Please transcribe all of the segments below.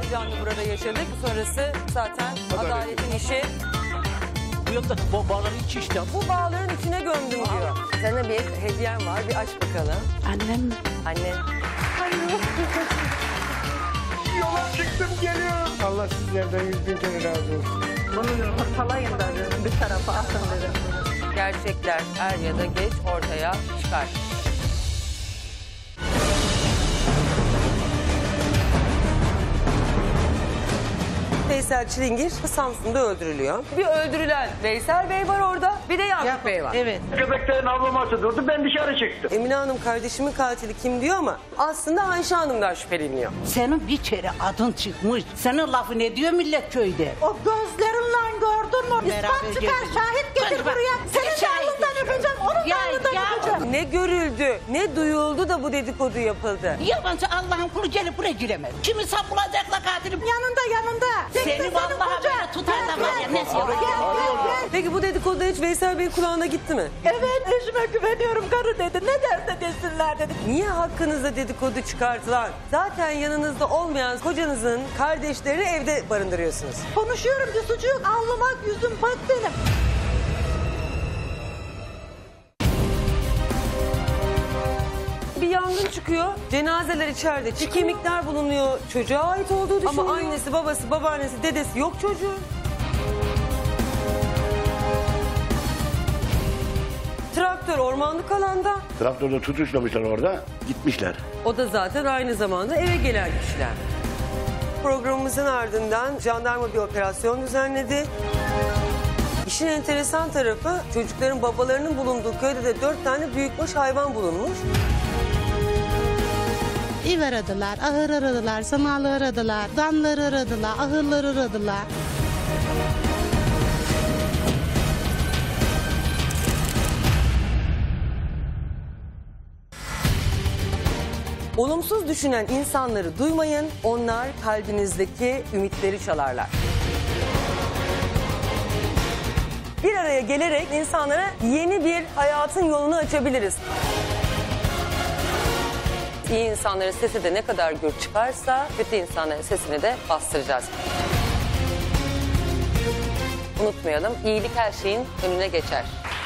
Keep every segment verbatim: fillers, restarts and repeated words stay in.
heyecanlı burada yaşadık. Sonrası zaten adaletin işi. Bu yılda bu bağların içi işte. Bu bağların içine gömdüm diyor. Sana bir hediyem var, bir aç bakalım. Annem mi? Annen. Yola çıktım geliyorum. Allah sizlerden yüz bin kere razı olsun. Bunu ortalayın dedim, bir tarafa atın dedim. Gerçekler er ya da geç ortaya çıkar. Veysel Çilingir Samsun'da öldürülüyor. Bir öldürülen Veysel Bey var orada, bir de Yakup Bey var. Evet. Köpeklerin avlaması durdu, ben dışarı çıktım. Emine Hanım kardeşimin katili kim diyor ama aslında Ayşe Hanım'dan şüpheleniyor. Senin bir kere adın çıkmış. Senin lafın ediyor millet köyde. O gözlerinle gördün mü? İspat çıkar, şahit getir buraya. Senin de alnından öpeceğim, onun da alnından öpeceğim. Ne görüldü, ne duyuldu da bu dedikodu yapıldı. Yabancı Allah'ın kulu gelip buraya giremez. Kimi sapulacakla katilim. Yanında yanında. Seni vallahi böyle tutar da var ya ne yapıyor? Peki bu dedikodu hiç Veysel Bey'in kulağına gitti mi? Evet, eşime güveniyorum, karı dedi. Ne derse desinler dedi. Niye hakkınızda dedikodu çıkartılan, zaten yanınızda olmayan kocanızın kardeşlerini evde barındırıyorsunuz? Konuşuyorum, bir suçu yok. Ağlamak yüzüm bak benim. Bir yangın çıkıyor, cenazeler içeride, çıkıyor. Kemikler bulunuyor, çocuğa ait olduğu düşünülüyor. Ama annesi, babası, babaannesi, dedesi yok çocuğun. Traktör ormanlık alanda. Traktörde tutuşlamışlar orada, gitmişler. O da zaten aynı zamanda eve gelen kişiler. Programımızın ardından jandarma bir operasyon düzenledi. İşin enteresan tarafı çocukların babalarının bulunduğu köyde de dört tane büyükbaş hayvan bulunmuş. İv aradılar, ahır aradılar, sanalı aradılar, danları aradılar, ahırları aradılar. Olumsuz düşünen insanları duymayın, onlar kalbinizdeki ümitleri çalarlar. Bir araya gelerek insanlara yeni bir hayatın yolunu açabiliriz. İyi insanların sesi de ne kadar gür çıkarsa kötü insanların sesini de bastıracağız. Unutmayalım, iyilik her şeyin önüne geçer.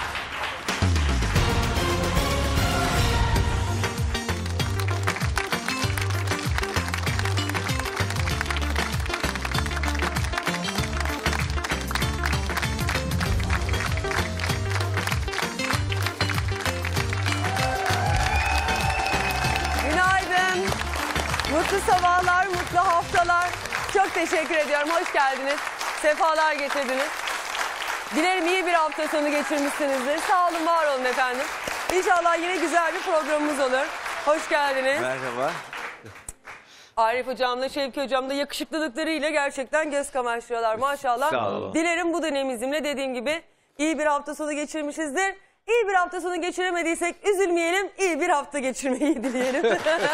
Günaydın. Mutlu sabahlar, mutlu haftalar. Çok teşekkür ediyorum. Hoş geldiniz. Sefalar getirdiniz. Dilerim iyi bir hafta sonu geçirmişsinizdir. Sağ olun, var olun efendim. İnşallah yine güzel bir programımız olur. Hoş geldiniz. Merhaba. Arif Hocam'la Şevki Hocam da yakışıklılıklarıyla gerçekten göz kamaştırıyorlar maşallah. Sağ olun. Dilerim bu dönemimizle dediğim gibi iyi bir hafta sonu geçirmişizdir. İyi bir hafta sonu geçiremediysek üzülmeyelim, iyi bir hafta geçirmeyi dileyelim.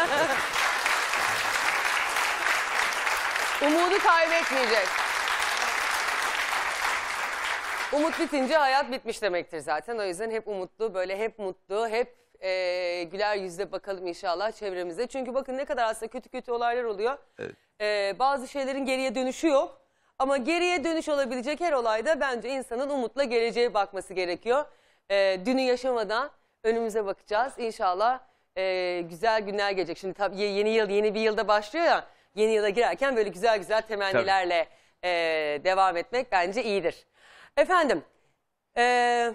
Umudu kaybetmeyecek. Umut bitince hayat bitmiş demektir zaten. O yüzden hep umutlu, böyle hep mutlu, hep e, güler yüzle bakalım inşallah çevremize. Çünkü bakın ne kadar aslında kötü kötü olaylar oluyor. Evet. E, bazı şeylerin geriye dönüşü yok. Ama geriye dönüş olabilecek her olayda bence insanın umutla geleceğe bakması gerekiyor. E, dünü yaşamadan önümüze bakacağız. İnşallah e, güzel günler gelecek. Şimdi tabii yeni yıl, yeni bir yılda başlıyor ya. Yeni yıla girerken böyle güzel güzel temennilerle e, devam etmek bence iyidir. Efendim, e,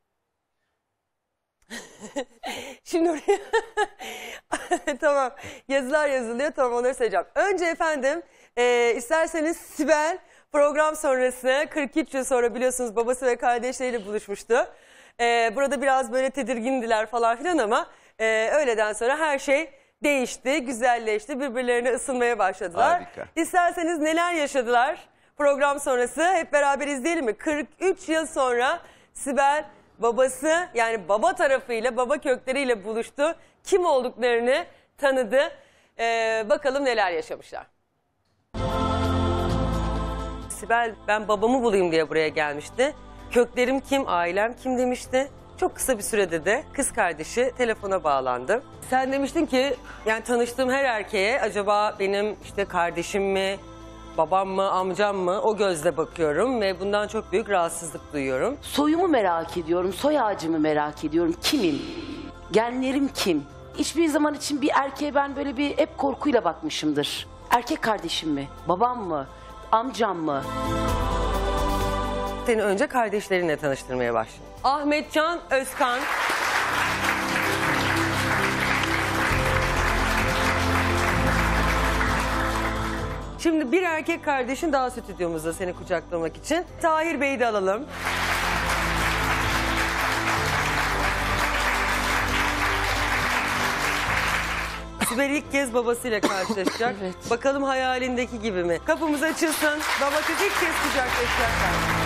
şimdi oraya tamam yazılar yazılıyor, tamam onları söyleyeceğim. Önce efendim e, isterseniz Sibel program sonrası kırk üç yıl sonra biliyorsunuz babası ve kardeşleriyle buluşmuştu. E, burada biraz böyle tedirgindiler falan filan ama e, öğleden sonra her şey değişti, güzelleşti, birbirlerine ısınmaya başladılar. Harika. İsterseniz neler yaşadılar? Program sonrası hep beraber izleyelim mi? kırk üç yıl sonra Sibel babası, yani baba tarafıyla, baba kökleriyle buluştu. Kim olduklarını tanıdı. Ee, bakalım neler yaşamışlar. Sibel ben babamı bulayım diye buraya gelmişti. Köklerim kim, ailem kim demişti. Çok kısa bir sürede de kız kardeşi telefona bağlandı. Sen demiştin ki yani tanıştığım her erkeğe acaba benim işte kardeşim mi, babam mı, amcam mı o gözle bakıyorum ve bundan çok büyük rahatsızlık duyuyorum. Soyumu merak ediyorum, soy ağacımı merak ediyorum. Kimim? Genlerim kim? Hiçbir zaman için bir erkeğe ben böyle bir hep korkuyla bakmışımdır. Erkek kardeşim mi? Babam mı? Amcam mı? Seni önce kardeşlerinle tanıştırmaya başlayayım. Ahmetcan Özkan. Şimdi bir erkek kardeşin daha stüdyomuzda seni kucaklamak için. Tahir Bey'i de alalım. Sibel ilk kez babasıyla karşılaşacak. Evet. Bakalım hayalindeki gibi mi? Kapımız açılsın. Baba kız ilk kez kucaklaşacaklar.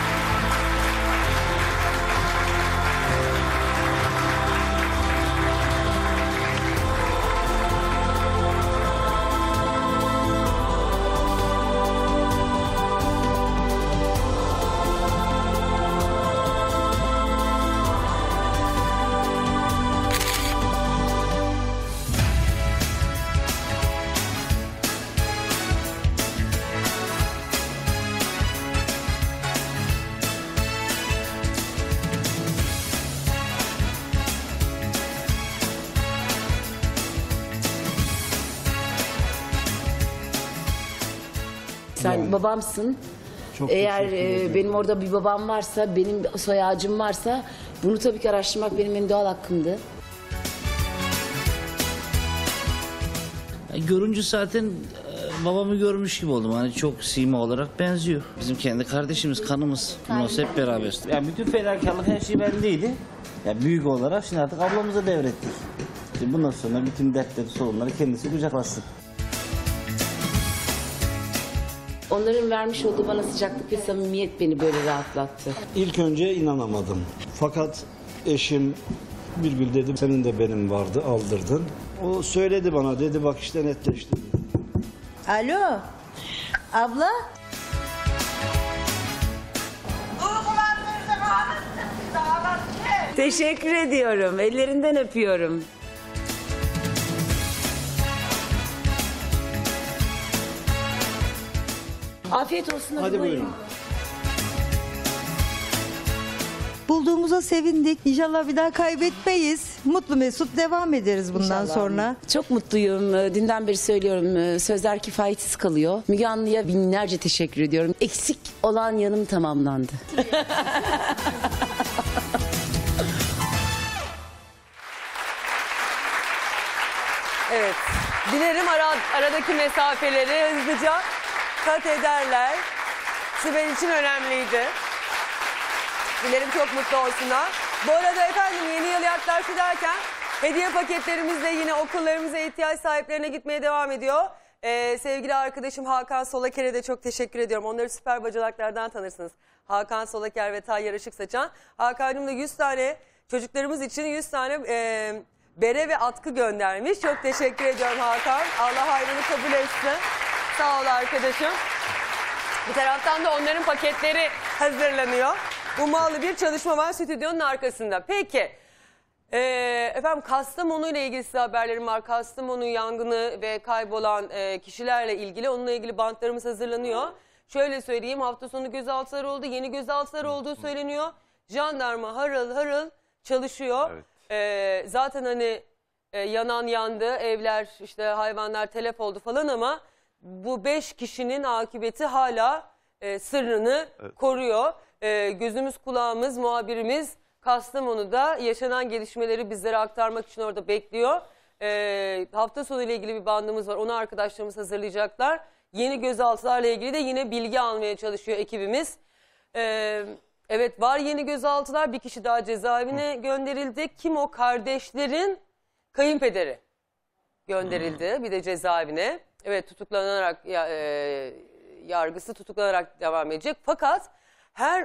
Sen babamsın. Eğer e, benim orada bir babam varsa, benim soy ağacım varsa bunu tabii ki araştırmak benim en doğal hakkımdı. Görünce zaten e, babamı görmüş gibi oldum. Hani çok sima olarak benziyor. Bizim kendi kardeşimiz, kanımız. Nasıl hep beraber. Yani bütün fedakarlık her şey bendeydi. Yani büyük olarak şimdi artık ablamıza devrettik. Şimdi bundan sonra bütün dertleri, sorunları kendisi kucaklasın. Onların vermiş olduğu bana sıcaklık ve samimiyet beni böyle rahatlattı. İlk önce inanamadım. Fakat eşim Birgül dedim senin de benim vardı aldırdın. O söyledi bana dedi bak işte netleşti. Alo. Abla. Teşekkür ediyorum. Ellerinden öpüyorum. Afiyet olsun. Hadi buyurun. Bulduğumuza sevindik. İnşallah bir daha kaybetmeyiz. Mutlu mesut devam ederiz bundan İnşallah. sonra. Çok mutluyum. Dünden beri söylüyorum. Sözler kifayetsiz kalıyor. Müge Anlı'ya binlerce teşekkür ediyorum. Eksik olan yanım tamamlandı. Evet. Dilerim ara, aradaki mesafeleri hızlıca kat ederler. Sibel için önemliydi. Dilerim çok mutlu olsunlar. Bu arada efendim yeni yıl yaklaştı derken hediye paketlerimiz de yine okullarımıza ihtiyaç sahiplerine gitmeye devam ediyor. Ee, sevgili arkadaşım Hakan Solaker'e de çok teşekkür ediyorum. Onları süper bacamaklardan tanırsınız. Hakan Solaker ve Tayyar Işıksaçan. Hakan'cığım da yüz tane çocuklarımız için yüz tane e, bere ve atkı göndermiş. Çok teşekkür ediyorum Hakan. Allah hayrını kabul etsin. Sağ ol arkadaşım. Bir taraftan da onların paketleri hazırlanıyor. Ummalı bir çalışma var stüdyonun arkasında. Peki. Ee, efendim Kastamonu ile ilgili size haberlerim var. Kastamonu yangını ve kaybolan e, kişilerle ilgili onunla ilgili bantlarımız hazırlanıyor. Şöyle söyleyeyim, hafta sonu gözaltılar oldu. Yeni gözaltılar olduğu söyleniyor. Jandarma harıl harıl çalışıyor. Evet. Ee, zaten hani e, yanan yandı, evler işte hayvanlar telef oldu falan ama bu beş kişinin akıbeti hala e, sırrını evet. koruyor. E, gözümüz kulağımız muhabirimiz Kastamonu'da yaşanan gelişmeleri bizlere aktarmak için orada bekliyor. E, hafta sonu ile ilgili bir bandımız var. Onu arkadaşlarımız hazırlayacaklar. Yeni gözaltılarla ilgili de yine bilgi almaya çalışıyor ekibimiz. E, evet var yeni gözaltılar. Bir kişi daha cezaevine gönderildi. Kim o? Kardeşlerin kayınpederi gönderildi. Bir de cezaevine. Evet tutuklanarak ya, e, yargısı tutuklanarak devam edecek. Fakat her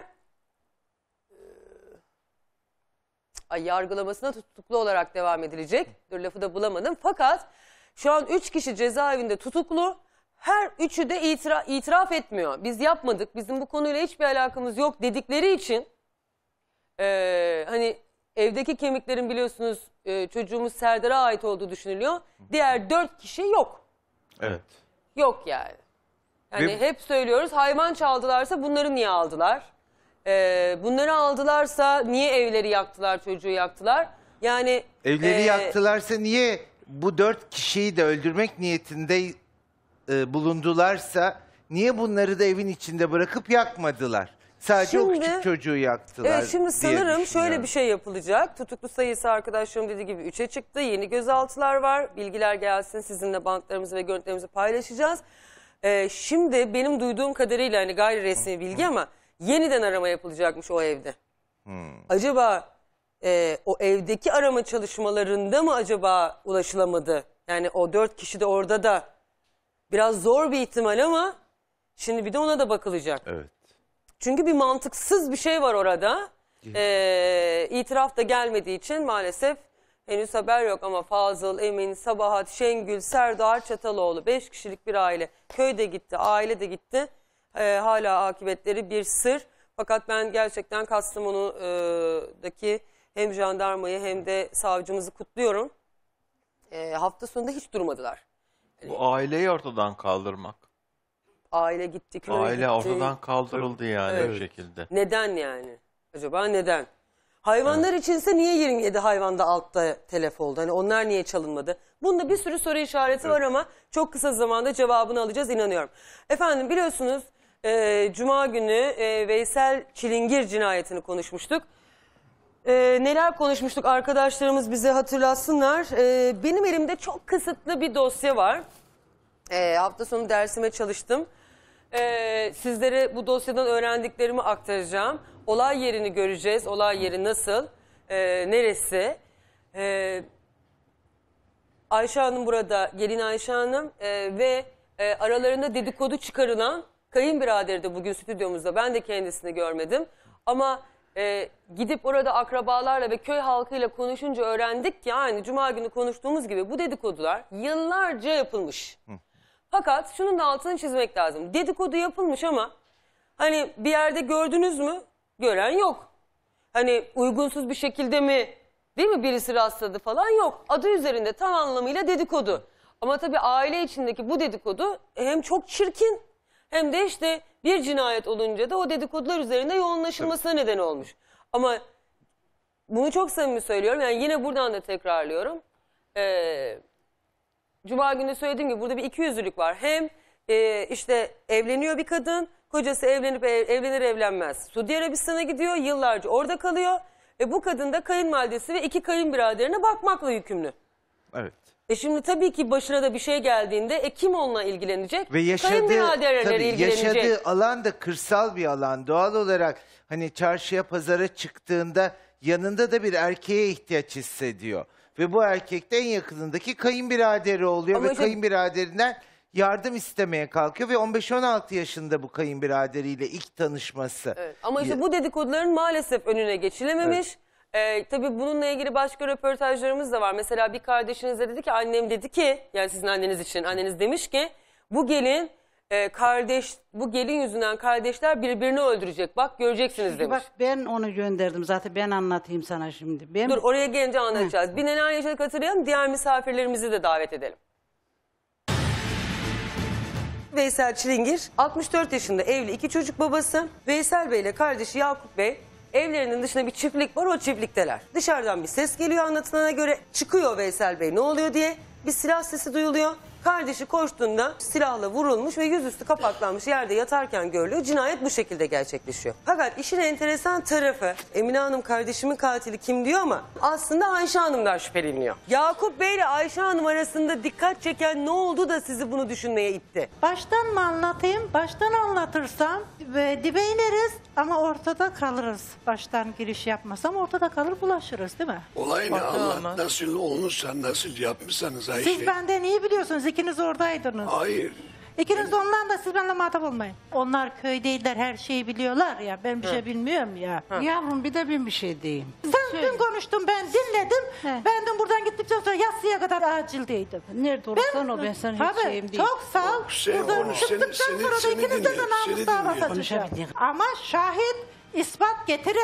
Ay, yargılamasına tutuklu olarak devam edilecek. Dur lafı da bulamadım. Fakat şu an üç kişi cezaevinde tutuklu. Her üçü de itira itiraf etmiyor. Biz yapmadık. Bizim bu konuyla hiçbir alakamız yok dedikleri için e, hani evdeki kemiklerin biliyorsunuz e, çocuğumuz Serdar'a ait olduğu düşünülüyor. Diğer dört kişi yok. Evet. Yok yani. Yani Ve- hep söylüyoruz, hayvan çaldılarsa bunları niye aldılar? Ee, bunları aldılarsa niye evleri yaktılar, çocuğu yaktılar? Yani Evleri e, yaktılarsa niye bu dört kişiyi de öldürmek niyetinde e, bulundularsa niye bunları da evin içinde bırakıp yakmadılar? Sadece o Şimdi- küçük çocuğu yaktılar. Evet, şimdi diye sanırım şöyle düşünüyorum. bir şey yapılacak. Tutuklu sayısı arkadaşlarım dediği gibi üçe çıktı. Yeni gözaltılar var. Bilgiler gelsin, sizinle bantlarımızı ve görüntülerimizi paylaşacağız. Ee, şimdi benim duyduğum kadarıyla hani gayri resmi bilgi ama yeniden arama yapılacakmış o evde. Acaba e, o evdeki arama çalışmalarında mı acaba ulaşılamadı? Yani o dört kişi de orada da biraz zor bir ihtimal ama şimdi bir de ona da bakılacak. Evet. Çünkü bir mantıksız bir şey var orada. Ee, itiraf da gelmediği için maalesef henüz haber yok ama Fazıl, Emin, Sabahat, Şengül, Serdar Çataloğlu beş kişilik bir aile. Köy de gitti, aile de gitti. Ee, hala akıbetleri bir sır. Fakat ben gerçekten Kastamonu'daki hem jandarmayı hem de savcımızı kutluyorum. Ee, hafta sonunda hiç durmadılar. Bu aileyi ortadan kaldırmak. Aile gitti, köy Aile gitti. ortadan kaldırıldı yani Evet. bu şekilde. Neden yani? Acaba neden? Hayvanlar içinse niye yirmi yedi hayvanda altta telef oldu? Hani onlar niye çalınmadı? Bunda bir sürü soru işareti var ama çok kısa zamanda cevabını alacağız inanıyorum. Efendim biliyorsunuz e, Cuma günü e, Veysel Çilingir cinayetini konuşmuştuk. E, neler konuşmuştuk arkadaşlarımız bize hatırlatsınlar. E, benim elimde çok kısıtlı bir dosya var. E, hafta sonu dersime çalıştım. Ee, sizlere bu dosyadan öğrendiklerimi aktaracağım. Olay yerini göreceğiz. Olay yeri nasıl? Ee, neresi? Ee, Ayşe Hanım burada. Gelin Ayşe Hanım. Ee, ve e, aralarında dedikodu çıkarılan kayınbiraderi de bugün stüdyomuzda. Ben de kendisini görmedim. Ama e, gidip orada akrabalarla ve köy halkıyla konuşunca öğrendik ki aynı Cuma günü konuştuğumuz gibi bu dedikodular yıllarca yapılmış. Hı. Fakat şunun da altını çizmek lazım. Dedikodu yapılmış ama hani bir yerde gördünüz mü? Gören yok. Hani uygunsuz bir şekilde mi değil mi birisi rastladı falan yok. Adı üzerinde tam anlamıyla dedikodu. Ama tabii aile içindeki bu dedikodu hem çok çirkin hem de işte bir cinayet olunca da o dedikodular üzerinde yoğunlaşılmasına neden olmuş. Ama bunu çok samimi söylüyorum. Yani yine buradan da tekrarlıyorum. Eee... Cuma günü söylediğim gibi burada bir ikiyüzlülük var. Hem e, işte evleniyor bir kadın, kocası evlenip ev, evlenir evlenmez Suudi Arabistan'a gidiyor, yıllarca orada kalıyor. Ve bu kadın da kayınvalidesi ve iki kayınbiraderine bakmakla yükümlü. Evet. E şimdi tabii ki başına da bir şey geldiğinde e, kim onunla ilgilenecek? Ve yaşadığı, Kayınbiraderleri tabii, ilgilenecek. yaşadığı alan da kırsal bir alan. Doğal olarak hani çarşıya pazara çıktığında yanında da bir erkeğe ihtiyaç hissediyor. Ve bu erkek de en yakınındaki kayınbiraderi oluyor. Ama Ve işte- kayınbiraderinden yardım istemeye kalkıyor. Ve on beş on altı yaşında bu kayınbiraderiyle ilk tanışması. Evet. Ama işte bu dedikoduların maalesef önüne geçilememiş. Ee, tabii bununla ilgili başka röportajlarımız da var. Mesela bir kardeşiniz de dedi ki annem dedi ki yani sizin anneniz için anneniz demiş ki bu gelin e, kardeş bu gelin yüzünden kardeşler birbirini öldürecek. Bak göreceksiniz Çünkü demiş. bak ben onu gönderdim zaten ben anlatayım sana şimdi. Ben... Dur oraya gelince anlatacağız. Bir neler yaşadık hatırlayalım. Diğer misafirlerimizi de davet edelim. Veysel Çilingir altmış dört yaşında evli iki çocuk babası. Veysel Bey ile kardeşi Yakup Bey evlerinin dışında bir çiftlik var o çiftlikteler. Dışarıdan bir ses geliyor anlatılana göre çıkıyor Veysel Bey ne oluyor diye bir silah sesi duyuluyor. Kardeşi koştuğunda silahla vurulmuş ve yüzüstü kapaklanmış yerde yatarken görülüyor. Cinayet bu şekilde gerçekleşiyor. Fakat işin enteresan tarafı Emine Hanım kardeşimin katili kim diyor ama aslında Ayşe Hanım'dan şüpheleniyor. Yakup Bey ile Ayşe Hanım arasında dikkat çeken ne oldu da sizi bunu düşünmeye itti? Baştan mı anlatayım? Baştan anlatırsam ve dibe ineriz ama ortada kalırız. Baştan giriş yapmasam ortada kalır bulaşırız değil mi? Olayını anlat. Nasıl olmuşsa, nasıl yapmışsanız Ayşe. Siz benden iyi biliyorsunuz. İkiniz oradaydınız. Hayır. İkiniz de ondan da siz benimle muhatap olmayın. Onlar köydeydiler her şeyi biliyorlar ya. Ben bir şey bilmiyorum ya. Yavrum bir de ben bir şey diyeyim. Sen dün konuştun ben dinledim. Ben dün buradan gittikten sonra yatsıya kadar acildeydim. Nerede olursan o ben sana hiç Tabii, şeyim değil. çok sağ ol. Sen Buradan konuş, seni- çıktıktan seni- sonra da seni ikinizden de dinliyor, seni namus davası dinliyor. açacağım. Konuşabilir. Ama şahit ispat getirir.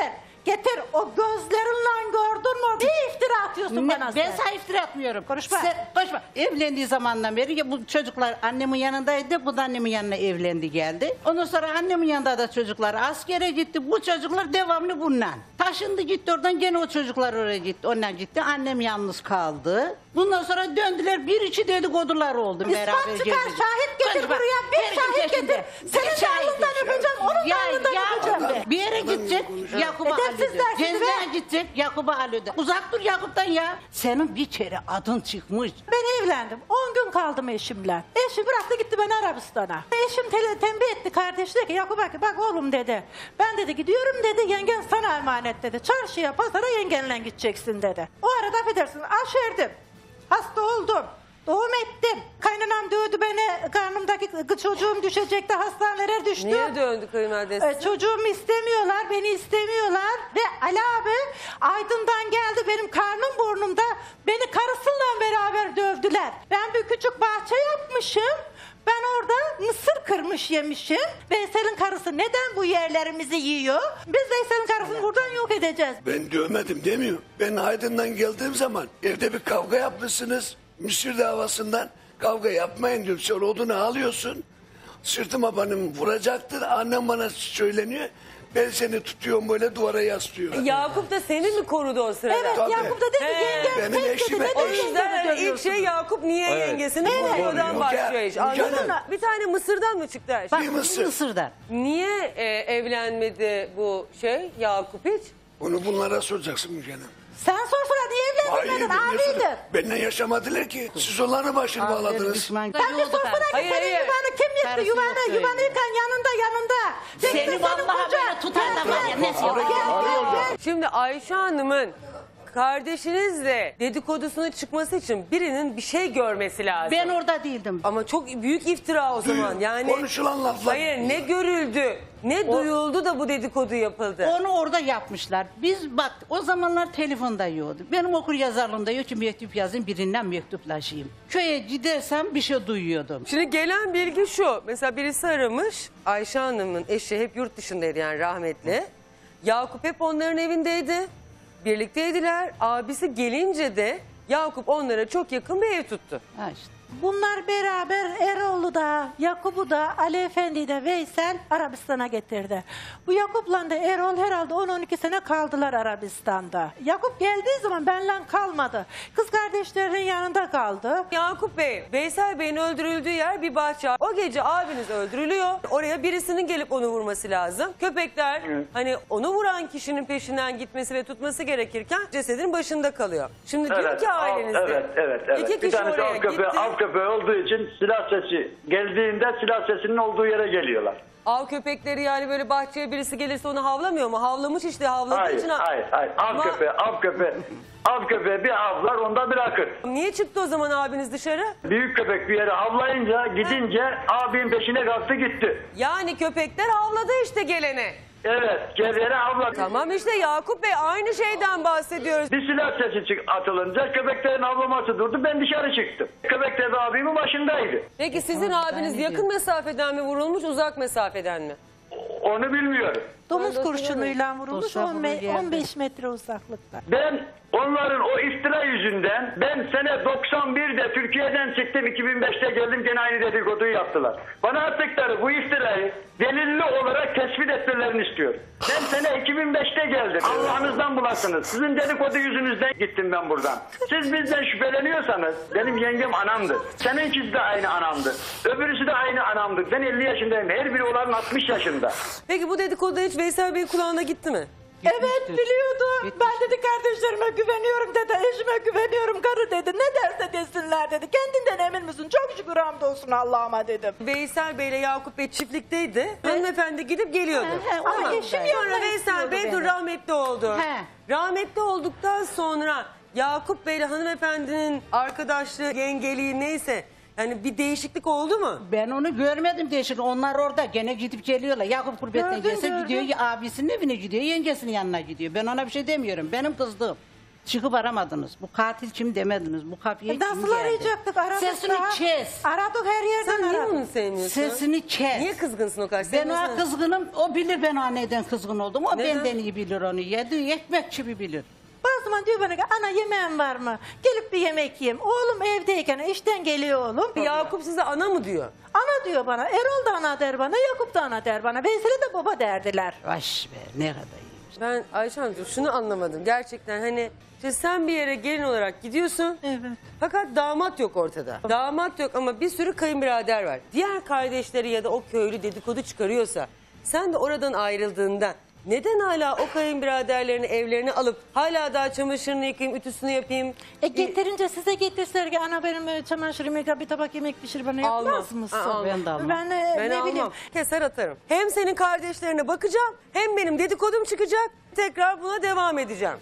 Getir o gözlerinle gördün mü? Ne iftira atıyorsun Ne- bana ben sen? sana iftira atmıyorum. Konuşma. Sen, konuşma. Evlendiği zamandan beri ya bu çocuklar annemin yanındaydı. Bu da annemin yanına evlendi geldi. Ondan sonra annemin yanında da çocuklar askere gitti. Bu çocuklar devamlı bundan. Taşındı gitti oradan gene o çocuklar oraya gitti. Ondan gitti. Annem yalnız kaldı. Bundan sonra döndüler. Bir içi dedikodular oldu. İspat beraber çıkar, gezdik. şahit getir Konuşma. buraya. Bir Herkes şahit yaşında. getir. Senin de Şahit alnından getir. öpeceğim, onun da Ya, alnından ya, öpeceğim. Bir yere gidecek. Yakup'a Edepsizler alıyor. sizi be. Gezmeye gidecek. Yakup'a alıyor. Uzak dur Yakup'tan ya. Senin bir kere adın çıkmış. Ben evlendim. on gün kaldım eşimle. Eşim bıraktı gitti beni Arabistan'a. Eşim tele, tembih etti kardeş dedi ki Yakup bak, bak oğlum dedi. Ben dedi gidiyorum dedi yengen sana emanet dedi. Çarşıya pazara yengenle gideceksin dedi. O arada affedersiniz aşerdim. Hasta oldum. Doğum ettim. Kaynanam dövdü beni. Karnımdaki kız çocuğum düşecekti. Hastanelere düştü. Niye döndü kayınvalidesi? Ee, çocuğumu istemiyorlar, beni istemiyorlar. Ve Ali abi Aydın'dan geldi benim karnım burnumda. Beni karısıyla beraber dövdüler. Ben bir küçük bahçe yapmışım. Ben orada mısır kırmış yemişim. Veysel'in karısı neden bu yerlerimizi yiyor? Biz Veysel'in karısını buradan yok edeceğiz. Ben dövmedim demiyor. Ben Aydın'dan geldiğim zaman evde bir kavga yapmışsınız. Mısır davasından kavga yapmayın diyor. Sonra odunu alıyorsun. Sırtıma benim vuracaktı. Annem bana söyleniyor. Ben seni tutuyorum böyle duvara yaslıyor. Yakup da seni mi korudu o sırada? Evet Tabii. Yakup da dedi ki He. yengem Benim tek dedi. eşime- Neden O yüzden yengemi ilk dövüyorsun? şey Yakup niye yengesini Evet. koruyordan Müge- başlıyor iş. Anladın Müge mı? Hanım. Bir tane Mısır'dan mı çıktı her şey? Bak Bir mısır. Mısır'dan. Niye e, evlenmedi bu şey Yakup hiç? Onu bunlara soracaksın Müge Hanım. Sen sorsana niye evlendirmedin benimle abiydin? sor- Benimle yaşamadılar ki. Siz onların başını bağladınız. Düşman. Sen de sorsana ki Hayır, senin hayır. yuvanı kim yıktı? Karısı Yuvanı, yok yuvanı öyle. yıkan yanında yanında. Seni Senin vallahi kocan. böyle tutar da var ya, Gel, nesi yok. gel, gel, gel. Şimdi Ayşe Hanım'ın kardeşinizle dedikodusunu çıkması için birinin bir şey görmesi lazım. Ben orada değildim. Ama çok büyük iftira o zaman. Yani Konuşulan laflar. hayır ne görüldü, ne duyuldu da bu dedikodu yapıldı. Onu orada yapmışlar. Biz bak o zamanlar telefonda yoktu. Benim okur yazarlığımda yok ki mektup yazayım birinden mektuplaşayım. Köye gidersem bir şey duyuyordum. Şimdi gelen bilgi şu. Mesela birisi aramış. Ayşe Hanım'ın eşi hep yurt dışındaydı yani rahmetli. Yakup hep onların evindeydi. Birlikteydiler. Abisi gelince de Yakup onlara çok yakın bir ev tuttu. Ha işte. Bunlar beraber Erol'u da, Yakup'u da, Ali Efendi'yi de Veysel Arabistan'a getirdi. Bu Yakup'la da Erol herhalde on on iki sene kaldılar Arabistan'da. Yakup geldiği zaman benle kalmadı. Kız kardeşlerinin yanında kaldı. Yakup Bey, Veysel Bey'in öldürüldüğü yer bir bahçe. O gece abiniz öldürülüyor. Oraya birisinin gelip onu vurması lazım. Köpekler hani onu vuran kişinin peşinden gitmesi ve tutması gerekirken cesedin başında kalıyor. Şimdi diyor ki ailenizde. Evet, evet, evet. İki Bir kişi tanesi oraya av köpeği, gitti. av köpeği olduğu için silah sesi geldiğinde silah sesinin olduğu yere geliyorlar. Av köpekleri yani böyle bahçeye birisi gelirse onu havlamıyor mu? Havlamış işte havladığı Hayır, için. hayır, hayır. Av Ama- köpeği, av köpeği. Av köpeği bir avlar, onda bırakır. Niye çıktı o zaman abiniz dışarı? Büyük köpek bir yere avlayınca, gidince abinin peşine kalktı gitti. Yani köpekler havladı işte gelene. Evet, gelene avladı. Tamam işte Yakup Bey aynı şeyden bahsediyoruz. Bir silah sesi çık atılınca köpeklerin avlaması durdu, ben dışarı çıktım. Köpekler de abimin başındaydı. Peki sizin abiniz yakın mesafeden mi vurulmuş uzak mesafeden mi? Onu bilmiyorum. Domuz Ben de kurşunuyla vurulmuş Dostlar on bunu me- yerde. on beş metre uzaklıkta. Ben onların o iftira yüzünden ben sene doksan birde Türkiye'den çıktım, iki bin beşte geldim, gene aynı dedikoduyu yaptılar. Bana attıkları bu iftirayı delilli olarak tespit etmelerini istiyorum. Ben sene iki bin beşte geldim. Allah'ınızdan bulasınız. Sizin dedikodu yüzünüzden gittim ben buradan. Siz bizden şüpheleniyorsanız benim yengem anamdı. Seninkisi de aynı anamdı. Öbürüsü de aynı anamdı. Ben elli yaşındayım. Her biri onların altmış yaşında. Peki bu dedikodu hiç Veysel Bey'in kulağına gitti mi? Evet biliyordu. Ben dedi kardeşlerime güveniyorum dedi. Eşime güveniyorum karı dedi. Ne derse desinler dedi. Kendinden emin misin? Çok şükür hamdolsun Allah'ıma dedim. Veysel Bey ile Yakup Bey çiftlikteydi. Hanımefendi gidip geliyordu. He, he, o Ama eşim sonra yanına Veysel istiyordu Bey dur beni. rahmetli oldu. He. Rahmetli olduktan sonra Yakup Bey ile hanımefendinin arkadaşlığı, yengeliği neyse yani bir değişiklik oldu mu? Ben onu görmedim değişik. Onlar orada gene gidip geliyorlar. Yakup gurbetten Gördüm, gelse gördüm. gidiyor ya abisinin evine gidiyor, yengesinin yanına gidiyor. Ben ona bir şey demiyorum. Benim kızdığım. çıkıp aramadınız. Bu katil kim demediniz. Bu kapıya E, kim nasıl geldi? arayacaktık? Aradık Sesini daha. kes. Aradık her yerden Sen niye aradık. onu sevmiyorsun? Sesini kes. Niye kızgınsın o kadar? Ben Sevmiyorsan- ona kızgınım. O bilir ben ona neden kızgın oldum. O Neden? benden iyi bilir onu. Yedi ekmek gibi bilir. Bazı zaman diyor bana ki ana yemeğin var mı? Gelip bir yemek yiyeyim. Oğlum evdeyken işten geliyor oğlum. Yakup size ana mı diyor? Ana diyor bana. Erol da ana der bana. Yakup da ana der bana. Veysel'e de baba derdiler. Vaş be ne kadar iyi. Ben Ayşen'cığım şunu anlamadım. Gerçekten hani işte sen bir yere gelin olarak gidiyorsun. Evet. Fakat damat yok ortada. Damat yok ama bir sürü kayınbirader var. Diğer kardeşleri ya da o köylü dedikodu çıkarıyorsa sen de oradan ayrıldığında neden hala o kayınbiraderlerini evlerine alıp hala daha çamaşırını yıkayayım, ütüsünü yapayım? E getirince size getirseler ki ana benim e, çamaşırımı yıka bir tabak yemek pişir bana Almam. yapmaz mısın? Aa, almam. Ben de almam. Ben, e, Ben ne almam. bileyim. Keser atarım. Hem senin kardeşlerine bakacağım hem benim dedikodum çıkacak. Tekrar buna devam edeceğim.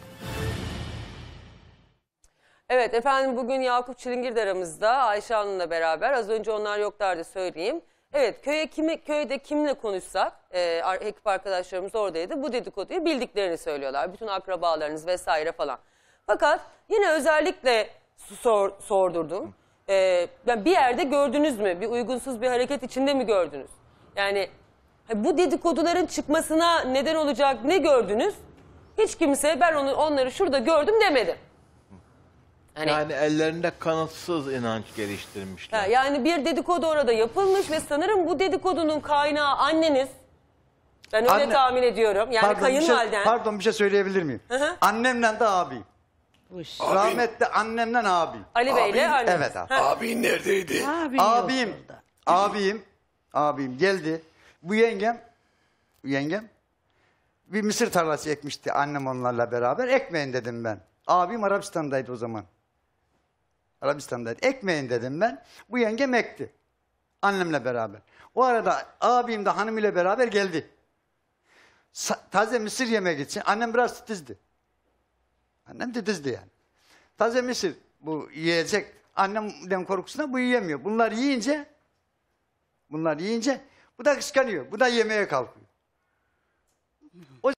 Evet efendim bugün Yakup Çilingir de aramızda Ayşe Hanım'la beraber. Az önce onlar yoklardı söyleyeyim. Evet köye kimi, köyde kimle konuşsak e, ekip arkadaşlarımız oradaydı. Bu dedikoduyu bildiklerini söylüyorlar. Bütün akrabalarınız vesaire falan. Fakat yine özellikle sor, sordurdum. E, ben bir yerde gördünüz mü? Bir uygunsuz bir hareket içinde mi gördünüz? Yani bu dedikoduların çıkmasına neden olacak ne gördünüz? Hiç kimse ben onu onları şurada gördüm demedi. Hani, Yani ellerinde kanıtsız inanç geliştirmişler. ha, yani bir dedikodu orada yapılmış ve sanırım bu dedikodunun kaynağı anneniz. Ben öyle Anne- tahmin ediyorum. Yani pardon, bir şey, kayınvaliden. pardon bir şey söyleyebilir miyim? Hı hı. Annemle de abim. Rahmetli annemle abim. Ali Bey'le Abin- anneniz. Evet abi. Ha. Abin neredeydi? Abin Abim, yok orada. abim, abim geldi. Bu yengem, yengem bir mısır tarlası ekmişti annem onlarla beraber. Ekmeyin dedim ben. Abim Arabistan'daydı o zaman. Arabistan'daydı. Ekmeyin dedim ben. Bu yengem ekti. Annemle beraber. O arada abim de hanımıyla beraber geldi. Sa- taze mısır yemek için. Annem biraz titizdi. Annem titizdi yani. Taze mısır bu yiyecek. Annemden korkusuna bu yiyemiyor. Bunlar yiyince bunlar yiyince bu da kıskanıyor. Bu da yemeğe kalkıyor. O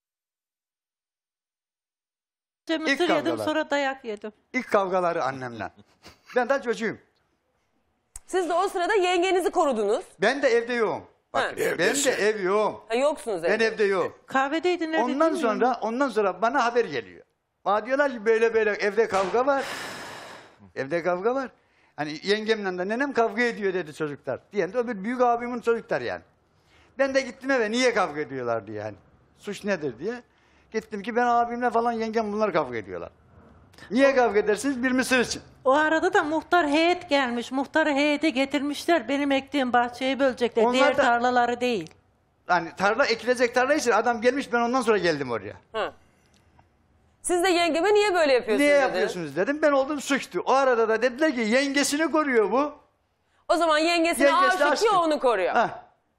Mısır yedim kavgalar. sonra dayak yedim. ilk kavgaları annemle. Ben de çocuğum. Siz de o sırada yengenizi korudunuz. Ben de evde yoğum. Bak, Ha. ben de Evdesin. ev yoğum. Ha, yoksunuz Ben evde. evde yoğum. Kahvedeydin nerede? Ondan bilmiyorum. sonra ondan sonra bana haber geliyor. Bana diyorlar ki böyle böyle evde kavga var. Evde kavga var. Hani yengemle de nenem kavga ediyor dedi çocuklar. Diyen de öbür büyük abimin çocuklar yani. Ben de gittim eve niye kavga ediyorlar diye yani. Suç nedir diye. Gittim ki ben abimle falan yengem bunlar kavga ediyorlar. Niye kavga edersiniz? Bir mısır için. O arada da muhtar heyet gelmiş. Muhtarı heyete getirmişler. Benim ektiğim bahçeyi bölecekler. Onlar Diğer da- tarlaları değil. Hani tarla ekilecek tarla için adam gelmiş ben ondan sonra geldim oraya. Ha. Siz de yengeme niye böyle yapıyorsunuz Niye dediniz? yapıyorsunuz dedim. Ben oldum suçtu. O arada da dediler ki yengesini koruyor bu. O zaman yengesine Yengesi aşık ki aşkı. onu koruyor. Hah.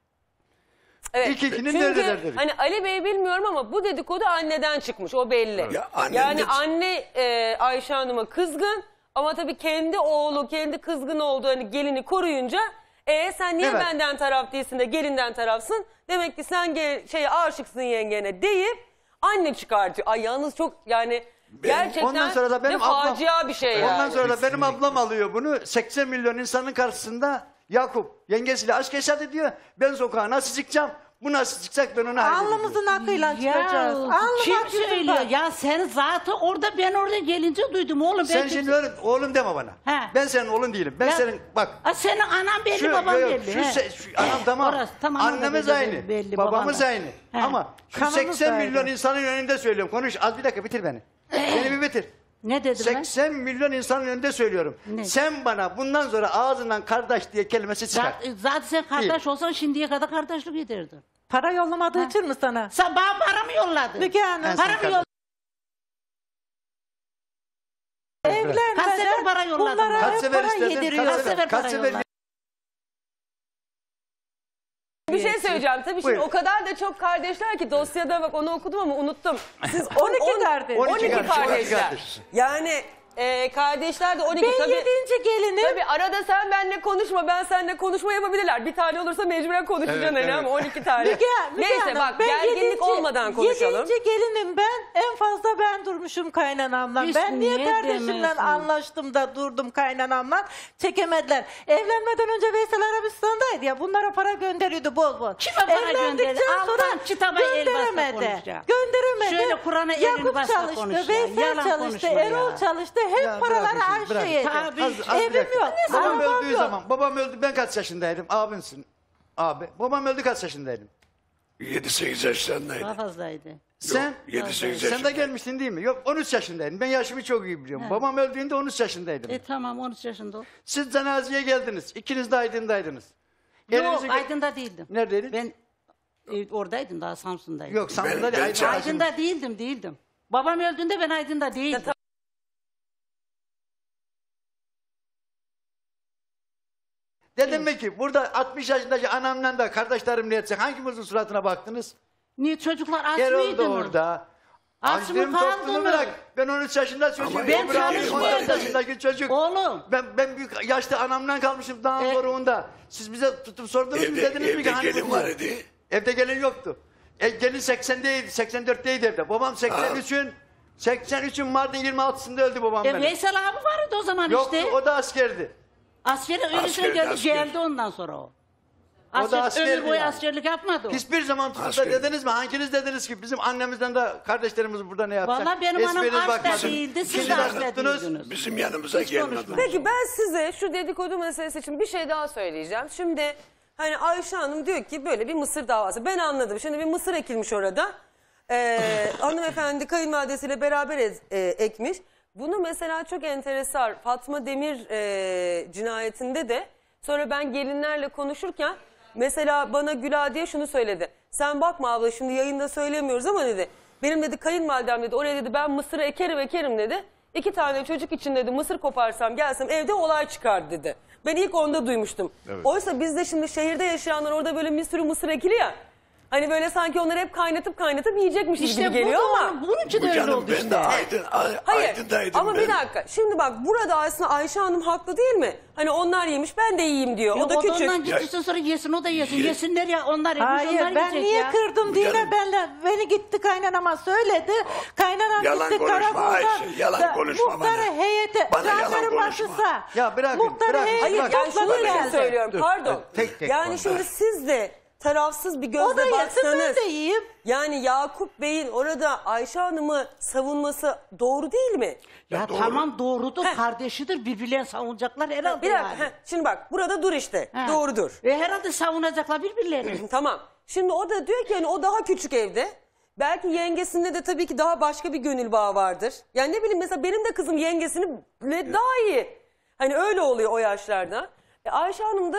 Evet. İlk ikinin Çünkü neredeler dedik. hani Ali Bey bilmiyorum ama bu dedikodu anneden çıkmış o belli. Ya annem yani de- anne e, Ayşe Hanım'a kızgın ama tabii kendi oğlu kendi kızgın olduğu hani gelini koruyunca e sen niye Evet. benden taraf değilsin de gelinden tarafsın? Demek ki sen gel, şeye aşıksın yengene deyip anne çıkartıyor. Ay yalnız çok yani gerçekten Ondan sonra da benim ne ablam, facia bir şey yani. Ondan sonra da benim ablam alıyor bunu. seksen milyon insanın karşısında Yakup yengesiyle aşk yaşat ediyor. Ben sokağa nasıl çıkacağım? Bu nasıl çıkacak ben ona halledeceğim. Alnımızın akıyla çıkacağız. Ya Alnım kim akıyla söylüyor? bak. Ya sen zaten orada ben orada gelince duydum oğlum. Sen ben şimdi öyle oğlum deme bana. He. Ben senin oğlun değilim. Ben Ya- senin bak. Ha, senin anan belli Şu, baban yok, belli. şu, he. se- şu anam tamam. Orası, tamam, Annemiz orada aynı. belli, belli, babamız baban da. aynı. He. Ama şu Kanımız seksen da milyon aynı. insanın önünde söylüyorum. Konuş az bir dakika bitir beni. Beni bir bitir. Ne dedim ben? seksen milyon insanın önünde söylüyorum. Ne? Sen bana bundan sonra ağzından kardeş diye kelimesi çıkar. Zaten, zaten sen kardeş olsan şimdiye kadar kardeşlik ederdin. Para yollamadığı için mi sana? Sen bana para mı yolladın? Müge Hanım. Ben Para sana mı kardeş- yolladın? Kaç sefer Evlenmeden para yolladın? bunlara Kaç hep sefer para istedin? yediriyor. Kaç Kaç sefer? sefer Kaç para sefer? yolladın? Bir şey söyleyeceğim. Tabii şimdi Buyurun. o kadar da çok kardeşler ki dosyada bak onu okudum ama unuttum. Siz on iki kardeş. on iki on iki kardeş, on iki kardeşler. kardeş. Yani Ee, kardeşler de on iki Ben tabii. yedinci gelinim. Tabii arada sen benimle konuşma, ben seninle konuşma yapabilirler. Bir tane olursa mecburen konuşacaksın Evet, hani evet. ama on iki tane. Müge, Müge Neyse Hanım, bak ben gerginlik yedinci olmadan konuşalım. Yedinci gelinim ben. En fazla ben durmuşum kaynanamla. Hiç ben niye niye kardeşimle demiyorsun? anlaştım da durdum kaynanamla? Çekemediler. Evlenmeden önce Veysel Arabistan'daydı ya. Bunlara para gönderiyordu bol bol. Kime para Evlendikten gönderdi? sonra Alttan kitaba el basa gönderemedi. konuşacak. Gönderemedi. Şöyle Kur'an'a elini Yakup basa çalıştı, konuş ya. Veysel Yalan çalıştı, konuşma Erol ya. çalıştı. Hep Ya paraları bırakın şimdi, bırakın. Ayşe'ydi. Tabii. Az- az bir Evim dakika. yok. Babam arabam öldüğü yok. zaman, babam öldü, ben kaç yaşındaydım? Abimsin. Abi. Babam öldü, kaç yaşındaydım? yedi sekiz yaşlarındaydı. Daha fazlaydı. Sen? yedi sekiz Sen de yaşındaydı. gelmiştin değil mi? Yok, on üç yaşındaydın. Ben yaşımı çok iyi biliyorum. Babam öldüğünde on üç yaşındaydım. E tamam on üç yaşında o. Siz cenazeye geldiniz. İkiniz de Aydın'daydınız. Yok Elinizi- Aydın'da değildim. Neredeydin? Ben e, oradaydım daha Samsun'daydım. Yok, Samsun'da Ben- değil. ben Aydın- çağırdım. Aydın'da değildim değildim. Babam öldüğünde ben Aydın'da değildim. Dedim mi ki burada altmış yaşındaki anamla da kardeşlerim ne edecek? Hangimizin suratına baktınız? Niye çocuklar aç Erol mıydı da mı? orada. Aç mı Açlığım kaldı tokluğumu mı? bırak. Ben on üç yaşında çocuğum. Ama ben Öbür abim on çalışmıyordum. dört yaşındaki çocuk. Oğlum. Ben, ben büyük yaşta anamdan kalmışım dağın E- koruğunda. Siz bize tutup sordunuz mu? Evde, Dediniz mi ki evde hangi gelin kızlar? var idi. Evde gelin yoktu. E, gelin seksendeydi, seksen dörtteydi evde. Babam seksen üçün, seksen üçün Mardin yirmi altısında öldü babam E, benim. Veysel abi vardı o zaman Yoktu, işte. o da askerdi. Askeri öylesine Askerdi, geldi, asker. geldi ondan sonra o. O da Asker, askerdi ömür boyu yani. askerlik yapmadı o. Hiçbir zaman tutup da Asker. dediniz mi? Hanginiz dediniz ki bizim annemizden de kardeşlerimiz burada ne yapacak? Vallahi benim anam Espriniz aç da bakmasın. değildi, siz Şimdi de aç da tuttunuz. değildiniz. Bizim yanımıza gelmedi. konuşma. Peki ben size şu dedikodu meselesi için bir şey daha söyleyeceğim. Şimdi hani Ayşe Hanım diyor ki böyle bir mısır davası. Ben anladım. Şimdi bir mısır ekilmiş orada. Ee, hanımefendi kayınvalidesiyle beraber ez- e, ekmiş. Bunu mesela çok enteresan. Fatma Demir e, cinayetinde de sonra ben gelinlerle konuşurken mesela bana Güladiye şunu söyledi. Sen bakma abla şimdi yayında söylemiyoruz ama dedi. Benim dedi kayınvalidem dedi oraya dedi ben mısırı ekerim ekerim dedi. İki tane çocuk için dedi mısır koparsam gelsem evde olay çıkar dedi. Ben ilk onda duymuştum. Evet. Oysa bizde şimdi şehirde yaşayanlar orada böyle bir sürü mısır ekili ya. Hani böyle sanki onları hep kaynatıp kaynatıp yiyecekmiş İşte gibi geliyor bu da ama. onun- bunun için Bu de öyle canım oldu ben işte. de Aydın, Ay- Hayır Aydın'daydım ama ben. bir dakika şimdi bak burada aslında Ayşe Hanım haklı değil mi? Hani onlar yemiş ben de yiyeyim diyor. Yok, o da küçük. ondan gitsin sonra yesin o da yesin. Ye- Yesinler ya onlar yemiş Hayır onlar ben yiyecek niye ya. kırdım diye canım- benle beni gitti kaynanama söyledi. Kaynanam Yalan gitti konuşma karakoldan. Ayşe, yalan da konuşma Muhtarı bana. heyeti. Bana yalan jandarma konuşma. başısa, Ya bırakın, Muhtarı bırakın. heyeti Hayır Bak, yani şunu topladı için geldi. söylüyorum Dur, pardon. dur, tek tek yani konuş. şimdi siz de tarafsız bir O gözle da yesin baksanız. ben de yiyeyim. Yani Yakup Bey'in orada Ayşe Hanım'ı savunması doğru değil mi? Ya, doğru. tamam doğrudur Heh. kardeşidir birbirlerini savunacaklar herhalde Bir dakika yani. heh, şimdi bak burada dur işte Ha. doğrudur. E, herhalde savunacaklar birbirlerini. Tamam. Şimdi o da diyor ki hani o daha küçük evde. Belki yengesinde de tabii ki daha başka bir gönül bağı vardır. Yani ne bileyim mesela benim de kızım yengesini bile daha iyi. Hani öyle oluyor o yaşlarda. E, Ayşe Hanım da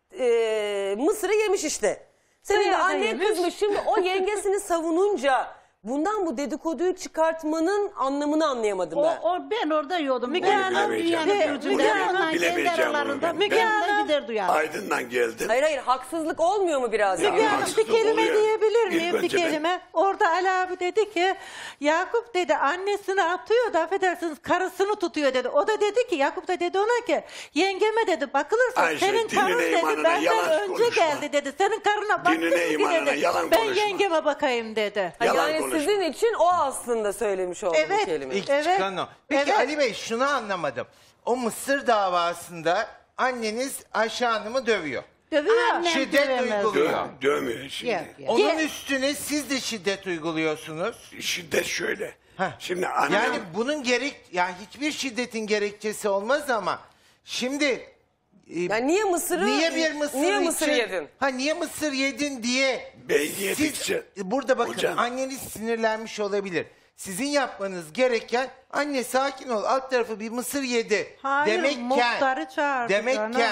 e, mısırı yemiş işte. Senin de Bayağı da annen yemiş. kızmış. Şimdi o yengesini savununca bundan bu dedikoduyu çıkartmanın anlamını anlayamadım O, ben. o ben orada yiyordum. Müge Ben Hanım, dünyanın Müge- bir ucunda Müge Hanım, ondan kendi bilemeyeceğim bunu aralarında ben. Müge Ben- Hanım'la gider duyar. Aydın'dan geldim. Hayır hayır haksızlık olmuyor mu biraz? Ya, yani? Müge Hanım bir haksızlık kelime oluyor. diyebilir İlk miyim? Bir önce ben- kelime. Orada Ali abi dedi ki Yakup dedi annesini atıyor da affedersiniz karısını tutuyor dedi. O da dedi ki Yakup da dedi ona ki yengeme dedi bakılırsa Ayşe, senin karın dinine, dedi imanına benden yalan önce konuşma. geldi dedi. Senin karına baktın Dinine, mı ki imanına dedi. yalan Ben konuşma. yengeme bakayım dedi. Ha, Yalan yani konuşma. sizin için o aslında söylemiş olduğu Evet. kelime. İlk Evet, çıkan o. Peki evet. Ali Bey şunu anlamadım. O Mısır davasında anneniz Ayşe Hanım'ı dövüyor. Dövüyor. Annem Şiddet dövemez. uyguluyor. Dö dövmüyor şimdi. Yok, yok. Onun Ye- üstüne siz de şiddet uyguluyorsunuz. Şiddet şöyle. Heh. Şimdi annem... Yani bunun gerek yani hiçbir şiddetin gerekçesi olmaz ama şimdi e, Yani niye mısırı niye bir mısır niye mısır için- yedin? Ha niye mısır yedin diye Ben siz yedikçe- burada bakın Hocam. anneniz sinirlenmiş olabilir. Sizin yapmanız gereken anne sakin ol alt tarafı bir mısır yedi Hayır, demekken muhtarı çağırdı demekken canım.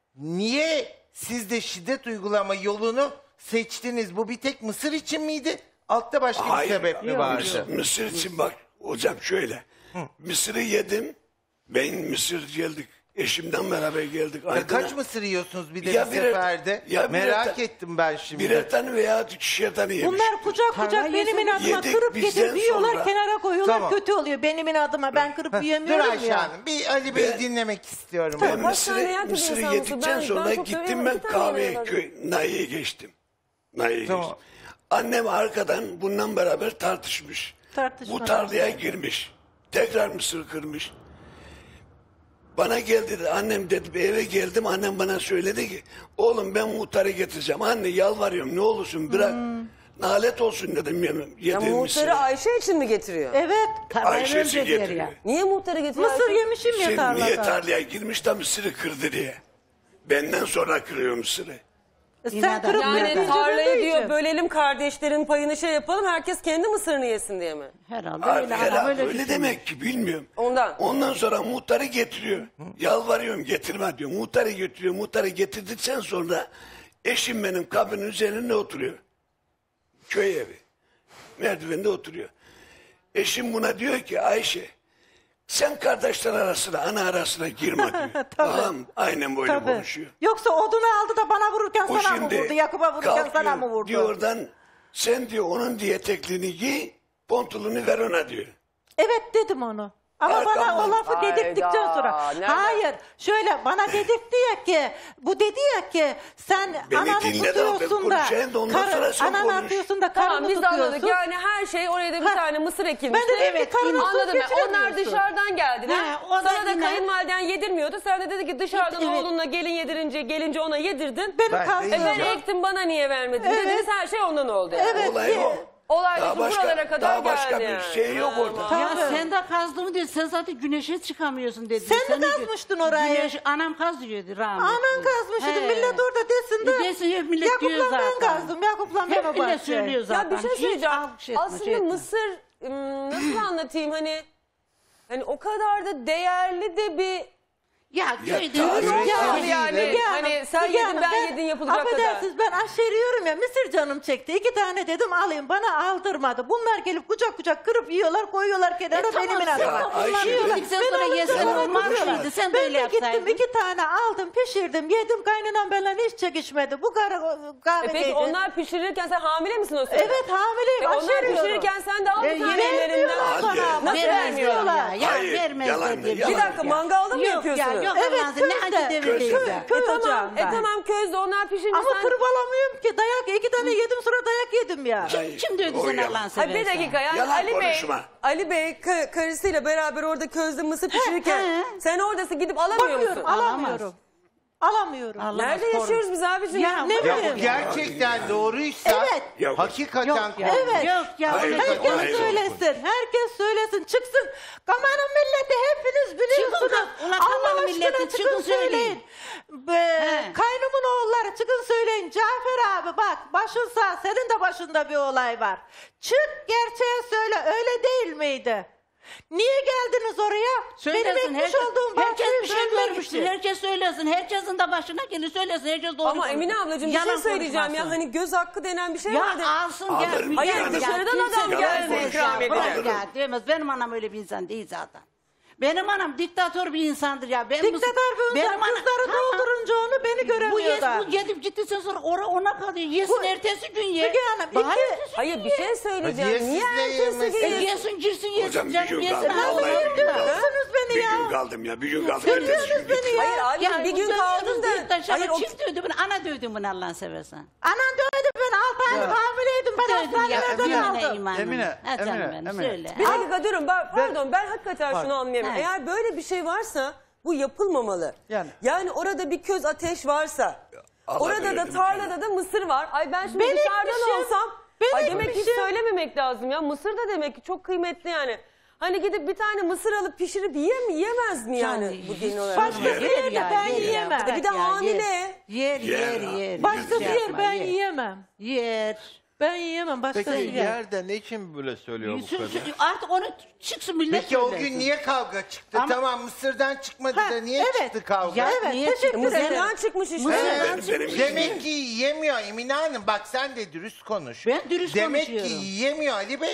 niye siz de şiddet uygulama yolunu seçtiniz? Bu bir tek mısır için miydi? Altta başka bir Hayır, sebep mi Mısır- vardı? Mısır için bak hocam şöyle. Mısırı yedim. Ben Mısır geldik. Eşimden beraber geldik. Ya Aydın'a. kaç mısır yiyorsunuz bir de Ya bir birer- seferde? ya birer Merak ta- ettim ben şimdi. Birer tane veya ikişer tane yemiş. Bunlar kucak kucak benim inadıma Yedik kırıp bizden getirip yiyorlar, sonra. kenara koyuyorlar, Tamam. kötü oluyor. Benim inadıma ben kırıp Dur yiyemiyorum Ayşe ya. Hanım bir Ali Bey'i Ben- dinlemek istiyorum. Ben Kaç Mısır'ı, tane yer Mısır'ı tabii yedikten insansın. Ben- sonra ben çok gittim seviyorum. ben Bir tane kahveye, yemeğe köy, Nayi'ye geçtim. Nayi'ye Tamam. geçtim. Annem arkadan bundan beraber tartışmış. Tartışma. Bu tarlaya girmiş. Tekrar mısır kırmış. Bana gel dedi. Annem dedi bir eve geldim. Annem bana söyledi ki oğlum ben muhtarı getireceğim. Anne yalvarıyorum ne olursun bırak. Nalet olsun dedim yemin. Ya Yediğim muhtarı mısırı. Ayşe için mi getiriyor? Evet. Ayşe'si getiriyor. Niye muhtarı getiriyor? Mısır Ayşe? yemişim ya Sen tarlada. niye tarlaya girmiş de mısırı kırdı diye. Benden sonra kırıyor mısırı. E Sen kırıp Yani yediğince ben de tarlaya diyor yiyeceğim. bölelim kardeşlerin payını şey yapalım herkes kendi mısırını yesin diye mi? Herhalde Abi, öyle. herhalde Adam öyle öyle düşünüyor. demek ki bilmiyorum. Ondan. Ondan sonra muhtarı getiriyor. Yalvarıyorum getirme diyor. Muhtarı getiriyor. Muhtarı getirdikten sonra eşim benim kapının üzerinde oturuyor. Köy evi. Merdivende oturuyor. Eşim buna diyor ki Ayşe sen kardeşler arasına ana arasına girme diyor. Tamam aynen böyle Tabii. konuşuyor. Yoksa odunu aldı da bana vururken O sana mı şimdi vurdu? Yakup'a vururken kalkıyor, sana mı vurdu? diyor oradan sen diyor onun diye etekliğini giy pontulunu ver ona diyor. Evet dedim onu. Ama bana Arkamdan- o lafı Hayda, dedirttikten sonra. nereden? Hayır. Şöyle bana dedirtti ya ki bu dedi ya ki sen Beni ananı dinle de ben tutuyorsun da konuşayım da ondan sonra sen ananı konuş. atıyorsun da karını Tamam biz de tutuyorsun. anladık yani her şey oraya da bir Ha. tane mısır ekilmiş. Ben de dedim ki karını Anladım ben. Onlar geçiremiyorsun. dışarıdan geldiler. Ha, o da Sana da yine- kayınvaliden yedirmiyordu. Sen de dedi ki dışarıdan Evet. oğlunla gelin yedirince gelince ona yedirdin. Benim Ben de kastım. E ben yiyeceğim. ektim bana niye vermedin Evet. dediniz her şey ondan oldu. Yani. Evet. Olay o. Olay Daha şu başka, buralara kadar daha başka geldi bir yani. şey yok orada. Aman. Ya Tabii. sen de kazdığımı diyor. Sen zaten güneşe çıkamıyorsun dedi. Sen mi kazmıştın orayı? Güneş, anam kaz diyordu rahmetli. Anan kazmıştı. He. Millet orada desin de. E desin, hep millet diyor Yakup'la ben zaten. kazdım. Yakup'la ben Hep o millet bahçeyi. söylüyor zaten. Ya bir şey Hiç söyleyeceğim. alkış etme, Aslında şey etme. mısır ım, nasıl anlatayım hani hani o kadar da değerli de bir Ya Ya köyde tabii. yok ya. yani, yani Müge hani Hanım, sen Müge yedin Hanım, ben yedin yapılacak kadar. Affedersiniz ben aşeriyorum ya mısır canım çekti. İki tane dedim alayım bana aldırmadı. Bunlar gelip kucak kucak kırıp yiyorlar koyuyorlar kenara E, tamam, benim sen inadıma. de bunlar Ayşe, yiyorlar. ben- Sen sonra onun yesen canına olmaz kızıyorum. mıydı? Sen de Ben öyle de gittim yapsaydın. iki tane aldım pişirdim yedim kaynanam benimle hiç çekişmedi. Bu kara E kahve peki onlar pişirirken sen hamile misin o sırada? Evet hamileyim E onlar aşeriyorum. pişirirken sen de al E, bir tane Vermiyorlar ellerinden. bana. Hadi. Nasıl Vermezler vermiyorlar? ya. Ya Hayır, vermezler yalan, diye. yalan. Bir dakika mangalda mı Yok ya yapıyorsunuz? yok Evet, Allah'ın ne közde. acı devirdeyiz Közde. ya. E Köy tamam, ocağında. e tamam közde onlar pişince Ama sen... tırmalamıyorum ki dayak iki tane yedim sonra dayak yedim ya. Hayır, Kim diyor ki o sen yalan. Allah'ın seversen? Hayır bir dakika yani Yalan Ali Bey, konuşma. Ali Bey ka- karısıyla beraber orada közde mısır pişirirken he. sen oradasın gidip alamıyor Bakıyorum musun? alamıyorum. Alamıyorum. Alamaz, Nerede korun. yaşıyoruz biz abicim? Ya ne Ya bileyim. bu gerçekten doğruysa Evet. Yok. hakikaten Yok ya. Evet. Yok ya. Hayır, öyle hayır, Herkes hayır. söylesin. Herkes söylesin. Çıksın. Kamanın milleti hepiniz biliyorsunuz. Çıkın. Ulan Allah kamanın aşkına milleti çıkın çıkın söyleyin. söyleyin. Be, He. kaynımın oğulları çıkın söyleyin. Cafer abi bak başın sağ. Senin de başında bir olay var. Çık gerçeği söyle. Öyle değil miydi? Niye geldiniz oraya? Söylesin. Benim ekmiş herkes, olduğum herkes bahçeyi bir şey bölmek görmüştür. için. Herkes söylesin. Herkesin de başına gelir söylesin. Herkes doğru Ama konuşsun. Emine ablacığım bir şey Yalan söyleyeceğim ya konuşmasın. hani göz hakkı denen bir şey Ya vardı. alsın gel. Alırım Müge Hayır, Hanım ya. dışarıdan Kimse adam yalan geldi, konuşuyor. ikram edecek. Bırak ya diyemez. Benim anam öyle bir insan değil zaten. Benim anam diktatör bir insandır ya. Ben Diktatör bir benim insan anam- kızları Tamam. doldurunca onu beni Bu, yes, göremiyorlar. bu gidip gittiysen sonra ora ona kalıyor. Yesin Bu- ertesi gün ye. Müge Hanım, Bahar iki- ertesi Hayır gün bir ye. şey söyleyeceğim. Hadi Niye siz de ertesi yemezsiniz. gün? E yesin girsin yesin Hocam bir canım gün yesin. kaldım. Allah'ım Vallahi bir gün ya. kaldım. Görüyorsunuz beni Bir ya. gün kaldım ya. Bir gün kaldım. Ertesi gün Görüyorsunuz beni gittim. ya. Hayır abi Ya bir gün bu kaldın dövüyoruz da. deyip de Hayır o Kim dövdü bunu? Ana dövdü bunu Allah'ını seversen. Anan dövdü ben altı aylık hamileydim ben Dövdü ya. hastanelerden Emine aldım. imanım. Emine, Ha canım Emine, benim Emine. söyle. Bir dakika durun. Ben, pardon ben hakikaten Bak. şunu anlayamıyorum. He. Eğer böyle bir şey varsa bu yapılmamalı. Yani. Yani orada bir köz ateş varsa. Allah Orada da verelim tarlada da mısır var. Ay ben şimdi Ben dışarıdan ekmişim. olsam. Ben Ay demek ki hiç ekmişim. söylememek lazım ya. Mısır da demek ki çok kıymetli yani. Hani gidip bir tane mısır alıp pişirip yiye mi yiyemez mi yani Yani bu din hiç olarak? Başka bir Yer yerde ya, ben yer ya. yiyemem. Bırak Bir de ya, hamile. Yer yer Yer. yer. yer. Başka Hiç bir yer yapma, ben yer. yiyemem. Yer. Ben yiyemem başka Peki bir yer. yerde ne için böyle söylüyor bu Sü- kadın? sü- Artık onu çıksın millet Peki o söylesin. gün niye kavga çıktı? Ama- Tamam Mısır'dan çıkmadı Ha, da niye evet. çıktı kavga? Ya Evet niye teşekkür çıktı? ederim. Mısırdan çıkmış işte. Benim, benim Demek ki yiyemiyor Emine Hanım. Bak sen de dürüst konuş. Ben dürüst Demek konuşuyorum. ki yiyemiyor Ali Bey.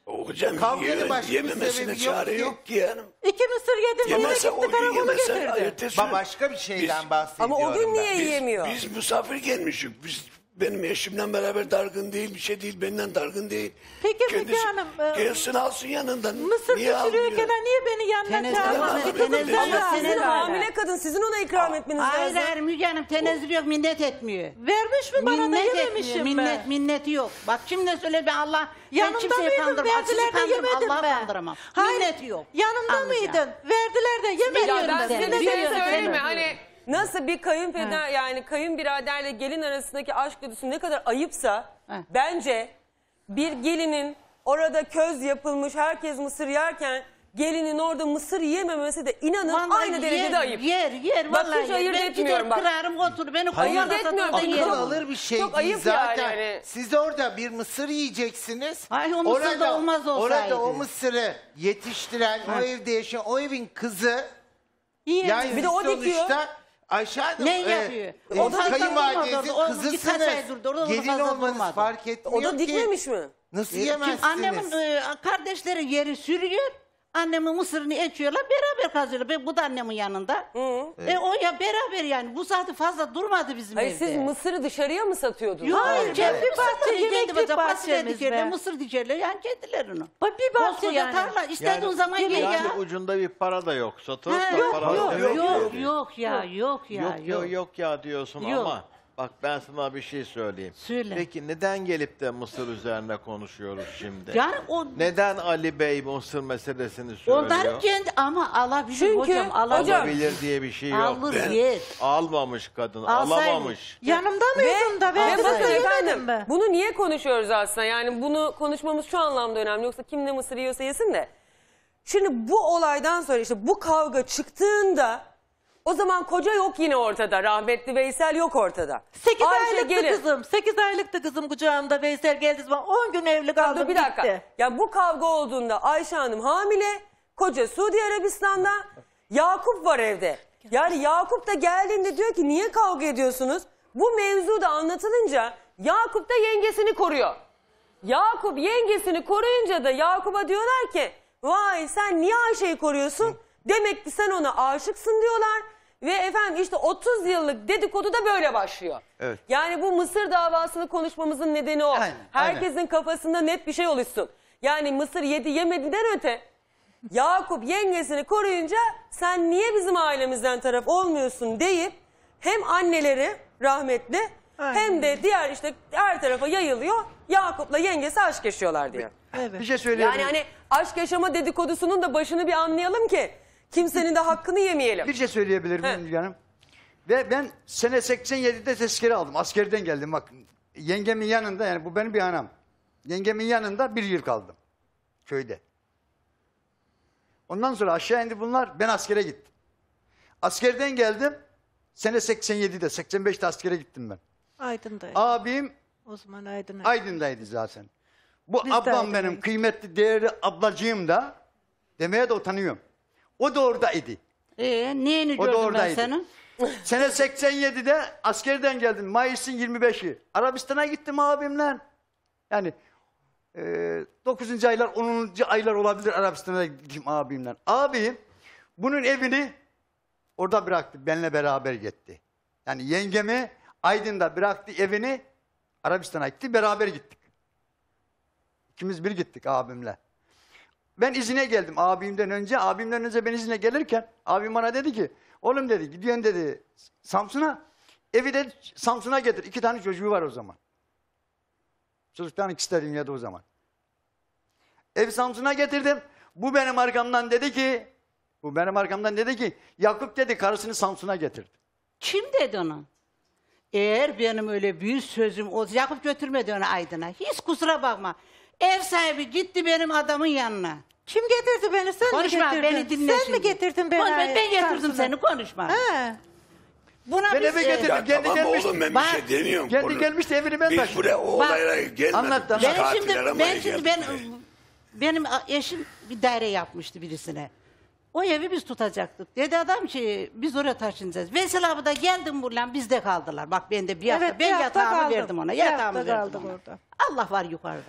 Hocam Kavganın ye, başka bir yememesine sebebi yok çare ki. yok ki yani. İki mısır yedim. Yine Yemese gitti o gün karakola yemese getirdi. ertesi Ba- gün- başka bir şeyden Biz- bahsediyorum Ama o gün niye ben. Biz, yiyemiyor? biz misafir gelmiştik. Biz benim eşimle beraber dargın değil, bir şey değil, benden dargın değil. Peki Müge Kendisi Hanım, e, gelsin alsın yanından. Mısır Niye almıyor? pişiriyorken niye beni yanına Tenezzül çağırmadın? etme, Kızım tenezzül sen etme, rahatsın. Sizin Sizin hamile kadın, sizin ona ikram etmeniz Hayır lazım. hayır Müge Hanım tenezzül yok, minnet etmiyor. Vermiş mi bana da Minnet yememişim etmiyor, mi? minnet, minneti yok. Bak şimdi söyle ben Allah, ben Yanımda kimseyi mıydın? kandırmam, sizi Verdiler de kandırmam, yemedim Allah'ı mi? kandıramam. Hayır. Minneti yok. Yanımda Anlayacağım. mıydın? Verdiler de yemedim. Ya ben seni, size bir şey biliyorum söyleyeyim mi? seni. Hani nasıl bir kayınpeder yani kayınbiraderle gelin arasındaki aşk duygusu ne kadar ayıpsa Heh. bence bir gelinin orada köz yapılmış herkes mısır yerken gelinin orada mısır yiyememesi de inanın Vallahi aynı yer, derecede ayıp. Yer yer Bak vallahi hiç yer. ayırt Ben etmiyorum gider bak. kırarım otur beni Ayırt kovana etmiyorum. satın Çok- yerim. Akıl alır bir şey Çok değil ayıp yani, zaten. hani. Siz orada bir mısır yiyeceksiniz. Ay, o mısır da olmaz olsaydı. Orada o mısırı yetiştiren, o evde yaşayan, o evin kızı. Yiyelim. Yani Bir de o siz dikiyor. sonuçta Ayşe Hanım, Ne e, yapıyor? e, O da kayınvalidenizin durmadı orada. O birkaç kızısınız. ay durdu, orada Gelin fazla olmanız durmadı. fark etmiyor O da ki. dikmemiş mi? Nasıl Kim- yemezsiniz? Annemin e, kardeşleri yeri sürüyor. Annemin mısırını ekiyorlar, beraber kazıyorlar. Ben, bu da annemin yanında. E, o ya beraber yani. Bu saati fazla durmadı bizim Hayır evde. siz mısırı dışarıya mı satıyordunuz? Yok, Hayır, kendi bahçe, yemeklik fasulye bahçemiz dikerler, be. mısır dikerler yani kendilerini. Bir bahçe Koskoca yani. tarla istediğin Yani- zaman ye Yani ya. ucunda bir para da yok. Satılıp Ha, da yok, para yok, da yok, yok, yani. yok ya, yok ya, Yok yok. yok yok ya diyorsun Yok. ama bak ben sana bir şey söyleyeyim. Söyle. Peki neden gelip de Mısır üzerine konuşuyoruz şimdi? Yani o Neden Ali Bey Mısır meselesini söylüyor? onlar kendi ama alabilir Çünkü hocam, alabilir. Alabilir diye bir şey yok. Alır yer. Almamış kadın, Alsaydı. alamamış. Yanımda mıydın da Ve verdiler bakın de yemedim efendim mi? bunu niye konuşuyoruz aslında? Yani bunu konuşmamız şu anlamda önemli. Yoksa kim ne mısır yiyorsa yesin de. Şimdi bu olaydan sonra işte bu kavga çıktığında o zaman koca yok yine ortada. Rahmetli Veysel yok ortada. Sekiz Ayşe aylıktı gelin. kızım. Sekiz aylıktı kızım kucağımda. Veysel geldi zaman on gün evli kaldım Dur bir dakika. gitti. Ya bu kavga olduğunda Ayşe Hanım hamile, koca Suudi Arabistan'da, Yakup var evde. Yani Yakup da geldiğinde diyor ki niye kavga ediyorsunuz? Bu mevzu da anlatılınca Yakup da yengesini koruyor. Yakup yengesini koruyunca da Yakup'a diyorlar ki vay sen niye Ayşe'yi koruyorsun? Demek ki sen ona aşıksın diyorlar. Ve efendim işte otuz yıllık dedikodu da böyle başlıyor. Evet. Yani bu Mısır davasını konuşmamızın nedeni o. Aynen, Herkesin aynen. kafasında net bir şey oluşsun. Yani Mısır yedi yemediden öte Yakup yengesini koruyunca sen niye bizim ailemizden taraf olmuyorsun deyip hem anneleri rahmetli hem de diğer işte her tarafa yayılıyor. Yakup'la yengesi aşk yaşıyorlar diyor. Bir şey söyleyeyim. Yani hani aşk yaşama dedikodusunun da başını bir anlayalım ki kimsenin de hakkını yemeyelim. Bir şey söyleyebilir miyim Müge Hanım? Ve ben sene seksen yedide tezkere aldım. Askerden geldim bak. Yengemin yanında yani bu benim bir anam. Yengemin yanında bir yıl kaldım. Köyde. Ondan sonra aşağı indi bunlar. Ben askere gittim. Askerden geldim. Sene seksen yedide, seksen beşte askere gittim ben. Aydın'daydı. Abim O zaman Aydın. Aydın'daydı zaten. Bu Biz de ablam Aydın'daydık. benim kıymetli, değerli ablacığım da demeye de utanıyorum. O da oradaydı. Ee, neyini O da gördüm ben oradaydı. senin? Sene seksen yedide askerden geldim. Mayıs'ın yirmi beşi. Arabistan'a gittim abimle. Yani e, dokuzuncu aylar, onuncu aylar olabilir Arabistan'a gittim abimle. Abim bunun evini orada bıraktı. Benimle beraber gitti. Yani yengemi Aydın'da bıraktı evini. Arabistan'a gitti. Beraber gittik. İkimiz bir gittik abimle. Ben izine geldim abimden önce. Abimden önce ben izine gelirken abim bana dedi ki oğlum dedi gidiyorsun dedi Samsun'a. Evi de Samsun'a getir. İki tane çocuğu var o zaman. Çocuktan ikisi de dünyada o zaman. Evi Samsun'a getirdim. Bu benim arkamdan dedi ki bu benim arkamdan dedi ki Yakup dedi karısını Samsun'a getirdi. Kim dedi onu? Eğer benim öyle büyük sözüm olsa Yakup götürmedi onu Aydın'a. Hiç kusura bakma. Ev sahibi gitti benim adamın yanına. Kim getirdi beni? Sen Konuşma, mi getirdin? beni dinle Sen şimdi. mi getirdin beni? Konuşma, ben getirdim Samsun'a? seni konuşma. He. Buna Ben biz, eve e, getirdim. Ya Kendi tamam gelmiş. oğlum ben bir Bak, şey demiyorum. Kendi Bunu- gelmişti evini ben Biz taşıdım. buraya o Bak, olaylara gelmedik. anlat, Biz anlat. Ben katil şimdi ben aramaya şimdi geldik ben buraya. benim eşim bir daire yapmıştı birisine. O evi biz tutacaktık. Dedi adam ki biz oraya taşınacağız. Veysel abi da geldim buradan bizde kaldılar. Bak ben de bir hafta Evet, bir ben hafta yatağımı kaldım. verdim ona. Bir Yatağımı hafta verdim kaldık ona. orada. Allah var yukarıda.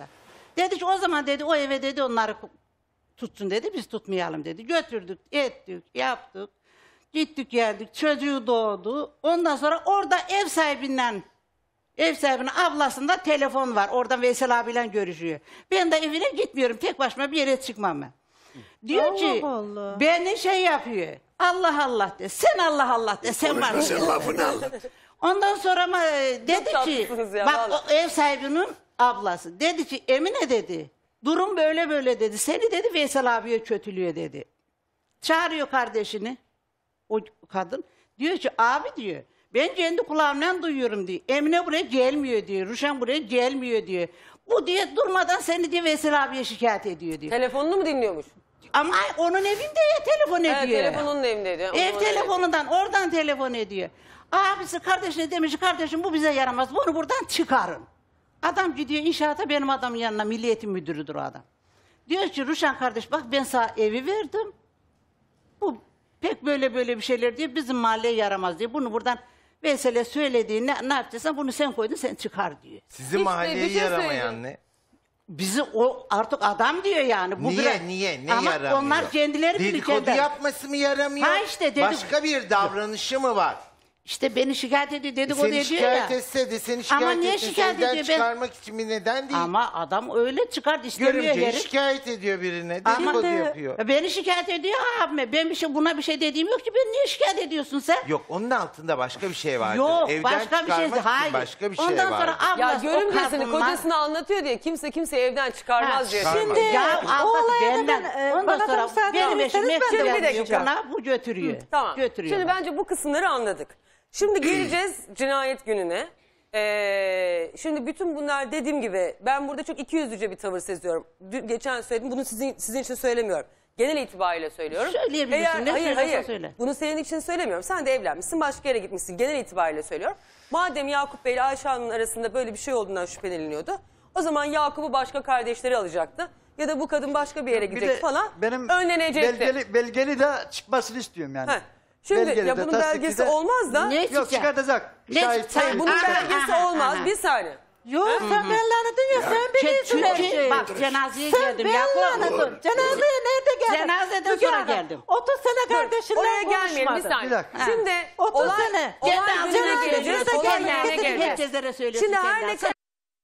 Dedi ki o zaman dedi o eve dedi onları tutsun dedi. Biz tutmayalım dedi. Götürdük, ettik, yaptık. Gittik geldik. Çocuğu doğdu. Ondan sonra orada ev sahibinden ev sahibinin ablasında telefon var. Oradan Veysel abiyle görüşüyor. Ben de evine gitmiyorum. Tek başıma bir yere çıkmam ben. Diyor Allah ki Allah. beni şey yapıyor. Allah Allah de. Sen Allah Allah de. Sen Konuşma bana. sen lafını al. Ondan sonra ama dedi ki tatlısınız ya, bak vallahi. o ev sahibinin ablası dedi ki Emine dedi durum böyle böyle dedi seni dedi Veysel abiye kötülüyor dedi. Çağırıyor kardeşini o kadın diyor ki abi diyor ben kendi kulağımdan duyuyorum diyor. Emine buraya gelmiyor diyor. Ruşen buraya gelmiyor diyor. Bu diye durmadan seni diye Veysel abiye şikayet ediyor diyor. Telefonunu mu dinliyormuş? Ama onun evinde ya telefon ediyor. Evet, telefonun evindeydi. Ev Onu- telefonundan oradan telefon ediyor. Abisi kardeşine demiş kardeşim bu bize yaramaz bunu buradan çıkarın. Adam gidiyor inşaata benim adamın yanına Milli Eğitim Müdürüdür o adam. Diyor ki Ruşen kardeş bak ben sana evi verdim. Bu pek böyle böyle bir şeyler diyor bizim mahalleye yaramaz diyor. Bunu buradan Veysel'e söylediğini ne, ne yapacaksan bunu sen koydun sen çıkar diyor. Sizin Hiç de mahalleye bir şey yaramayan söyleyeyim. ne? Bizi o artık adam diyor yani. Bu Niye biraz- niye ne Ama yaramıyor? onlar kendileri bilir Dedikodu kendileri. yapması mı yaramıyor? Ha işte dedik- Başka bir davranışı mı var? İşte beni şikayet ediyor dedikodu Seni ediyor şikayet ya. etse de seni Ama şikayet niye etse şikayet evden ediyor? Ben- çıkarmak için bir neden değil. Ama adam öyle çıkardı istemiyor Görümceyi herif. şikayet ediyor birine. Ama Dedikodu de- yapıyor. Beni şikayet ediyor abime. Ben bir şey buna bir şey dediğim yok ki ben niye şikayet ediyorsun sen? Yok onun altında başka bir şey vardır. Yok Evden başka bir şey çıkarmak için hayır. başka bir şey Ondan vardır. sonra Ya ablası o görümcesini kadınla- kocasını anlatıyor diye kimse kimseyi evden çıkarmaz Ha, diyor. çıkarmaz. Şimdi Ya o ablası olaya da benden. ben, e, Ondan bana da sonra müsaade benim eşim ederseniz ben de nefret yapacağım. ediyor bana bu götürüyor. Tamam. Götürüyor. Şimdi bence bu kısımları anladık. Şimdi geleceğiz cinayet gününe. Ee, şimdi bütün bunlar dediğim gibi ben burada çok ikiyüzlüce bir tavır seziyorum. Dün, geçen söyledim bunu sizin sizin için söylemiyorum. Genel itibariyle söylüyorum. Söyleyebilirsin, Eğer- ne hayır söylüyorsan hayır. söyle. Bunu senin için söylemiyorum. Sen de evlenmişsin başka yere gitmişsin. Genel itibariyle söylüyorum. Madem Yakup Bey ile Ayşe Hanım'ın arasında böyle bir şey olduğundan şüpheleniliyordu. O zaman Yakup'u başka kardeşleri alacaktı. Ya da bu kadın başka bir yere Bir gidecek de falan. benim önlenecekti. belgeli, belgeli de çıkmasını istiyorum yani. Heh. Şimdi Belgeli ya de, bunun tasdikli belgesi de- olmaz da. Ne Yok çıkacak? çıkartacak. Ne Şahit çıkacak? sayın. Bunun Aha, belgesi aha, olmaz. aha. Bir saniye. Yok sen benle anladın ya sen biliyorsun her Çünkü şeyi. bak cenazeye Sen geldim. benle Yakup. anladın. Cenazeye nerede geldin? Cenazeden Müge sonra Hanım, geldim. otuz sene kardeşinle Oraya gelmeyelim bir konuşmadın. saniye. Bir dakika. Şimdi otuz olay, sene. olay Kendi gününe ağzına geleceğiz. söylüyorsun, Olay kendi gününe ağzına geleceğiz. herkeslere söylüyorsun. Şimdi her kendi ne ağzına. kadar...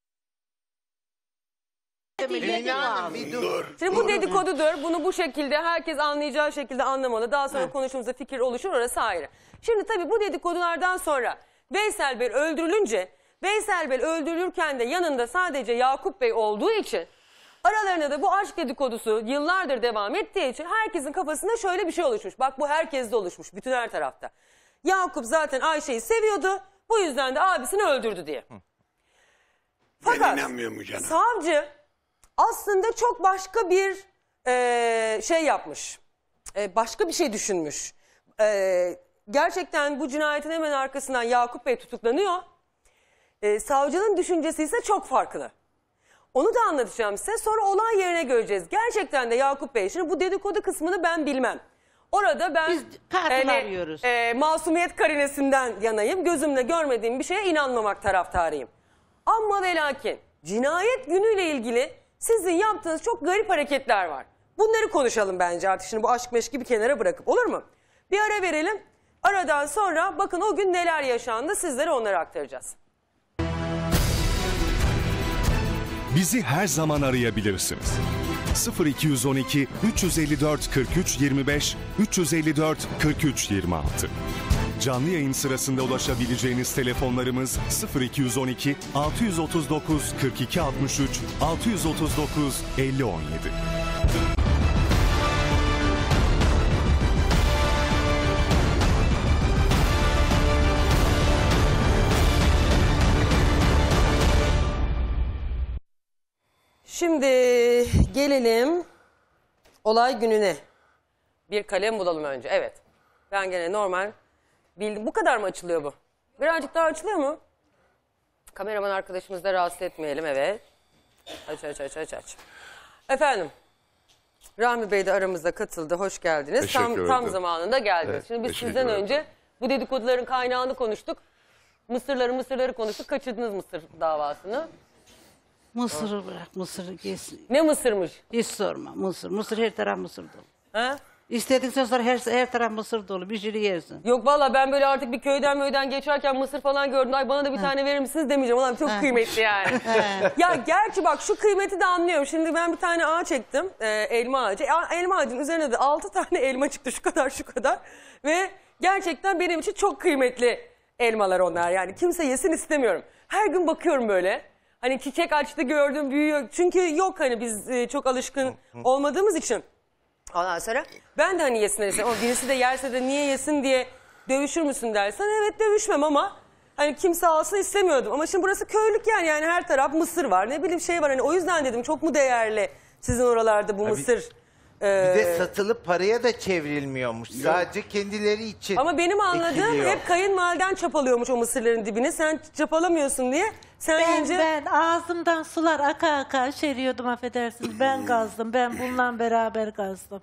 Emine Hanım bir dur. Şimdi bu dedikodudur. Bunu bu şekilde herkes anlayacağı şekilde anlamalı. Daha sonra konuşmamızda fikir oluşur orası ayrı. Şimdi tabii bu dedikodulardan sonra Veysel Bey öldürülünce Veysel Bey öldürülürken de yanında sadece Yakup Bey olduğu için aralarında da bu aşk dedikodusu yıllardır devam ettiği için herkesin kafasında şöyle bir şey oluşmuş. Bak bu herkeste oluşmuş. Bütün her tarafta. Yakup zaten Ayşe'yi seviyordu. Bu yüzden de abisini öldürdü diye. Ben Fakat inanmıyorum bu cana. savcı aslında çok başka bir e, şey yapmış. E, başka bir şey düşünmüş. E, gerçekten bu cinayetin hemen arkasından Yakup Bey tutuklanıyor. E, savcının düşüncesi ise çok farklı. Onu da anlatacağım size. Sonra olay yerine göreceğiz. Gerçekten de Yakup Bey, şimdi bu dedikodu kısmını ben bilmem. Orada ben Biz katil arıyoruz. e, masumiyet karinesinden yanayım. Gözümle görmediğim bir şeye inanmamak taraftarıyım. Ama ve lakin cinayet günüyle ilgili sizin yaptığınız çok garip hareketler var. Bunları konuşalım bence artık şimdi bu aşk meşki bir kenara bırakıp, olur mu? Bir ara verelim. Aradan sonra bakın o gün neler yaşandı, sizlere onları aktaracağız. Bizi her zaman arayabilirsiniz. sıfır iki yüz on iki üç yüz elli dört kırk üç yirmi beş üç yüz elli dört kırk üç yirmi altı. Canlı yayın sırasında ulaşabileceğiniz telefonlarımız sıfır iki yüz on iki altı yüz otuz dokuz kırk iki altmış üç altı yüz otuz dokuz elli on yedi. Şimdi gelelim olay gününe. Bir kalem bulalım önce. Evet. Ben gene normal bildim. Bu kadar mı açılıyor bu? Birazcık daha açılıyor mu? Kameraman arkadaşımızı da rahatsız etmeyelim. Evet. Aç aç aç aç aç. Efendim. Rahmi Bey de aramızda katıldı. Hoş geldiniz. Teşekkür Tam, ederim. tam zamanında geldiniz. Evet, Şimdi biz teşekkür sizden ederim. önce bu dedikoduların kaynağını konuştuk. Mısırları mısırları konuştuk. Kaçırdınız Mısır davasını. Mısır'ı bırak, Mısır'ı kesin. Ne mısırmış? Hiç sorma, Mısır. Mısır her taraf Mısır dolu. Ha? İstedikten sonra her, her taraf Mısır dolu, bir şey yersin. Yok valla ben böyle artık bir köyden möyden geçerken mısır falan gördüm. Ay bana da bir tane verir misiniz demeyeceğim. Ulan çok Ha. kıymetli yani. Ya gerçi bak şu kıymeti de anlıyorum. Şimdi ben bir tane ağaç çektim. E, elma ağacı. E, elma ağacının üzerine de altı tane elma çıktı şu kadar şu kadar. Ve gerçekten benim için çok kıymetli elmalar onlar. Yani kimse yesin istemiyorum. Her gün bakıyorum böyle. Hani çiçek açtı gördüm büyüyor. Çünkü yok hani biz e, çok alışkın olmadığımız için. Ondan sonra ben de hani yesinler istedim ama birisi de yerse de niye yesin diye dövüşür müsün dersen evet dövüşmem ama hani kimse alsın istemiyordum. Ama şimdi burası köylük yani yani her taraf mısır var ne bileyim şey var hani o yüzden dedim çok mu değerli sizin oralarda bu mısır. Bir Ee, de satılıp paraya da çevrilmiyormuş. Sadece kendileri için Ama benim anladığım ekiliyor. hep kayınvaliden çapalıyormuş o mısırların dibine sen çapalamıyorsun diye. Sen Ben, yiyince... ben ağzımdan sular aka aka şeriyordum affedersiniz. Ben kazdım. Ben bununla beraber kazdım.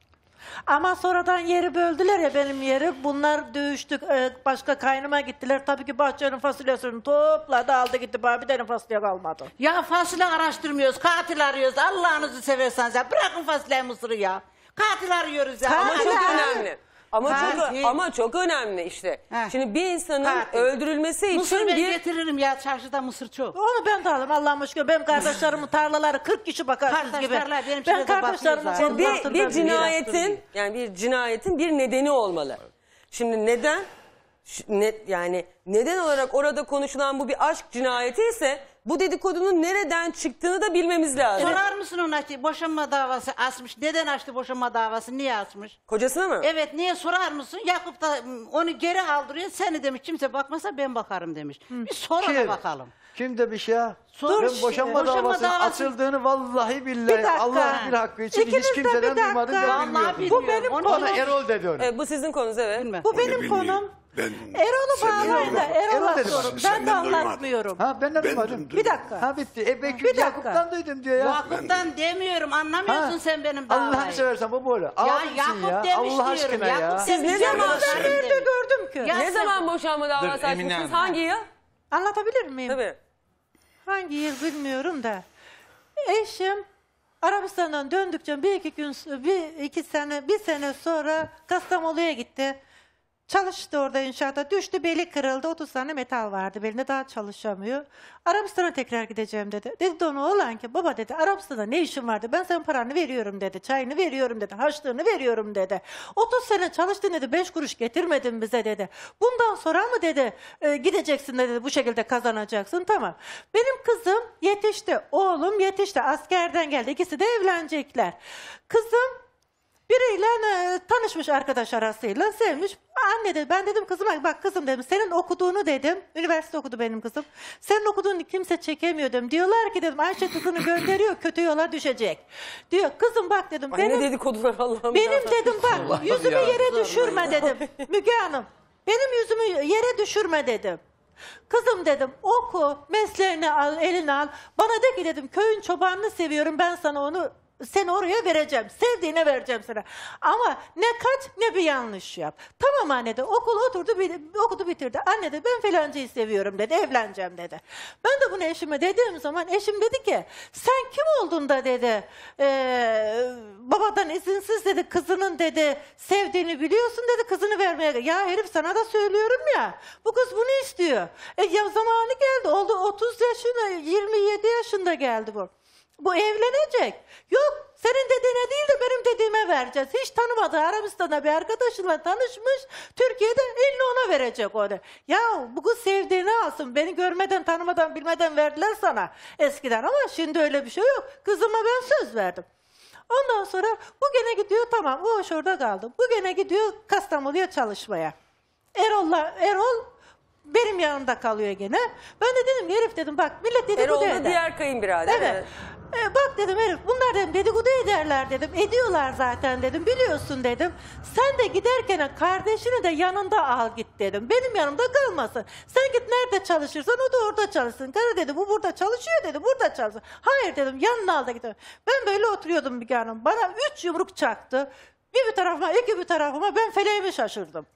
Ama sonradan yeri böldüler ya benim yeri. Bunlar dövüştük. Ee, başka kaynıma gittiler. Tabii ki bahçenin fasulyesini topladı aldı gitti. Bana bir tane fasulye kalmadı. Ya fasulye araştırmıyoruz, katil arıyoruz. Allah'ınızı severseniz ya. Bırakın fasulye mısırı ya. Katil arıyoruz ya. Ama çok önemli. Ama çok Katil. ama çok önemli işte. Heh. Şimdi bir insanın Katil. öldürülmesi için Mısır ben bir getiririm ya, çarşıda mısır çok. Onu ben de alırım Allah'ıma şükür. Benim kardeşlerimin tarlaları kırk kişi bakar siz gibi. Kardeşlerle benim Ben şöyle de kardeşlerimin bakıyorlar. bir, konusunda bir bir cinayetin yani bir cinayetin bir nedeni olmalı. Şimdi neden Ş- ne, yani neden olarak orada konuşulan bu bir aşk cinayeti ise bu dedikodunun nereden çıktığını da bilmemiz lazım. Sorar mısın ona ki boşanma davası açmış? Neden açtı boşanma davası? Niye açmış? Kocasına mı? Evet, niye sorar mısın? Yakup da mm, onu geri aldırıyor. Seni demiş kimse bakmasa ben bakarım demiş. Bir sor ona Kim? bakalım. Kim demiş ya? Dur ben şimdi. boşanma, Boşanma davasının davası- açıldığını vallahi billahi Bir dakika. Allah'ın bir hakkı için İkiniz hiç de kimseden bir dakika. duymadım ben Vallahi bilmiyordum. bilmiyorum. Bu benim Onu- Bana Erol dedi onu. Evet, bu sizin konunuz evet. Bilmem. Bu benim konum. Erol'u bağlayın da Erol'a Erol dedi bana. sorun. Ben de anlatmıyorum. Ha ben de duymadım. Bir dakika. Ha bitti. E belki Bir dakika. Yakup'tan duydum diyor ya. Yakup'tan demiyorum, anlamıyorsun Ha. sen benim davayı. Allah'ını seversen bu böyle. Ya Abisin Yakup ya. demiş Allah diyorum. aşkına Yakup ya. demiş, Siz ne Yakup zaman- demiş. Ben nerede gördüm ki? Ya Ne sen- zaman boşanma davası Dur, Emine açmışsınız? Hanım. Hangi yıl? Anlatabilir miyim? Tabii. Hangi yıl bilmiyorum da. Eşim Arabistan'dan döndükçe bir iki gün bir iki sene bir sene sonra Kastamonu'ya gitti. Çalıştı orada inşaatta. Düştü, beli kırıldı. otuz tane metal vardı belinde, daha çalışamıyor. Arabistan'a tekrar gideceğim dedi. Dedi de ona oğlan ki baba dedi Arabistan'da ne işin vardı? Ben senin paranı veriyorum dedi. Çayını veriyorum dedi. Harçlığını veriyorum dedi. otuz sene çalıştın dedi. beş kuruş getirmedin bize dedi. Bundan sonra mı dedi e, gideceksin dedi. Bu şekilde kazanacaksın. Tamam. Benim kızım yetişti. Oğlum yetişti. Askerden geldi. İkisi de evlenecekler. Kızım biriyle e, tanışmış arkadaş arasıyla, sevmiş. Anne dedi, ben dedim kızıma bak kızım dedim senin okuduğunu dedim, üniversite okudu benim kızım. Senin okuduğunu kimse çekemiyor dedim. Diyorlar ki dedim Ayşe kızını gönderiyor, kötü yola düşecek. Diyor kızım bak dedim. Ay benim, ne dedikodular Allah'ım. benim ya. dedim bak Allah'ım yüzümü ya. yere düşürme dedim. Müge Hanım benim yüzümü yere düşürme dedim. Kızım dedim oku, mesleğini al, eline al. Bana de ki dedim köyün çobanını seviyorum, ben sana onu seni oraya vereceğim. Sevdiğine vereceğim sana. Ama ne kaç ne bir yanlış yap. Tamam anne de okul oturdu bir- okudu bitirdi. Anne de ben falancayı seviyorum dedi. Evleneceğim dedi. Ben de bunu eşime dediğim zaman eşim dedi ki sen kim oldun da dedi "Ee, babadan izinsiz dedi kızının dedi sevdiğini biliyorsun dedi kızını vermeye. Ya herif sana da söylüyorum ya. Bu kız bunu istiyor. E ya zamanı geldi. Oldu otuz yaşında yirmi yedi yaşında geldi bu. Bu evlenecek. Yok senin dediğine değil de benim dediğime vereceğiz. Hiç tanımadığı Arabistan'da bir arkadaşıyla tanışmış. Türkiye'de elini ona verecek onu. Ya bu kız sevdiğini alsın. Beni görmeden tanımadan bilmeden verdiler sana eskiden. Ama şimdi öyle bir şey yok. Kızıma ben söz verdim. Ondan sonra bu gene gidiyor tamam o iş orada kaldı. Bu gene gidiyor Kastamonu'ya çalışmaya. Erol'la Erol benim yanımda kalıyor gene. Ben de dedim herif dedim bak millet dedikodu Erol da eder. diğer kayınbirader. Evet. E, bak dedim herif bunlar dedim dedikodu ederler dedim. Ediyorlar zaten dedim biliyorsun dedim. Sen de giderken kardeşini de yanında al git dedim. Benim yanımda kalmasın. Sen git nerede çalışırsan o da orada çalışsın. Karı dedi bu burada çalışıyor dedi burada çalışsın. Hayır dedim yanına al da git. Ben böyle oturuyordum Müge Hanım. Bana üç yumruk çaktı. Bir bir tarafıma iki bir tarafıma ben feleğimi şaşırdım.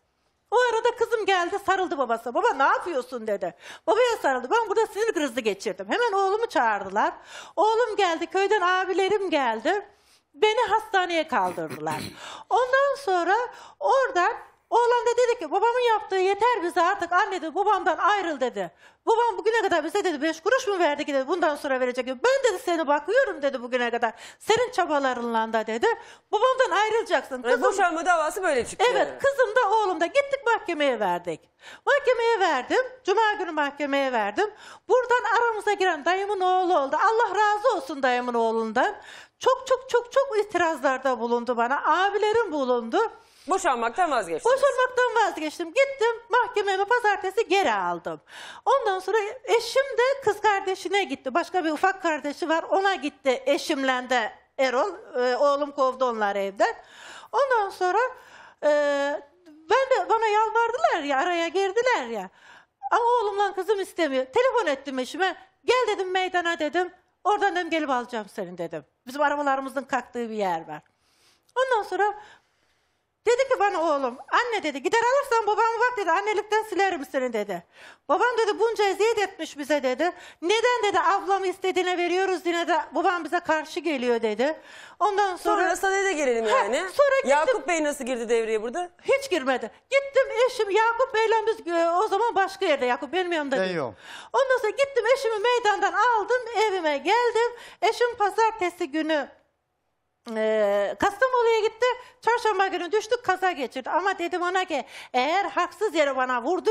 O arada kızım geldi sarıldı babasına. Baba ne yapıyorsun dedi. Babaya sarıldı. Ben burada sinir krizi geçirdim. Hemen oğlumu çağırdılar. Oğlum geldi. Köyden abilerim geldi. Beni hastaneye kaldırdılar. Ondan sonra oradan oğlan da dedi ki babamın yaptığı yeter bize artık anne dedi babamdan ayrıl dedi. Babam bugüne kadar bize dedi beş kuruş mu verdi ki dedi bundan sonra verecek. Ben dedi seni bakıyorum dedi bugüne kadar. Senin çabalarınla da dedi. Babamdan ayrılacaksın. Kızım, boşanma davası böyle çıktı. Evet kızım da oğlum da gittik mahkemeye verdik. Mahkemeye verdim. Cuma günü mahkemeye verdim. Buradan aramıza giren dayımın oğlu oldu. Allah razı olsun dayımın oğlundan. Çok çok çok çok itirazlarda bulundu bana. Abilerim bulundu. Boşanmaktan vazgeçtim. Boşanmaktan vazgeçtim. Gittim mahkememe pazartesi geri aldım. Ondan sonra eşim de kız kardeşine gitti. Başka bir ufak kardeşi var ona gitti. Eşimle de Erol. E, oğlum kovdu onları evden. Ondan sonra e, ben de bana yalvardılar ya araya girdiler ya. Ama oğlumla kızım istemiyor. Telefon ettim eşime. Gel dedim meydana dedim. Oradan dedim gelip alacağım seni dedim. Bizim arabalarımızın kalktığı bir yer var. Ondan sonra dedi ki bana oğlum, anne dedi gider alırsan babamı bak dedi, annelikten silerim seni dedi. Babam dedi bunca eziyet etmiş bize dedi. Neden dedi ablamı istediğine veriyoruz yine de babam bize karşı geliyor dedi. Ondan sonra... Sonra sana da gelelim yani. He, sonra gittim. Yakup Bey nasıl girdi devreye burada? Hiç girmedi. Gittim eşim Yakup Bey'le biz o zaman başka yerde Yakup benim yanımda değil. Yok. Ondan sonra gittim eşimi meydandan aldım evime geldim. Eşim pazartesi günü Ee, Kastamonu'ya gitti. Çarşamba günü düştük kaza geçirdi. Ama dedim ona ki eğer haksız yere bana vurdu.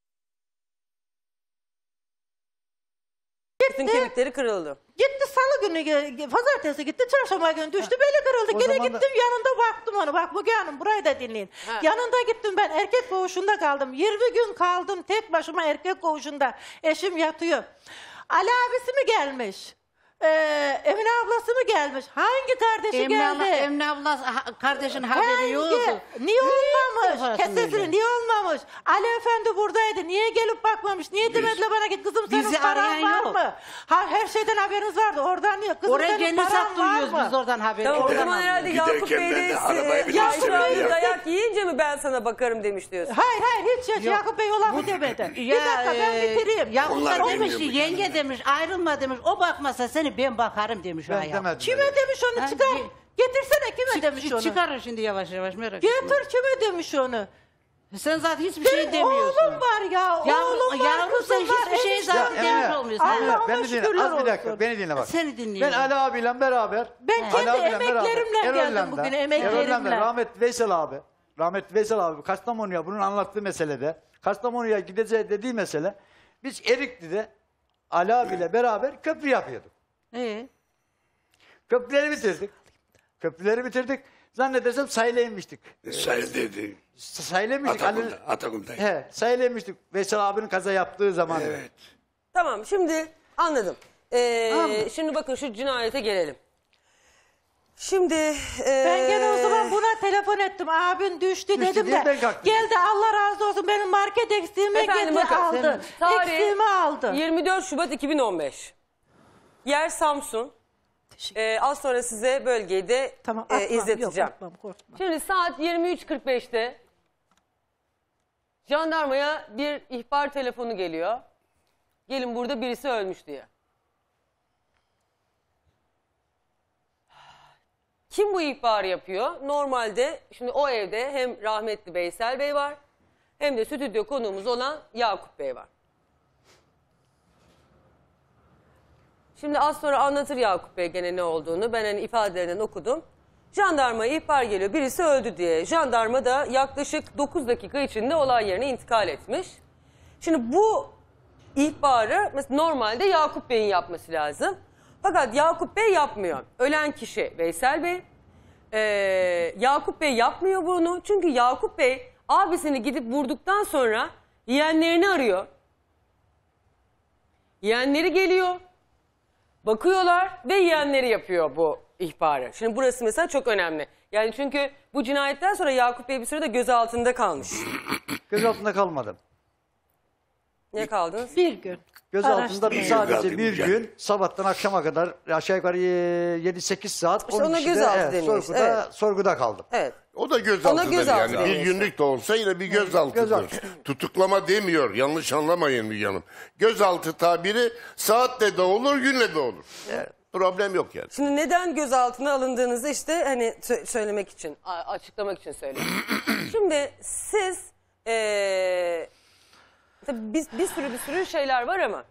Bütün kemikleri kırıldı. Gitti salı günü, pazartesi gitti, çarşamba günü düştü, beli kırıldı. O Gene zaman gittim da- yanında baktım onu. Bak Müge Hanım burayı da dinleyin. Ha. Yanında gittim ben erkek koğuşunda kaldım. yirmi gün kaldım tek başıma erkek koğuşunda. Eşim yatıyor. Ali abisi mi gelmiş? Ee, Emine ablası mı gelmiş? Hangi kardeşi Emine geldi? abla, Emine abla ha- kardeşin haberi Hangi? yoktu. Niye olmamış? Niye Kes sesini yaparsın niye olmamış? Ali Efendi buradaydı. Niye gelip bakmamış? Niye demediler bana git kızım senin Bizi paran arayan var yok. mı? Ha, her şeyden haberiniz vardı. Oradan niye? Kızım Oraya senin gelini paran sat duyuyoruz var mı? biz oradan haberi. Tamam o Oradan zaman anlıyoruz. herhalde Yakup Giderken Bey ben de de arabayı bir Yakup değiştirmem Bey ya. dayak yiyince mi ben sana bakarım demiş diyorsun. Hayır hayır hiç hiç Yakup Bey o lafı demedi. Bir dakika ben e, bitireyim. Yakup Onlar da demiş bilmiyor ki bu yenge demiş ayrılma demiş. O bakmasa seni ben bakarım demiş. Ben o ya. demedim. Kime öyle. demiş onu Ha, çıkar. bir- Getirsene kime Çık- demiş onu. Çıkarır şimdi yavaş yavaş merak etme. Getir kime demiş onu. Sen zaten hiçbir Senin şey demiyorsun. oğlum var ya. Yavrum, oğlum var, yavrum sen kızım var, hiçbir şey enişte zaten var. demiş Emine, olmuyorsun. Emine, Allah'ıma beni dinle. şükürler Az bir dakika, olsun. beni dinle bak. Seni Ben dinliyorum. Ali abiyle beraber. Ben Ali kendi abiyle emeklerimle beraber, geldim Erol'le bugüne, de, emeklerimle. Erol'le de, rahmetli Veysel abi. Rahmetli Veysel abi Kastamonu'ya bunun anlattığı meselede. Kastamonu'ya gideceği dediği mesele. Biz Erikli'de Ali abiyle beraber köprü yapıyorduk. Ee? Köprüleri bitirdik. Köprüleri bitirdik. Zannedersem sahile inmiştik. Sayın dedi. Sahile inmiştik. Ali- Atakum'da. Atakum'da. He, sahile inmiştik. Veysel abinin kaza yaptığı zaman. Evet. Tamam şimdi anladım. Ee, Tamam. şimdi bakın şu cinayete gelelim. Şimdi ee, Ben gene o zaman buna telefon ettim. Abin düştü, Düştü dedim diye de. ben kalktım. Geldi Allah razı olsun benim market eksiğimi Efendim getir bakın, aldı. tarih Eksiğimi aldı. yirmi dört Şubat iki bin on beş. Yer Samsun. Ee, az sonra size bölgeyi de Tamam, e, atmam, izleteceğim. yok, atmam, korkma. Şimdi saat yirmi üç kırk beşte jandarmaya bir ihbar telefonu geliyor. Gelin burada birisi ölmüş diye. Kim bu ihbarı yapıyor? Normalde şimdi o evde hem rahmetli Veysel Bey var hem de stüdyo konuğumuz olan Yakup Bey var. Şimdi az sonra anlatır Yakup Bey gene ne olduğunu. Ben hani ifadelerinden okudum. Jandarmaya ihbar geliyor birisi öldü diye. Jandarma da yaklaşık dokuz dakika içinde olay yerine intikal etmiş. Şimdi bu ihbarı mesela normalde Yakup Bey'in yapması lazım. Fakat Yakup Bey yapmıyor. Ölen kişi Veysel Bey. Ee, Yakup Bey yapmıyor bunu. Çünkü Yakup Bey abisini gidip vurduktan sonra yeğenlerini arıyor. Yeğenleri geliyor. Bakıyorlar ve yeğenleri yapıyor bu ihbarı. Şimdi burası mesela çok önemli. Yani çünkü bu cinayetten sonra Yakup Bey bir sürede gözaltında kalmış. Göz altında kalmadım. Ne kaldınız? Bir gün. Gözaltında bir Araştırma. sadece bir gün sabahtan akşama kadar aşağı yukarı yedi sekiz saat İşte onun ona içinde, gözaltı evet, deniyor işte, sorguda, evet. sorguda kaldım. Evet. O da gözaltıdır Ona gözaltı yani. Bir deniyor günlük de olsa yine bir gözaltıdır. Gözaltı. Tutuklama demiyor. Yanlış anlamayın Müge Hanım. Gözaltı tabiri saatle de olur, günle de olur. Evet. Problem yok yani. Şimdi neden gözaltına alındığınızı işte hani sö- söylemek için, a- açıklamak için söylüyorum. Şimdi siz ee, tabii biz, bir sürü bir sürü şeyler var ama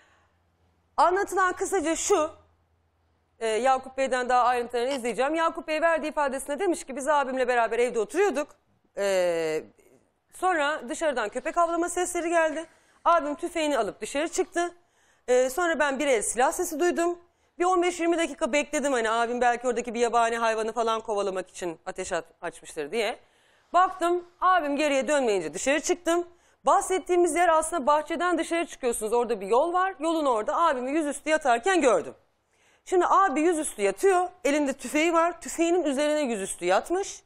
anlatılan kısaca şu, e, Yakup Bey'den daha ayrıntılarını izleyeceğim. Yakup Bey verdiği ifadesinde demiş ki biz abimle beraber evde oturuyorduk. E, sonra dışarıdan köpek avlama sesleri geldi. Abim tüfeğini alıp dışarı çıktı. E, sonra ben bir el silah sesi duydum. Bir on beş yirmi dakika bekledim hani abim belki oradaki bir yabani hayvanı falan kovalamak için ateş at- açmıştır diye. Baktım abim geriye dönmeyince dışarı çıktım. Bahsettiğimiz yer aslında bahçeden dışarı çıkıyorsunuz. Orada bir yol var. Yolun orada abimi yüzüstü yatarken gördüm. Şimdi abi yüzüstü yatıyor. Elinde tüfeği var. Tüfeğinin üzerine yüzüstü yatmış.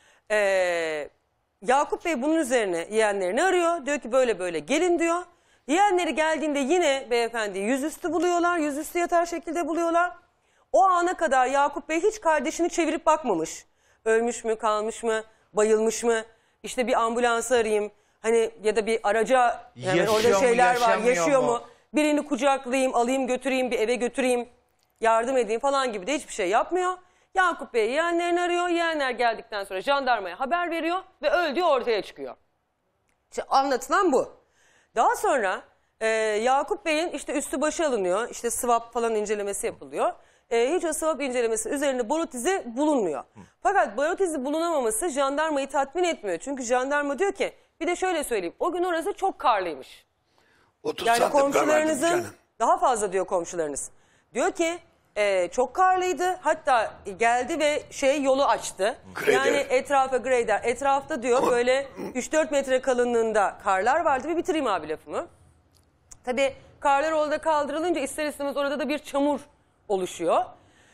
Ee, Yakup Bey bunun üzerine yeğenlerini arıyor. Diyor ki böyle böyle gelin diyor. Yeğenleri geldiğinde yine beyefendi yüzüstü buluyorlar. Yüzüstü yatar şekilde buluyorlar. O ana kadar Yakup Bey hiç kardeşini çevirip bakmamış. Ölmüş mü, kalmış mı, bayılmış mı? İşte bir ambulansı arayayım. Hani ya da bir araca yani Yaşıyor orada mu, şeyler var. yaşamıyor Yaşıyor mu? mu? Birini kucaklayayım, alayım, götüreyim, bir eve götüreyim. Yardım edeyim falan gibi de hiçbir şey yapmıyor. Yakup Bey yeğenlerini arıyor. Yeğenler geldikten sonra jandarmaya haber veriyor ve öldüğü ortaya çıkıyor. İşte anlatılan bu. Daha sonra e, Yakup Bey'in işte üstü başı alınıyor. İşte swap falan incelemesi yapılıyor. E, hiç o swap incelemesi üzerinde barut izi bulunmuyor. Fakat barut izi bulunamaması jandarmayı tatmin etmiyor. Çünkü jandarma diyor ki bir de şöyle söyleyeyim. O gün orası çok karlıymış. otuz Yani santim kar vardı komşularınızın canım. daha fazla diyor komşularınız. Diyor ki e, çok karlıydı. Hatta geldi ve şey yolu açtı. Grader. Yani etrafa grader. Etrafta diyor böyle üç dört metre kalınlığında karlar vardı. Bir bitireyim abi lafımı. Tabii karlar orada kaldırılınca ister istemez orada da bir çamur oluşuyor.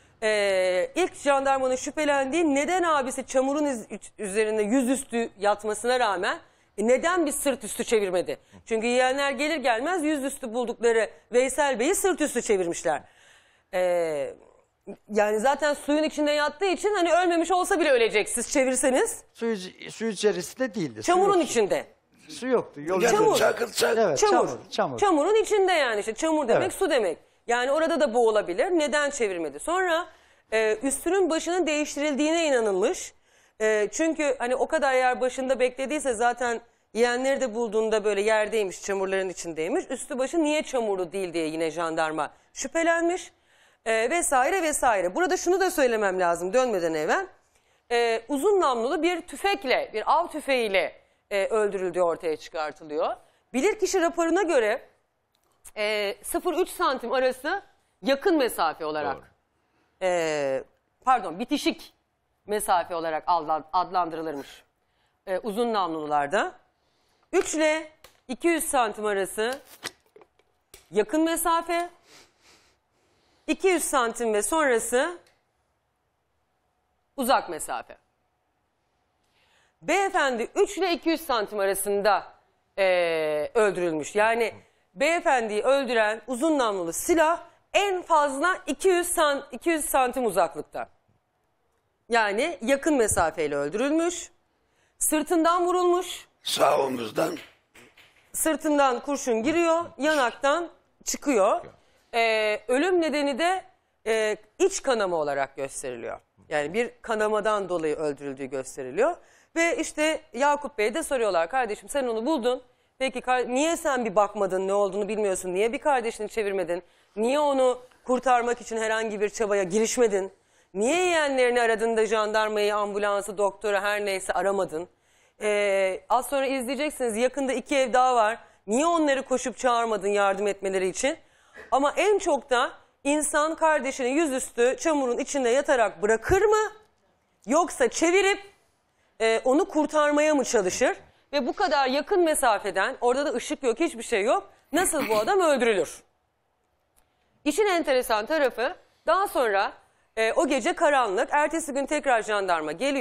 Ee, ilk jandarmanın şüphelendiği neden abisi çamurun iz- üzerinde yüzüstü yatmasına rağmen e, neden bir sırt üstü çevirmedi? Çünkü yeğenler gelir gelmez yüzüstü buldukları Veysel Bey'i sırt üstü çevirmişler. Ee, yani zaten suyun içinde yattığı için hani ölmemiş olsa bile ölecek siz çevirseniz. Su, su içerisinde değildi. su Çamurun yoktu. içinde. Su yoktu. Yol Çamur. Çakıl çakıl. Evet, Çamur. çamur. çamur. Çamurun içinde yani işte çamur demek Evet. su demek. Yani orada da boğulabilir. Neden çevirmedi? Sonra e, üstünün başının değiştirildiğine inanılmış. E, çünkü hani o kadar yer başında beklediyse zaten yeğenleri de bulduğunda böyle yerdeymiş, çamurların içindeymiş. Üstü başı niye çamurlu değil diye yine jandarma şüphelenmiş. E, vesaire vesaire. Burada şunu da söylemem lazım dönmeden evvel. E, uzun namlulu bir tüfekle, bir av tüfeğiyle e, öldürüldüğü ortaya çıkartılıyor. Bilirkişi raporuna göre e, sıfır üç santim arası yakın mesafe olarak, e, pardon bitişik mesafe olarak adlan- adlandırılırmış e, uzun namlulularda. üç ile iki yüz santim arası yakın mesafe, iki yüz santim ve sonrası uzak mesafe. Beyefendi üç ile iki yüz santim arasında eee, öldürülmüş. Yani beyefendiyi öldüren uzun namlulu silah en fazla iki yüz, san, iki yüz santim uzaklıkta. Yani yakın mesafeyle öldürülmüş. Sırtından vurulmuş. Sağ omuzdan. Sırtından kurşun giriyor, yanaktan çıkıyor. Ee, ölüm nedeni de e, iç kanama olarak gösteriliyor. Yani bir kanamadan dolayı öldürüldüğü gösteriliyor. Ve işte Yakup Bey'e de soruyorlar, kardeşim sen onu buldun. Peki kar- niye sen bir bakmadın, ne olduğunu bilmiyorsun, niye bir kardeşini çevirmedin? Niye onu kurtarmak için herhangi bir çabaya girişmedin? Niye yeğenlerini aradığında jandarmayı, ambulansı, doktoru her neyse aramadın? Ee, az sonra izleyeceksiniz, yakında iki ev daha var. Niye onları koşup çağırmadın yardım etmeleri için? Ama en çok da insan kardeşini yüzüstü çamurun içinde yatarak bırakır mı? Yoksa çevirip e, onu kurtarmaya mı çalışır? Ve bu kadar yakın mesafeden, orada da ışık yok, hiçbir şey yok. Nasıl bu adam öldürülür? İşin enteresan tarafı, daha sonra e, o gece karanlık, ertesi gün tekrar jandarma geliyor.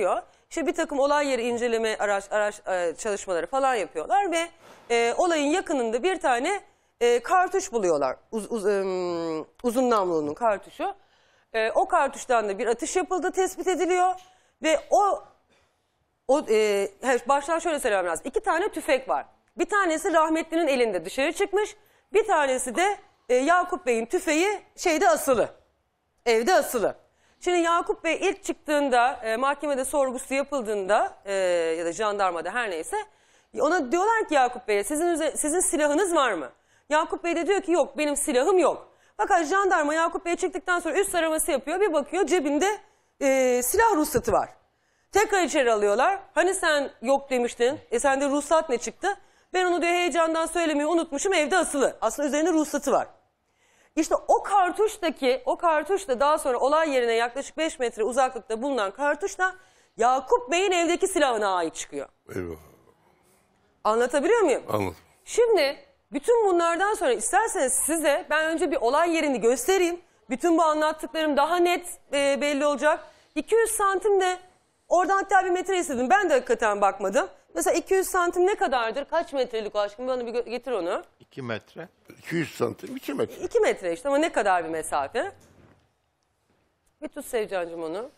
İşte bir takım olay yeri inceleme araç, araç e, çalışmaları falan yapıyorlar ve e, olayın yakınında bir tane e, kartuş buluyorlar. Uz, uz, e, uzun namlunun kartuşu. E, o kartuştan da bir atış yapıldığı tespit ediliyor ve o o e, baştan şöyle söylemem lazım. İki tane tüfek var. Bir tanesi rahmetlinin elinde dışarı çıkmış. Bir tanesi de e, Yakup Bey'in tüfeği şeyde asılı. Evde asılı. Şimdi Yakup Bey ilk çıktığında e, mahkemede sorgusu yapıldığında e, ya da jandarmada her neyse ona diyorlar ki Yakup Bey'e sizin, sizin silahınız var mı? Yakup Bey de diyor ki yok benim silahım yok. Fakat jandarma Yakup Bey çıktıktan sonra üst araması yapıyor. Bir bakıyor cebinde e, silah ruhsatı var. Tekrar içeri alıyorlar. Hani sen yok demiştin. E sende ruhsat ne çıktı? Ben onu diyor heyecandan söylemeyi unutmuşum evde asılı. Aslında üzerinde ruhsatı var. İşte o kartuştaki, o kartuş da daha sonra olay yerine yaklaşık beş metre uzaklıkta bulunan kartuş da Yakup Bey'in evdeki silahına ait çıkıyor. Eyvah. Anlatabiliyor muyum? Anladım. Şimdi bütün bunlardan sonra isterseniz size ben önce bir olay yerini göstereyim. Bütün bu anlattıklarım daha net e, belli olacak. iki yüz santim de oradan hatta bir metre istedim. Ben de hakikaten bakmadım. Mesela iki yüz santim ne kadardır? Kaç metrelik o aşkım? Bana bir getir onu. iki metre. iki yüz santim, iki metre. iki metre işte ama ne kadar bir mesafe? Bir tut Sevcancığım onu.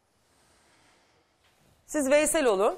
Siz Veysel olun.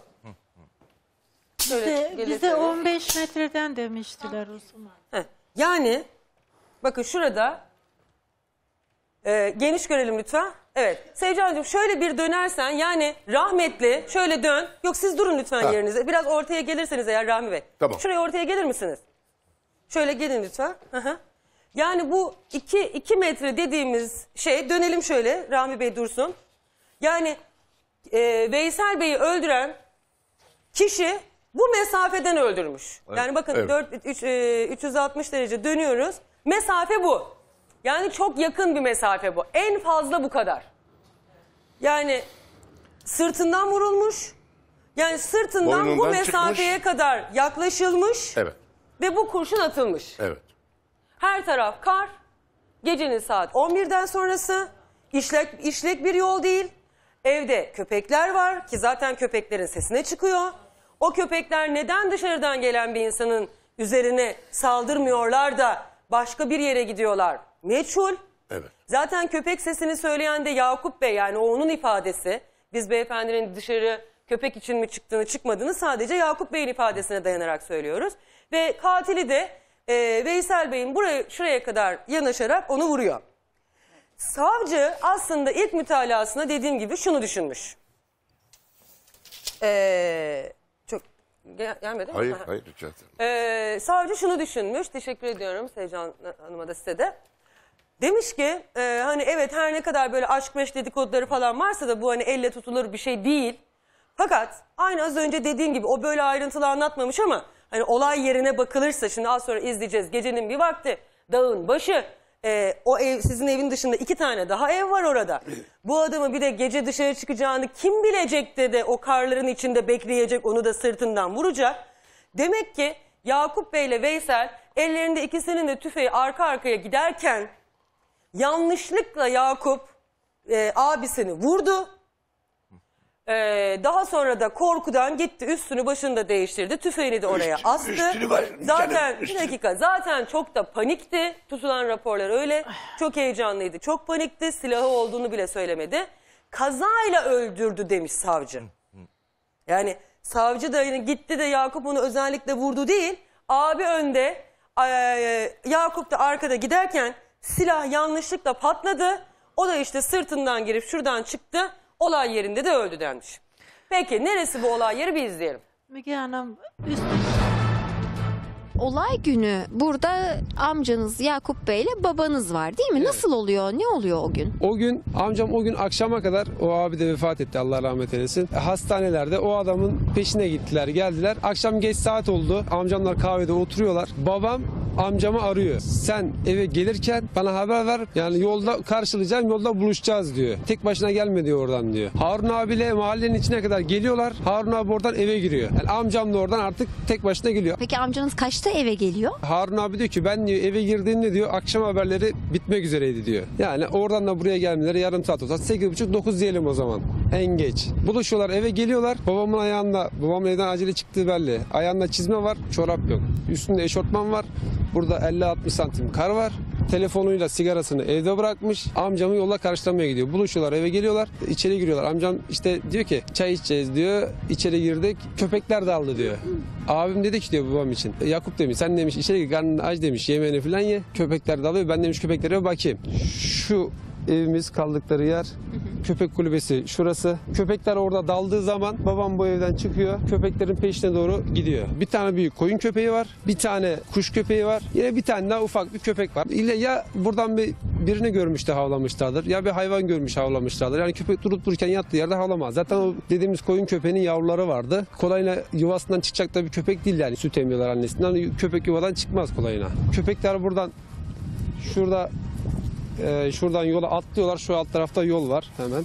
Bize, bize on beş metreden demiştiler o zaman. Heh, yani bakın şurada e, geniş görelim lütfen. Evet Sevcancığım şöyle bir dönersen yani rahmetli şöyle dön. Yok siz durun lütfen Ha. yerinize. Biraz ortaya gelirseniz eğer Rahmi Bey. Tamam. Şuraya ortaya gelir misiniz? Şöyle gelin lütfen. Hı hı. Yani bu iki, iki metre dediğimiz şey dönelim şöyle Rahmi Bey dursun. Yani e, Veysel Bey'i öldüren kişi bu mesafeden öldürmüş. Evet, Yani bakın evet. dört, üç, e, üç yüz altmış derece dönüyoruz. Mesafe bu. Yani çok yakın bir mesafe bu. En fazla bu kadar. Yani sırtından vurulmuş. Yani sırtından bu Boynundan mesafeye çıkmış. kadar yaklaşılmış. Evet. Ve bu kurşun atılmış. Evet. Her taraf kar. Gecenin saat on birden sonrası. İşlek, işlek bir yol değil. Evde köpekler var ki zaten köpeklerin sesine çıkıyor. O köpekler neden dışarıdan gelen bir insanın üzerine saldırmıyorlar da başka bir yere gidiyorlar? Meçhul. Evet. Zaten köpek sesini söyleyen de Yakup Bey yani o onun ifadesi. Biz beyefendinin dışarı köpek için mi çıktığını çıkmadığını sadece Yakup Bey'in ifadesine dayanarak söylüyoruz. Ve katili de e, Veysel Bey'in buraya şuraya kadar yanaşarak onu vuruyor. Savcı aslında ilk mütalasında dediğim gibi şunu düşünmüş. Ee, çok gel, gelmedi mi? Hayır, Aha. hayır rica ederim. Ee, savcı şunu düşünmüş. Teşekkür ediyorum Sevcan Hanım'a da size de. Demiş ki e, hani evet her ne kadar böyle aşk meşk dedikoduları falan varsa da bu hani elle tutulur bir şey değil. Fakat aynı az önce dediğim gibi o böyle ayrıntılı anlatmamış ama hani olay yerine bakılırsa şimdi az sonra izleyeceğiz. Gecenin bir vakti dağın başı e, o ev sizin evin dışında iki tane daha ev var orada. Bu adamı bir de gece dışarı çıkacağını kim bilecekti de o karların içinde bekleyecek onu da sırtından vuracak. Demek ki Yakup Bey ile Veysel ellerinde ikisinin de tüfeği arka arkaya giderken yanlışlıkla Yakup e, abisini vurdu. E, daha sonra da korkudan gitti üstünü başını da değiştirdi. Tüfeğini de oraya Üst- astı. üstünü var- Zaten canım, bir üstünü. dakika zaten çok da panikti. Tutulan raporlar öyle. Çok heyecanlıydı. Çok panikti. Silahı olduğunu bile söylemedi. Kazayla öldürdü demiş savcı. Yani savcı da yine gitti de Yakup onu özellikle vurdu değil. Abi önde, e, Yakup da arkada giderken silah yanlışlıkla patladı. O da işte sırtından girip şuradan çıktı. Olay yerinde de öldü denmiş. Peki neresi bu olay yeri bir izleyelim. Müge Hanım üst Olay günü burada amcanız Yakup Bey ile babanız var değil mi? Nasıl oluyor? Ne oluyor o gün? O gün amcam o gün akşama kadar o abi de vefat etti Allah rahmet eylesin. Hastanelerde o adamın peşine gittiler geldiler. Akşam geç saat oldu. Amcamlar kahvede oturuyorlar. Babam amcamı arıyor. Sen eve gelirken bana haber ver. Yani yolda karşılayacağım yolda buluşacağız diyor. Tek başına gelme diyor oradan diyor. Harun abiyle mahallenin içine kadar geliyorlar. Harun abi oradan eve giriyor. Yani amcam da oradan artık tek başına geliyor. Peki amcanız kaçta eve geliyor? Harun abi diyor ki ben diyor eve girdiğinde diyor akşam haberleri bitmek üzereydi diyor. Yani oradan da buraya gelmeleri yarım saat olsa sekiz buçuk dokuz diyelim o zaman. En geç. Buluşuyorlar, eve geliyorlar. Babamın ayağında, babamın evden acele çıktığı belli. Ayağında çizme var, çorap yok. Üstünde eşortman var. Burada elli altmış santim kar var. Telefonuyla sigarasını evde bırakmış. Amcamı yolla karşılamaya gidiyor. Buluşuyorlar, eve geliyorlar. İçeri giriyorlar. Amcam işte diyor ki çay içeceğiz diyor. İçeri girdik. Köpekler daldı diyor. Abim dedi ki diyor babam için. Yakup demiş sen demiş içeri gir karnın aç demiş. Yemeğini falan ye. Köpekler dalıyor. Ben demiş köpeklere bakayım. Şu evimiz kaldıkları yer. Köpek kulübesi şurası. Köpekler orada daldığı zaman babam bu evden çıkıyor. Köpeklerin peşine doğru gidiyor. Bir tane büyük koyun köpeği var. Bir tane kuş köpeği var. Yine bir tane daha ufak bir köpek var. İlle ya buradan bir birini görmüş de havlamışlardır. Ya bir hayvan görmüş havlamışlardır. Yani köpek durup dururken yattığı yerde havlamaz. Zaten o dediğimiz koyun köpeğinin yavruları vardı. Kolayına yuvasından çıkacak da bir köpek değil yani. Süt emiyorlar annesinden. Köpek yuvadan çıkmaz kolayına. Köpekler buradan şurada Ee, şuradan yola atlıyorlar. Şu alt tarafta yol var hemen.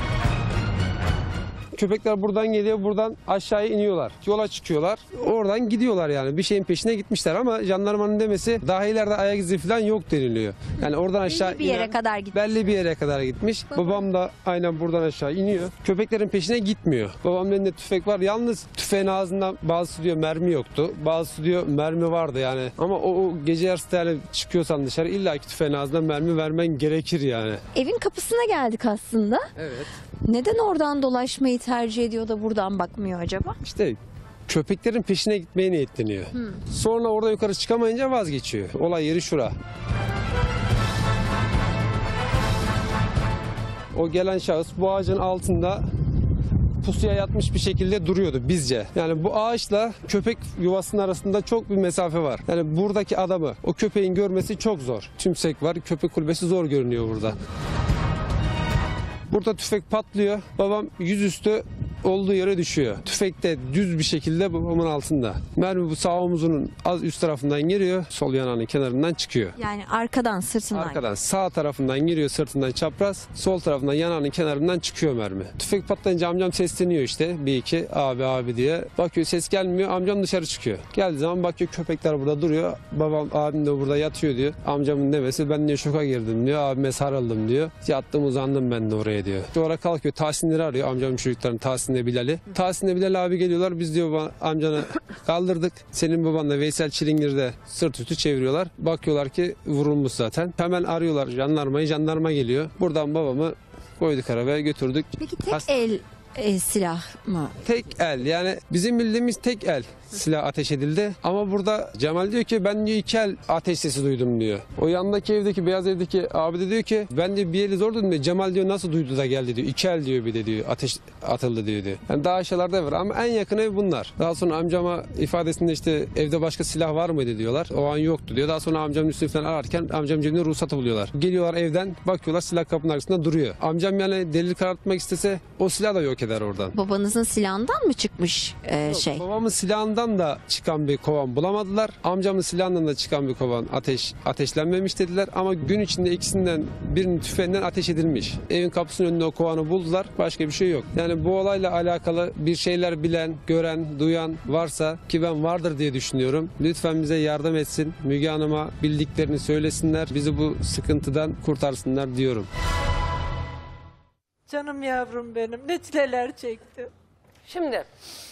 Köpekler buradan geliyor, buradan aşağıya iniyorlar. Yola çıkıyorlar. Oradan gidiyorlar yani. Bir şeyin peşine gitmişler ama jandarmanın demesi daha ileride ayak izi falan yok deniliyor. Yani oradan aşağı Belli bir yere inen- kadar gitmiş. Belli bir yere kadar gitmiş. Babam da aynen buradan aşağı iniyor. Köpeklerin peşine gitmiyor. Babamın elinde tüfek var. Yalnız tüfeğin ağzından bazısı diyor mermi yoktu. Bazısı diyor mermi vardı yani. Ama o, o gece yarısı yani çıkıyorsan dışarı illaki tüfeğin ağzından mermi vermen gerekir yani. Evin kapısına geldik aslında. Evet. Neden oradan dolaşmayı tercih ediyor da buradan bakmıyor acaba? İşte köpeklerin peşine gitmeye niyetleniyor. Hmm. Sonra orada yukarı çıkamayınca vazgeçiyor. Olay yeri şura. O gelen şahıs bu ağacın altında pusuya yatmış bir şekilde duruyordu bizce. Yani bu ağaçla köpek yuvasının arasında çok bir mesafe var. Yani buradaki adamı o köpeğin görmesi çok zor. Tümsek var, köpek kulübesi zor görünüyor burada. Burada tüfek patlıyor. Babam yüzüstü olduğu yere düşüyor. Tüfek de düz bir şekilde babamın altında. Mermi bu sağ omuzunun az üst tarafından giriyor. Sol yanağının kenarından çıkıyor. Yani arkadan, sırtından. Arkadan sağ tarafından giriyor sırtından çapraz. Sol tarafından yanağının kenarından çıkıyor mermi. Tüfek patlayınca amcam sesleniyor işte. Bir iki abi abi diye. Bakıyor ses gelmiyor. Amcam dışarı çıkıyor. Geldiği zaman bakıyor köpekler burada duruyor. Babam abim de burada yatıyor diyor. Amcamın demesi ben diyor şoka girdim diyor. Abime sarıldım diyor. Yattım uzandım ben de oraya diyor. Sonra kalkıyor Tahsinleri arıyor. Amcamın çocuklarını Tahsin'le Bilal'i. Tahsin'le Bilal abi geliyorlar. Biz diyor baba, amcanı kaldırdık. Senin babanla Veysel Çilingir'i de sırt üstü çeviriyorlar. Bakıyorlar ki vurulmuş zaten. Hemen arıyorlar jandarmayı. Jandarma geliyor. Buradan babamı koyduk arabaya götürdük. Peki tek el e, silah mı? Tek el yani bizim bildiğimiz tek el silah ateş edildi. Ama burada Cemal diyor ki ben diyor iki el ateş sesi duydum diyor. O yandaki evdeki beyaz evdeki abi de diyor ki ben de bir eli zor duydum diyor. Cemal diyor nasıl duydu da geldi diyor. İki el diyor bir de diyor ateş atıldı diyor diyor. Yani daha aşağılarda var ama en yakın ev bunlar. Daha sonra amcama ifadesinde işte evde başka silah var mıydı diyorlar. O an yoktu diyor. Daha sonra amcamın üstüne falan ararken amcam cebinde ruhsatı buluyorlar. Geliyorlar evden bakıyorlar silah kapının arkasında duruyor. Amcam yani delil karartmak istese o silah da yok eder oradan. Babanızın silahından mı çıkmış e, Yok, şey? Babamın silahından da çıkan bir kovan bulamadılar. Amcamın silahından da çıkan bir kovan ateş ateşlenmemiş dediler. Ama gün içinde ikisinden birinin tüfeğinden ateş edilmiş. Evin kapısının önünde o kovanı buldular. Başka bir şey yok. Yani bu olayla alakalı bir şeyler bilen, gören, duyan varsa ki ben vardır diye düşünüyorum. Lütfen bize yardım etsin. Müge Hanım'a bildiklerini söylesinler. Bizi bu sıkıntıdan kurtarsınlar diyorum. Canım yavrum benim ne çileler çekti. Şimdi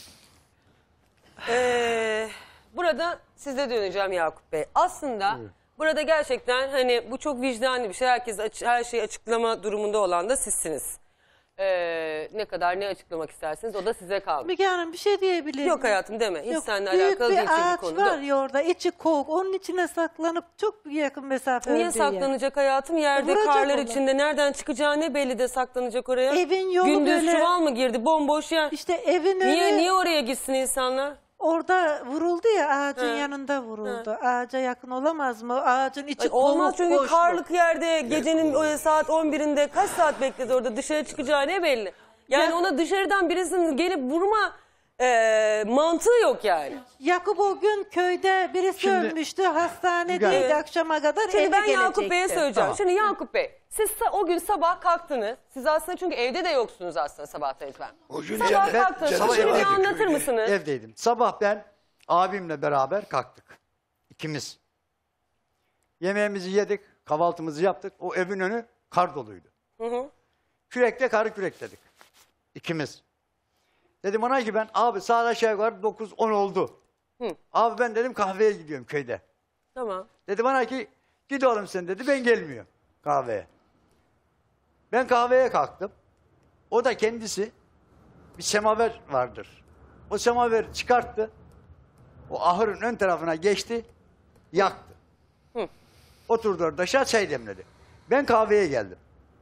eee, burada size döneceğim Yakup Bey. Aslında burada gerçekten hani bu çok vicdanlı bir şey. Herkes açı- her şeyi açıklama durumunda olan da sizsiniz. Eee, ne kadar ne açıklamak isterseniz o da size kalmış. Müge Hanım bir şey diyebilir Yok miyim? hayatım deme. Hiç Yok, seninle büyük alakalı bir değil çünkü ağaç konu. var Yok. ya orada içi kovuk onun içine saklanıp çok yakın mesafe Niye öldüğü yer. saklanacak hayatım? Yerde Vuracak karlar onu. içinde nereden çıkacağı ne belli de saklanacak oraya? Evin yolu Gündüz böyle- çuval mı girdi? Bomboş yer. İşte evin Niye, önü- niye oraya gitsin insanlar? Orada vuruldu ya ağacın He. yanında vuruldu. Ağaca yakın olamaz mı? Ağacın içi Ay, kovuk, olmaz çünkü boşluk. karlık yerde gecenin o saat on birinde kaç saat bekledi orada dışarı çıkacağı ne belli. Yani Ya- ona dışarıdan birisinin gelip vurma e, mantığı yok yani. Yakup o gün köyde birisi Şimdi- ölmüştü. Hastanedeydi Evet. akşama kadar Şimdi eve ben gelecekti. Yakup Bey'e söyleyeceğim. Tamam. Şimdi Yakup Bey siz sa- o gün sabah kalktınız. Siz aslında çünkü evde de yoksunuz aslında sabahtan itibaren. O gün Sabah cennet- kalktınız. cennet Şimdi bir evdeydik anlatır köyde. mısınız? Evdeydim. Sabah ben abimle beraber kalktık. İkimiz. Yemeğimizi yedik, kahvaltımızı yaptık. O evin önü kar doluydu. Hı hı. Kürekle karı kürekledik. İkimiz. Dedim ona ki ben abi saat aşağı yukarı dokuz on oldu. Hı. Abi ben dedim kahveye gidiyorum köyde. Tamam. Dedi bana ki git oğlum sen dedi ben gelmiyorum kahveye. Ben kahveye kalktım. O da kendisi bir semaver vardır. O semaver çıkarttı. O ahırın ön tarafına geçti. Yaktı. Hı. Oturdu orada aşağı çay demledi. Ben kahveye geldim.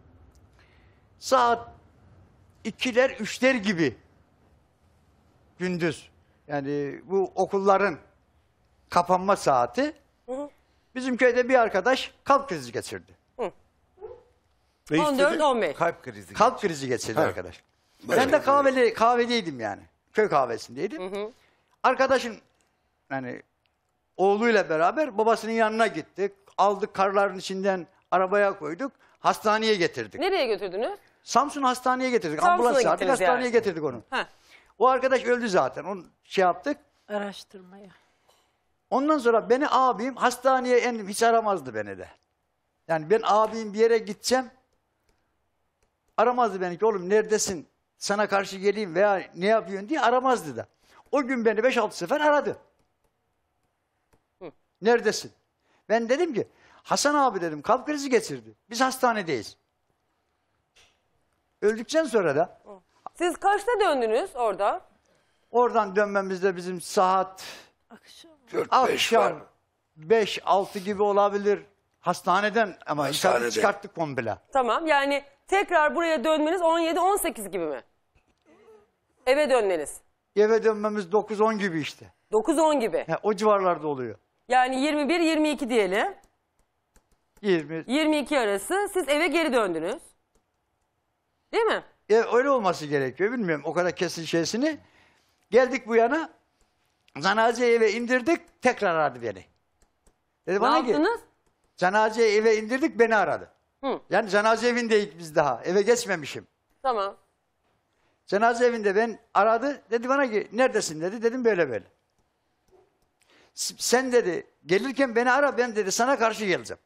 Saat ikiler üçler gibi gündüz. Yani bu okulların kapanma saati. Hı hı. Bizim köyde bir arkadaş kalp krizi geçirdi. Hı. Ne on dört on beş. Kalp krizi. Kalp krizi geçirdi Ha. arkadaş. Ben de kahveli, kahvedeydim yani. Köy kahvesindeydim. Hı hı. Arkadaşın yani oğluyla beraber babasının yanına gittik. Aldık karların içinden arabaya koyduk. Hastaneye getirdik. Nereye götürdünüz? Samsun hastaneye getirdik. Samsun'a Ambulans çağırdık gittiniz hastaneye yani. getirdik onu. Ha. O arkadaş öldü zaten. Onu şey yaptık. Araştırmaya. Ondan sonra beni abim hastaneye endim. Hiç aramazdı beni de. Yani ben abim bir yere gideceğim. Aramazdı beni ki oğlum neredesin? Sana karşı geleyim veya ne yapıyorsun diye aramazdı da. O gün beni beş altı sefer aradı. Hı. Neredesin? Ben dedim ki Hasan abi dedim kalp krizi geçirdi. Biz hastanedeyiz. Öldükten sonra da Siz kaçta döndünüz orada? oradan dönmemizde bizim saat Akşam. dört beş var. akşam beş altı gibi olabilir. Hastaneden ama Hastanede. çıkarttık komple. Tamam, yani tekrar buraya dönmeniz on yedi on sekiz gibi mi? Eve dönmeniz. Eve dönmemiz dokuz on gibi işte. dokuz on gibi. Ha, o civarlarda oluyor. Yani yirmi bir yirmi iki diyelim. yirmi. yirmi iki arası siz eve geri döndünüz. Değil mi? E, öyle olması gerekiyor. Bilmiyorum o kadar kesin şeysini. Geldik bu yana. Cenazeyi eve indirdik. Tekrar aradı beni. Dedi Ne bana ki yaptınız? cenazeyi eve indirdik beni aradı. Hı. Yani cenaze evindeyiz biz daha. Eve geçmemişim. Tamam. Cenaze evinde ben aradı. Dedi bana ki neredesin dedi. Dedim böyle böyle. S- Sen dedi gelirken beni ara ben dedi sana karşı geleceğim.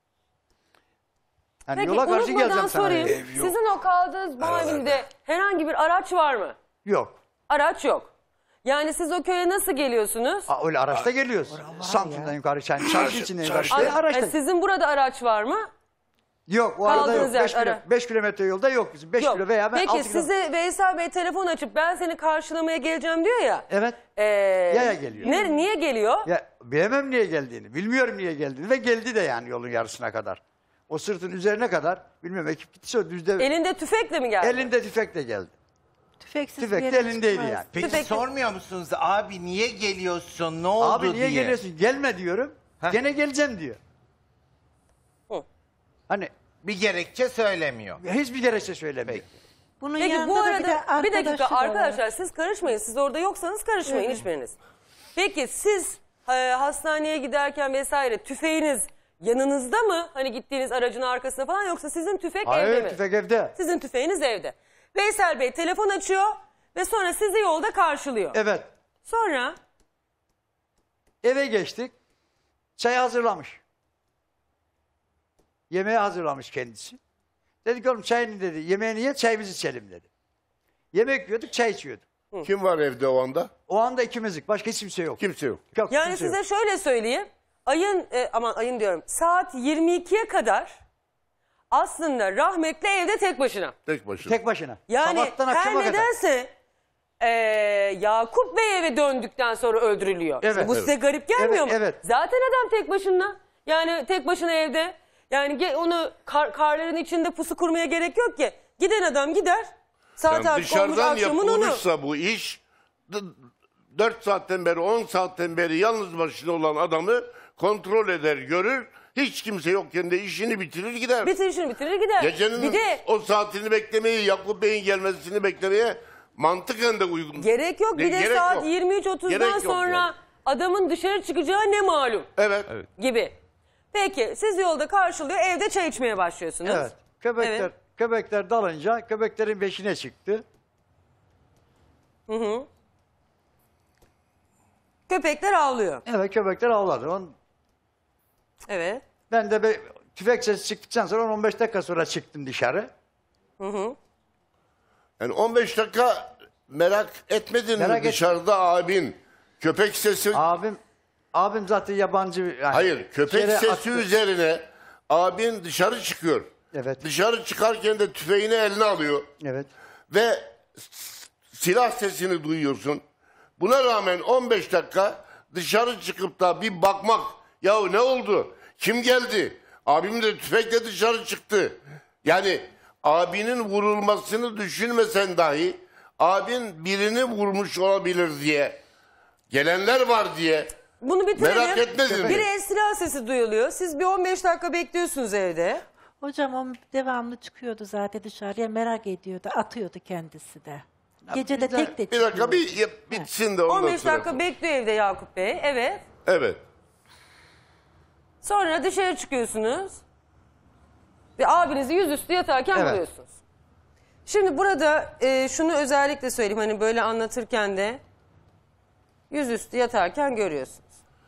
Yani Peki yola karşı unutmadan geleceğim sana. sorayım. dedi. Sizin o kaldığınız bu evinde herhangi bir araç var mı? Yok. Araç yok. Yani siz o köye nasıl geliyorsunuz? Aa, öyle araçta geliyoruz. Samsun'dan yukarı, yani çarşı içinden yukarı. Ara- işte araçta. e, sizin burada araç var mı? Yok o arada Kaldığınız yok. yer, ara. beş kilometre yolda yok bizim. beş Yok. kilo veya ben Peki altı kilo. size Veysel Bey telefon açıp ben seni karşılamaya geleceğim diyor ya. Evet. Ee, Yaya geliyor. Ne, niye geliyor? Ya bilemem niye geldiğini. Bilmiyorum niye geldiğini ve geldi de yani yolun yarısına kadar. O sırtın üzerine kadar bilmiyorum ekip gittiyse düzde Elinde tüfekle mi geldi? elinde tüfekle geldi. Tüfeksiz Tüfek bir de yere elindeydi çıkmaz. yani. Peki Peki. sormuyor musunuz abi niye geliyorsun ne oldu Abi niye diye? geliyorsun? Gelme diyorum. Heh. Gene geleceğim diyor. Hı. Hani Bir gerekçe söylemiyor. hiçbir gerekçe söylemiyor. Bunun Peki yanında bu da bir, arada de bir dakika arkadaşı da var. arkadaşlar siz karışmayın. Siz orada yoksanız karışmayın Evet. hiçbiriniz. Peki siz e, hastaneye giderken vesaire tüfeğiniz yanınızda mı? Hani gittiğiniz aracın arkasında falan yoksa sizin tüfek evde Hayır mi? tüfek evde. Sizin tüfeğiniz evde. Veysel Bey telefon açıyor ve sonra sizi yolda karşılıyor. Evet. Sonra Eve geçtik. Çay hazırlamış. Yemeği hazırlamış kendisi. Dedik oğlum çayını dedi. Yemeğini ye çayımızı içelim dedi. Yemek yiyorduk çay içiyorduk. Kim var evde o anda? O anda ikimizdik. Başka hiç kimse yok. Kimse yok. Yok, yani kimse size yok. şöyle söyleyeyim. Ayın e, aman ayın diyorum. Saat yirmi ikiye kadar aslında rahmetli evde tek başına. Tek başına. Tek başına. Yani Sabahtan her akşama kadar. nedense e, Yakup Bey eve döndükten sonra öldürülüyor. Evet, Şimdi bu evet. size garip gelmiyor Evet, mu? evet. Zaten adam tek başına. Yani tek başına evde. Yani ge- onu kar- karların içinde pusu kurmaya gerek yok ki. Giden adam gider. Saat Yani artık olmuş dışarıdan akşamın onu. yapılmışsa bu iş dört saatten beri on saatten beri yalnız başına olan adamı kontrol eder görür. Hiç kimse yokken de işini bitirir gider. Bitirişini bitirir gider. Gecenin Bir de o saatini beklemeyi, Yakup Bey'in gelmesini beklemeye mantıken de uygun. gerek yok. Bir Ge- de gerek saat yok. yirmi üç Gerek otuzdan yok sonra yani. adamın dışarı çıkacağı ne malum Evet. gibi. Peki siz yolda karşılıyor evde çay içmeye başlıyorsunuz. Evet. Köpekler, Evet. köpekler dalınca köpeklerin peşine çıktı. Hı hı. Köpekler avlıyor. Evet köpekler avladı. On, Evet. ben de be, tüfek sesi çıktıktan sonra on on beş dakika sonra çıktım dışarı. Hı hı. Yani on beş dakika merak etmedin Merak mi et- dışarıda abin köpek sesi... Abim abim zaten yabancı. Yani Hayır, köpek yere sesi attı. üzerine abin dışarı çıkıyor. Evet. Dışarı çıkarken de tüfeğini eline alıyor. Evet. Ve s- silah sesini duyuyorsun. Buna rağmen on beş dakika dışarı çıkıp da bir bakmak. Yahu ne oldu? Kim geldi? Abim de tüfekle dışarı çıktı. Yani abinin vurulmasını düşünmesen dahi abin birini vurmuş olabilir diye. Gelenler var diye. Bunu bitirelim. Merak etmedin mi? Bir el silah sesi duyuluyor. Siz bir on beş dakika bekliyorsunuz evde. Hocam o devamlı çıkıyordu zaten dışarıya, merak ediyordu, atıyordu kendisi de. Gece de tek de Bir dakika bir yap- bitsin de ondan on beş sonra. dakika bekliyor evde Yakup Bey. Evet. Evet. Sonra dışarı çıkıyorsunuz. Ve abinizi yüzüstü yatarken Evet. buluyorsunuz. Şimdi burada e, şunu özellikle söyleyeyim. Hani böyle anlatırken de yüzüstü yatarken görüyorsunuz.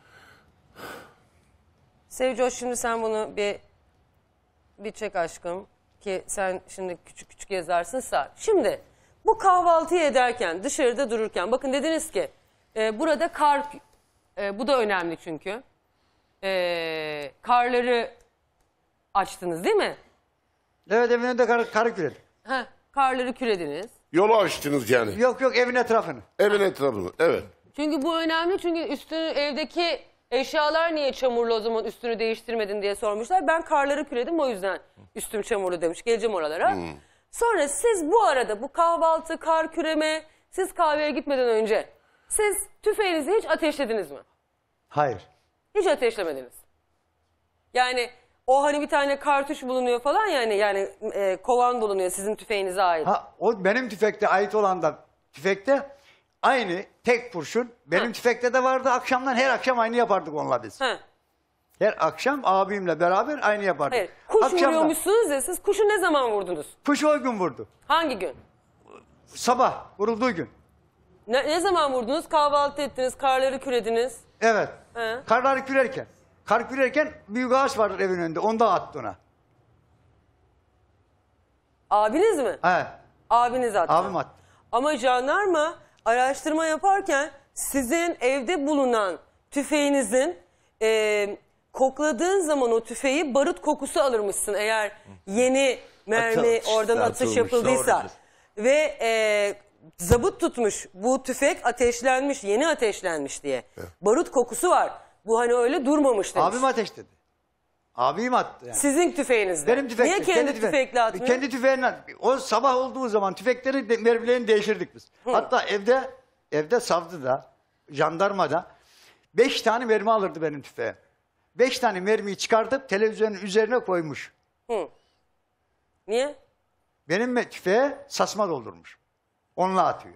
Sevcoş, şimdi sen bunu bir bir çek aşkım. Ki sen şimdi küçük küçük yazarsın sağ. Şimdi bu kahvaltıyı ederken, dışarıda dururken, bakın dediniz ki e, burada kar, e, bu da önemli çünkü. E, karları açtınız değil mi? Evet, evin önünde kar, karı küredim. Heh, karları kürediniz. Yolu açtınız yani. Yok yok, evin etrafını. Evin etrafını. Evet. Çünkü bu önemli, çünkü üstünü, evdeki eşyalar niye çamurlu o zaman üstünü değiştirmedin diye sormuşlar. Ben karları küredim, o yüzden üstüm çamurlu demiş. Geleceğim oralara. Hmm. Sonra siz bu arada bu kahvaltı, kar küreme, siz kahveye gitmeden önce siz tüfeğinizi hiç ateşlediniz mi? Hayır. Hiç ateşlemediniz. Yani o hani bir tane kartuş bulunuyor falan yani yani e, kovan bulunuyor sizin tüfeğinize ait. Ha, o benim tüfekte ait olan da tüfekte aynı tek kurşun. Benim tüfekte de vardı. Akşamdan her akşam aynı yapardık onunla biz. Ha. Her akşam abimle beraber aynı yapardık. Hayır. Kuş Akşamdan- vuruyormuşsunuz ya, siz kuşu ne zaman vurdunuz? Kuş o gün vurdu. Hangi gün? Sabah vurulduğu gün. Ne, ne zaman vurdunuz? Kahvaltı ettiniz, karları kürediniz. Evet. He. Karları kürerken. Kar kürerken büyük ağaç vardır evin önünde. Ondan attı ona. Abiniz mi? He. Abiniz attı. Abim attı. Ama jandarma araştırma yaparken sizin evde bulunan tüfeğinizin e, kokladığın zaman o tüfeği barut kokusu alırmışsın eğer yeni mermi Atılmış, oradan atış atılmış, yapıldıysa. doğrudur. Ve e, zabıt tutmuş bu tüfek ateşlenmiş, yeni ateşlenmiş diye. Barut kokusu var. Bu hani öyle durmamış demiş. Abim ateşledi. Abim attı yani. Sizin tüfeğinizde. Benim tüfekle. Niye kendi, tüfe- tüfekle atmıyor? Kendi tüfeğiyle. O sabah olduğu zaman tüfekleri, de, mermilerini değiştirdik biz. Hatta evde, evde savcıda, jandarmada beş tane mermi alırdı benim tüfeğe. Beş tane mermiyi çıkartıp televizyonun üzerine koymuş. Hı. Niye? Benim me- tüfeğe sasma doldurmuş. Onunla atıyor.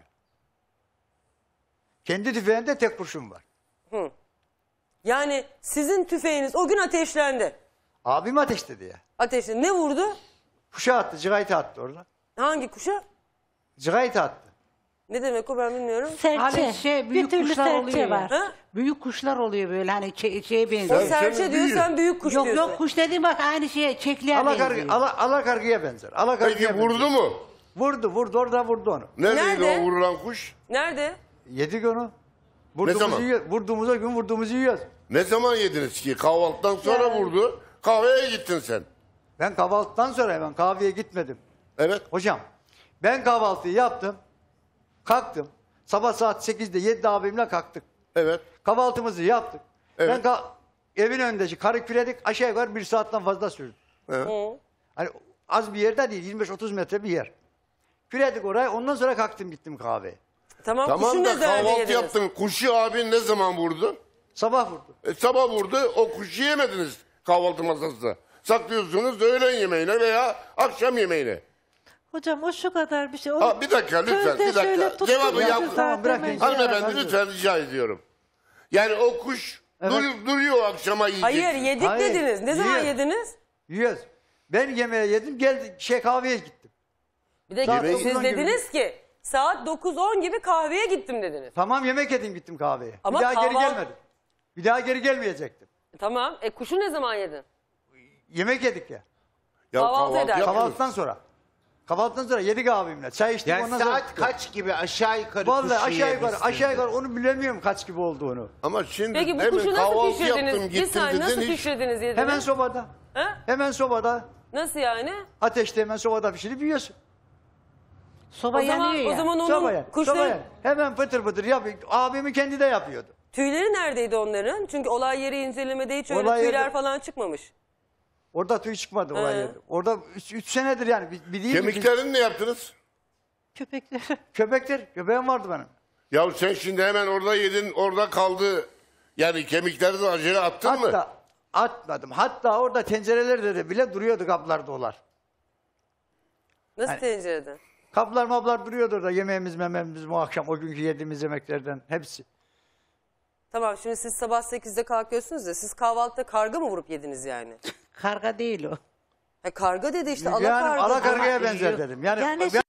Kendi tüfeğinde tek kurşun var. Hı. Yani sizin tüfeğiniz o gün ateşlendi. Abim ateşledi ya. Ateşlendi. Ne vurdu? Kuşa attı, cigayta attı orada. Hangi kuşa? Cigayta attı. Ne demek o, ben bilmiyorum. Hani şey büyük Bir türlü kuşlar serçe oluyor ya. var. Ha? Büyük kuşlar oluyor böyle hani şey, şeye benziyor. O serçe diyor, sen büyük kuş yok, diyorsun. Yok kuş dediğim bak aynı şeye çekliğe Alakargı, benziyor. ala, alakargıya benzer. Alakargıya Peki benzer. vurdu mu? Vurdu, vurdu. Orada vurdu onu. Neredeydi Nerede? o vurulan kuş? Nerede? Yedik onu. Ne Vurduğumuzu zaman? yiyor, vurduğumuz o gün vurduğumuzu yiyoruz. Ne zaman yediniz ki? Kahvaltıdan sonra Yani. vurdu. Kahveye gittin sen. Ben kahvaltıdan sonra hemen kahveye gitmedim. Evet. Hocam ben kahvaltıyı yaptım. Kalktım. Sabah saat sekizde yedide abimle kalktık. Evet. Kahvaltımızı yaptık. Evet. Ben ka- evin önündeki karı küredik, aşağı yukarı bir saatten fazla sürdü. Evet. Hı. Hani az bir yerde değil, yirmi beş otuz metre bir yer. Küredik orayı, ondan sonra kalktım gittim kahveye. Tamam, kuşu Tamam ne da zaman kahvaltı yediniz? yaptın. Kuşu abin ne zaman vurdu? Sabah vurdu. E, sabah vurdu. O kuşu yemediniz kahvaltı masasında. Saklıyorsunuz öğlen yemeğine veya akşam yemeğine. Hocam o şu kadar bir şey. O Ha, bir dakika lütfen, közde bir dakika. şöyle tuttu Cevabı bizi yap. zaten Tamam, bırakın. hemen. Hanımefendi Evet. lütfen rica ediyorum. Yani o kuş Evet. dur- duruyor akşama yiyecek. Hayır, yedik Hayır, dediniz. Ne zaman yiyor. yediniz? Yiyoruz. Ben yemeğe yedim, geldi şey kahveye gittim. Bir de Saat siz dokuz on gibi. dediniz ki saat dokuz on gibi kahveye gittim dediniz. Tamam, yemek yedim gittim kahveye. Ama bir daha geri kahval- gelmedim. Bir daha geri gelmeyecektim. Tamam. E kuşu ne zaman yedin? Yemek yedik ya. Ya Kahvaltı kahvaltı eder. yaptınız. Kahvaltıdan sonra. Kahvaltıdan sonra yedik abimle. Çay içtik Yani ondan saat sonra. kaç gibi aşağı yukarı Vallahi kuşu aşağı yukarı yemişsindir? aşağı yukarı onu bilemiyorum kaç gibi olduğunu. Ama şimdi Peki bu demin kuşu nasıl kahvaltı pişirdiniz? yaptım Bir gittim saniye nasıl dedin hiç. pişirdiniz yediniz? Hemen sobada. Ha? Hemen sobada. Nasıl yani? Ateşte hemen sobada pişirip yiyorsun. Soba O zaman- yanıyor ya. o zaman onun Sobaya, kuşları- sobaya. Hemen pıtır pıtır yapıyor. Abimin kendi de yapıyordu. Tüyleri neredeydi onların? Çünkü olay yeri incelemede hiç öyle Olay tüyler yeri- falan çıkmamış. Orada tüy çıkmadı olay He. yerinde. Orada üç senedir yani. Bir, bir değil mi? Kemiklerini ne yaptınız? Köpekler. Köpekler. Köpeğim vardı benim. Ya sen şimdi hemen orada yedin, orada kaldı. Yani kemikleri de acele attın mı? Hatta atmadım. Hatta orada tencerelerde de bile duruyordu kaplar dolar. Nasıl Yani- tencerede? Kaplar mablar duruyordu orada. Yemeğimiz mememiz bu akşam o günkü yediğimiz yemeklerden hepsi. Tamam şimdi siz sabah sekizde kalkıyorsunuz ya siz kahvaltıda karga mı vurup yediniz yani? Karga değil o. Ha, karga dedi işte ala yani karga. ala kargaya Ama- benzer dedim. Yani, Yani ben-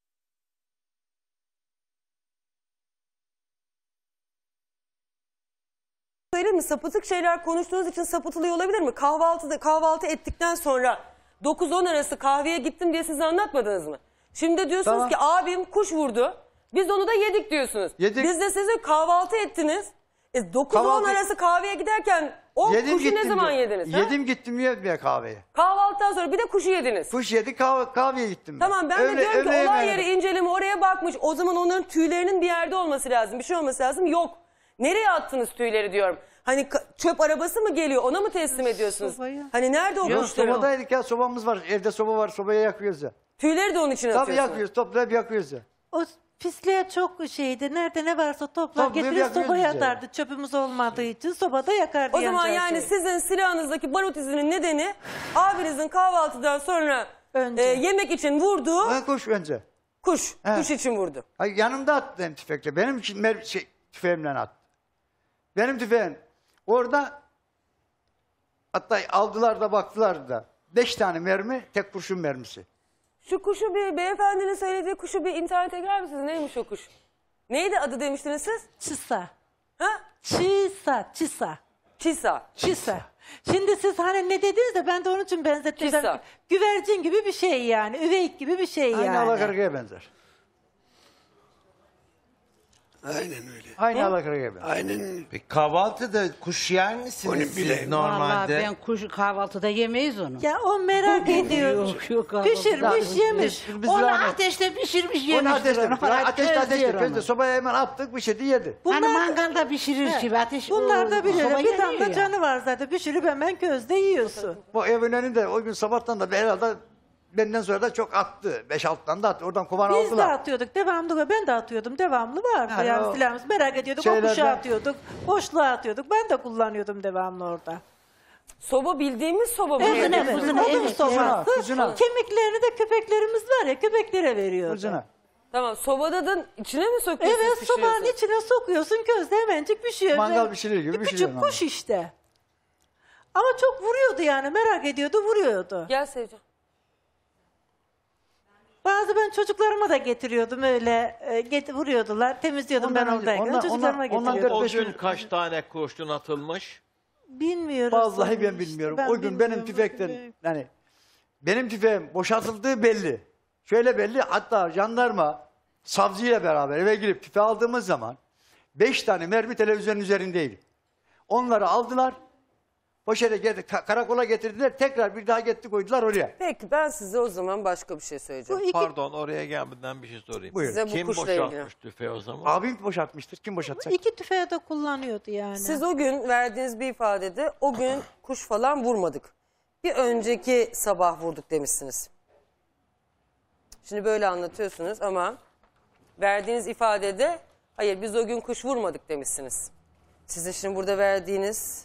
Söyleyeyim mi? Sapıtık şeyler konuştuğunuz için sapıtılıyor olabilir mi? Kahvaltıda kahvaltı ettikten sonra dokuz on arası kahveye gittim diye siz anlatmadınız mı? Şimdi diyorsunuz Tamam. ki abim kuş vurdu. Biz onu da yedik diyorsunuz. Yedik. Biz de size kahvaltı ettiniz. E, dokuz on Kahvaltı- arası kahveye giderken o yedim kuşu ne gittim zaman diyor. yediniz? ha? Yedim gittim yemeye kahveye. Kahvaltıdan sonra bir de kuşu yediniz. Kuş yedik kahve, kahveye gittim. ben. Tamam ben Öğle- de diyorum ki öğle olay yemeğine- yeri inceleme oraya bakmış. O zaman onların tüylerinin bir yerde olması lazım. Bir şey olması lazım. Yok. Nereye attınız tüyleri diyorum. Hani ka- çöp arabası mı geliyor ona mı teslim ediyorsunuz? Sobaya. Hani nerede o Yok kuşları? sobadaydık ya sobamız var. Evde soba var sobaya yakıyoruz ya. Tüyleri de onun için Tabii atıyorsunuz. yakıyoruz toplayıp yakıyoruz ya. O pisliğe çok şeydi. Nerede ne varsa toplar Toplayıp getirir yakıyoruz sobaya biz yani. atardı. Çöpümüz olmadığı için sobada yakardı. O zaman yanacağı yani şey. sizin silahınızdaki barut izinin nedeni abinizin kahvaltıdan sonra e, yemek için vurduğu Ben kuş önce. kuş. He. Kuş için vurdu. Ay, yanımda attı hem tüfekle. Benim için mer- şey, tüfeğimle attı. Benim tüfeğim. Orada hatta aldılar da baktılar da. Beş tane mermi tek kurşun mermisi. Şu kuşu bir beyefendinin söylediği kuşu bir internete girer misiniz? Neymiş o kuş? Neydi adı demiştiniz siz? Çisa. Ha? Çisa. Çisa. Çisa. Çisa. Şimdi siz hani ne dediniz de ben de onun için benzettim. Çisa. Güvercin gibi bir şey yani. Üveyik gibi bir şey Aynı yani. alakargaya benzer. Aynen öyle. Aynı alakargaya benzer. Aynen. Peki kahvaltıda kuş yer misiniz Onu siz bileyim. normalde? Vallahi ben kuş kahvaltıda yemeyiz onu. Ya o merak ediyor. Yok, yok, Pişirmiş yemiş. Biz Onu rahmet- ateşte pişirmiş Onu yemiş. ateşte, onu. ateşte, ateşte, Közlüyor közde, onu. sobaya hemen attık, pişirdi, yedi. Hani Bunlar- mangalda pişirir He. gibi ateş. Bunlar da o- biliyor. soba Bir yanıyor damla ya. canı var zaten. Pişirip hemen közde yiyorsun. Bu evin önünde o gün sabahtan da herhalde benden sonra da çok attı. Beş altı tane de attı. Oradan kovan Biz de aldılar. atıyorduk devamlı. Ben de atıyordum. Devamlı vardı. Yani Yani, o silahımız merak ediyorduk. O şeylerden- kuşa atıyorduk. Boşluğa atıyorduk. Ben de kullanıyordum devamlı orada. Soba bildiğimiz soba mı? Evet, evet. kuzuna, Odun evet, sobası. kuzuna, kuzuna. Kemiklerini de köpeklerimiz var ya köpeklere veriyordu. Kuzuna. Tamam sobada da içine mi sokuyorsunuz? Evet sobanın pişiriyorsunuz? içine sokuyorsun közde hemencik pişiyor. Mangal Ve pişirir gibi bir pişiriyor küçük kuş işte. Ama çok vuruyordu yani merak ediyordu vuruyordu. Gel Sevcan. Bazı ben çocuklarıma da getiriyordum öyle e, get, vuruyordular temizliyordum Ondan ben önce- oradayken ondan- çocuklarıma ondan- ondan getiriyordum. O beş gün gün- kaç tane kurşun atılmış? Bilmiyorum. Vallahi ben işte, bilmiyorum. ben o gün benim bilmiyorum. tüfekten yani benim tüfeğim boşaltıldığı belli. Şöyle belli hatta jandarma savcıyla beraber eve girip tüfeği aldığımız zaman beş tane mermi televizyonun üzerindeydi. Onları aldılar. Poşete getirdik, ka- karakola getirdiler. Tekrar bir daha getti koydular oraya. Peki ben size o zaman başka bir şey söyleyeceğim. Bu iki- Pardon oraya gelmeden bir şey sorayım. Buyurun. Size bu Kim kuşla boşaltmış ilgili. tüfeği o zaman? Abim boşaltmıştır. Kim boşaltacak? İki tüfeği de kullanıyordu yani. Siz o gün verdiğiniz bir ifadede o gün kuş falan vurmadık. Bir önceki sabah vurduk demişsiniz. Şimdi böyle anlatıyorsunuz ama verdiğiniz ifadede hayır biz o gün kuş vurmadık demişsiniz. Sizin şimdi burada verdiğiniz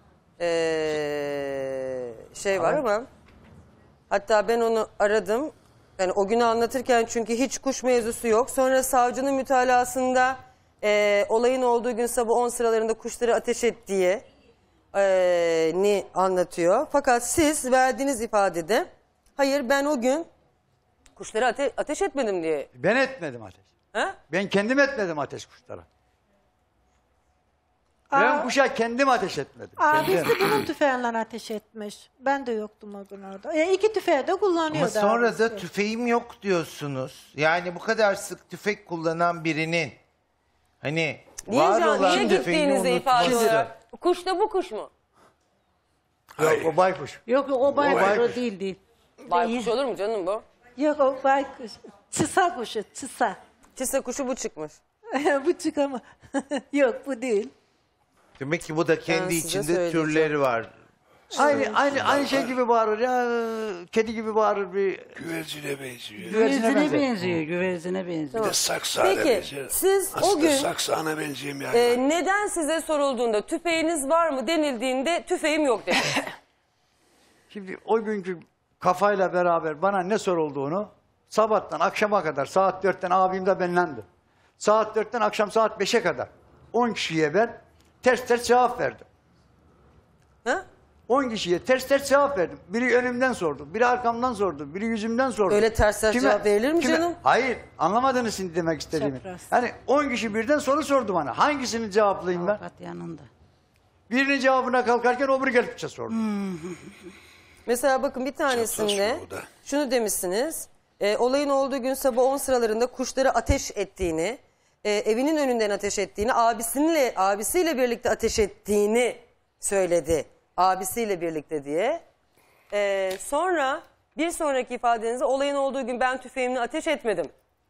eee, şey var ama hatta ben onu aradım. Yani o günü anlatırken çünkü hiç kuş mevzusu yok. Sonra savcının mütalasında eee, olayın olduğu gün sabah on sıralarında kuşları ateş ettiği eee, ni anlatıyor. Fakat siz verdiğiniz ifadede hayır ben o gün kuşları ate- ateş etmedim diye. Ben etmedim ateş. Ha? Ben kendim etmedim ateş kuşlara. Ben kuşa kendim ateş etmedim. Abisi Kendim. de bunun tüfeğiyle ateş etmiş. Ben de yoktum o gün orada. E, iki tüfeği de kullanıyordu. Ama sonra abisi. da tüfeğim yok diyorsunuz. Yani bu kadar sık tüfek kullanan birinin hani Niye, var can, olan niye tüfeğini gittiğinizi ifade unutması. olarak? Kuş da bu kuş mu? Yok o baykuş. Yok yok o baykuş, baykuş. o değil değil. Baykuş olur mu canım bu? Yok o baykuş. Çısa kuşu, çısa. Çisa kuşu bu çıkmış. Bu çık ama. Yok bu değil. Demek ki bu da kendi size içinde söyleyeceğim. türleri var. Aynı aynı aynı şey gibi bağırır ya. Kedi gibi bağırır bir. Güvercine benziyor. Güvercine Güvercine benzer. benziyor, güvercine benziyor. Bir de saksağına Peki benziyor. siz o Aslında gün saksağına benziyorum yani. e, neden size sorulduğunda tüfeğiniz var mı denildiğinde tüfeğim yok dediniz? Şimdi o günkü kafayla beraber bana ne sorulduğunu sabahtan akşama kadar saat dörtten abim de benlendi. Saat dörtten akşam saat beşe kadar on kişiye ben ters ters cevap verdim. Ha? on kişiye ters ters cevap verdim. Biri önümden sordu, biri arkamdan sordu, biri yüzümden sordu. Öyle ters ters cevap verilir mi canım? Hayır, anlamadınız şimdi demek istediğimi. Çapraz. Yani on kişi birden soru sordu bana. Hangisini cevaplayayım ben? Avukat yanında. Birinin cevabına kalkarken öbürü gelip bir şey sordu. Mesela bakın bir tanesinde şunu demişsiniz. E, olayın olduğu gün sabah on sıralarında kuşları ateş ettiğini, e, evinin önünden ateş ettiğini, abisiyle abisiyle birlikte ateş ettiğini söyledi. Abisiyle birlikte diye. E, sonra bir sonraki ifadenizde olayın olduğu gün ben tüfeğimle ateş etmedim.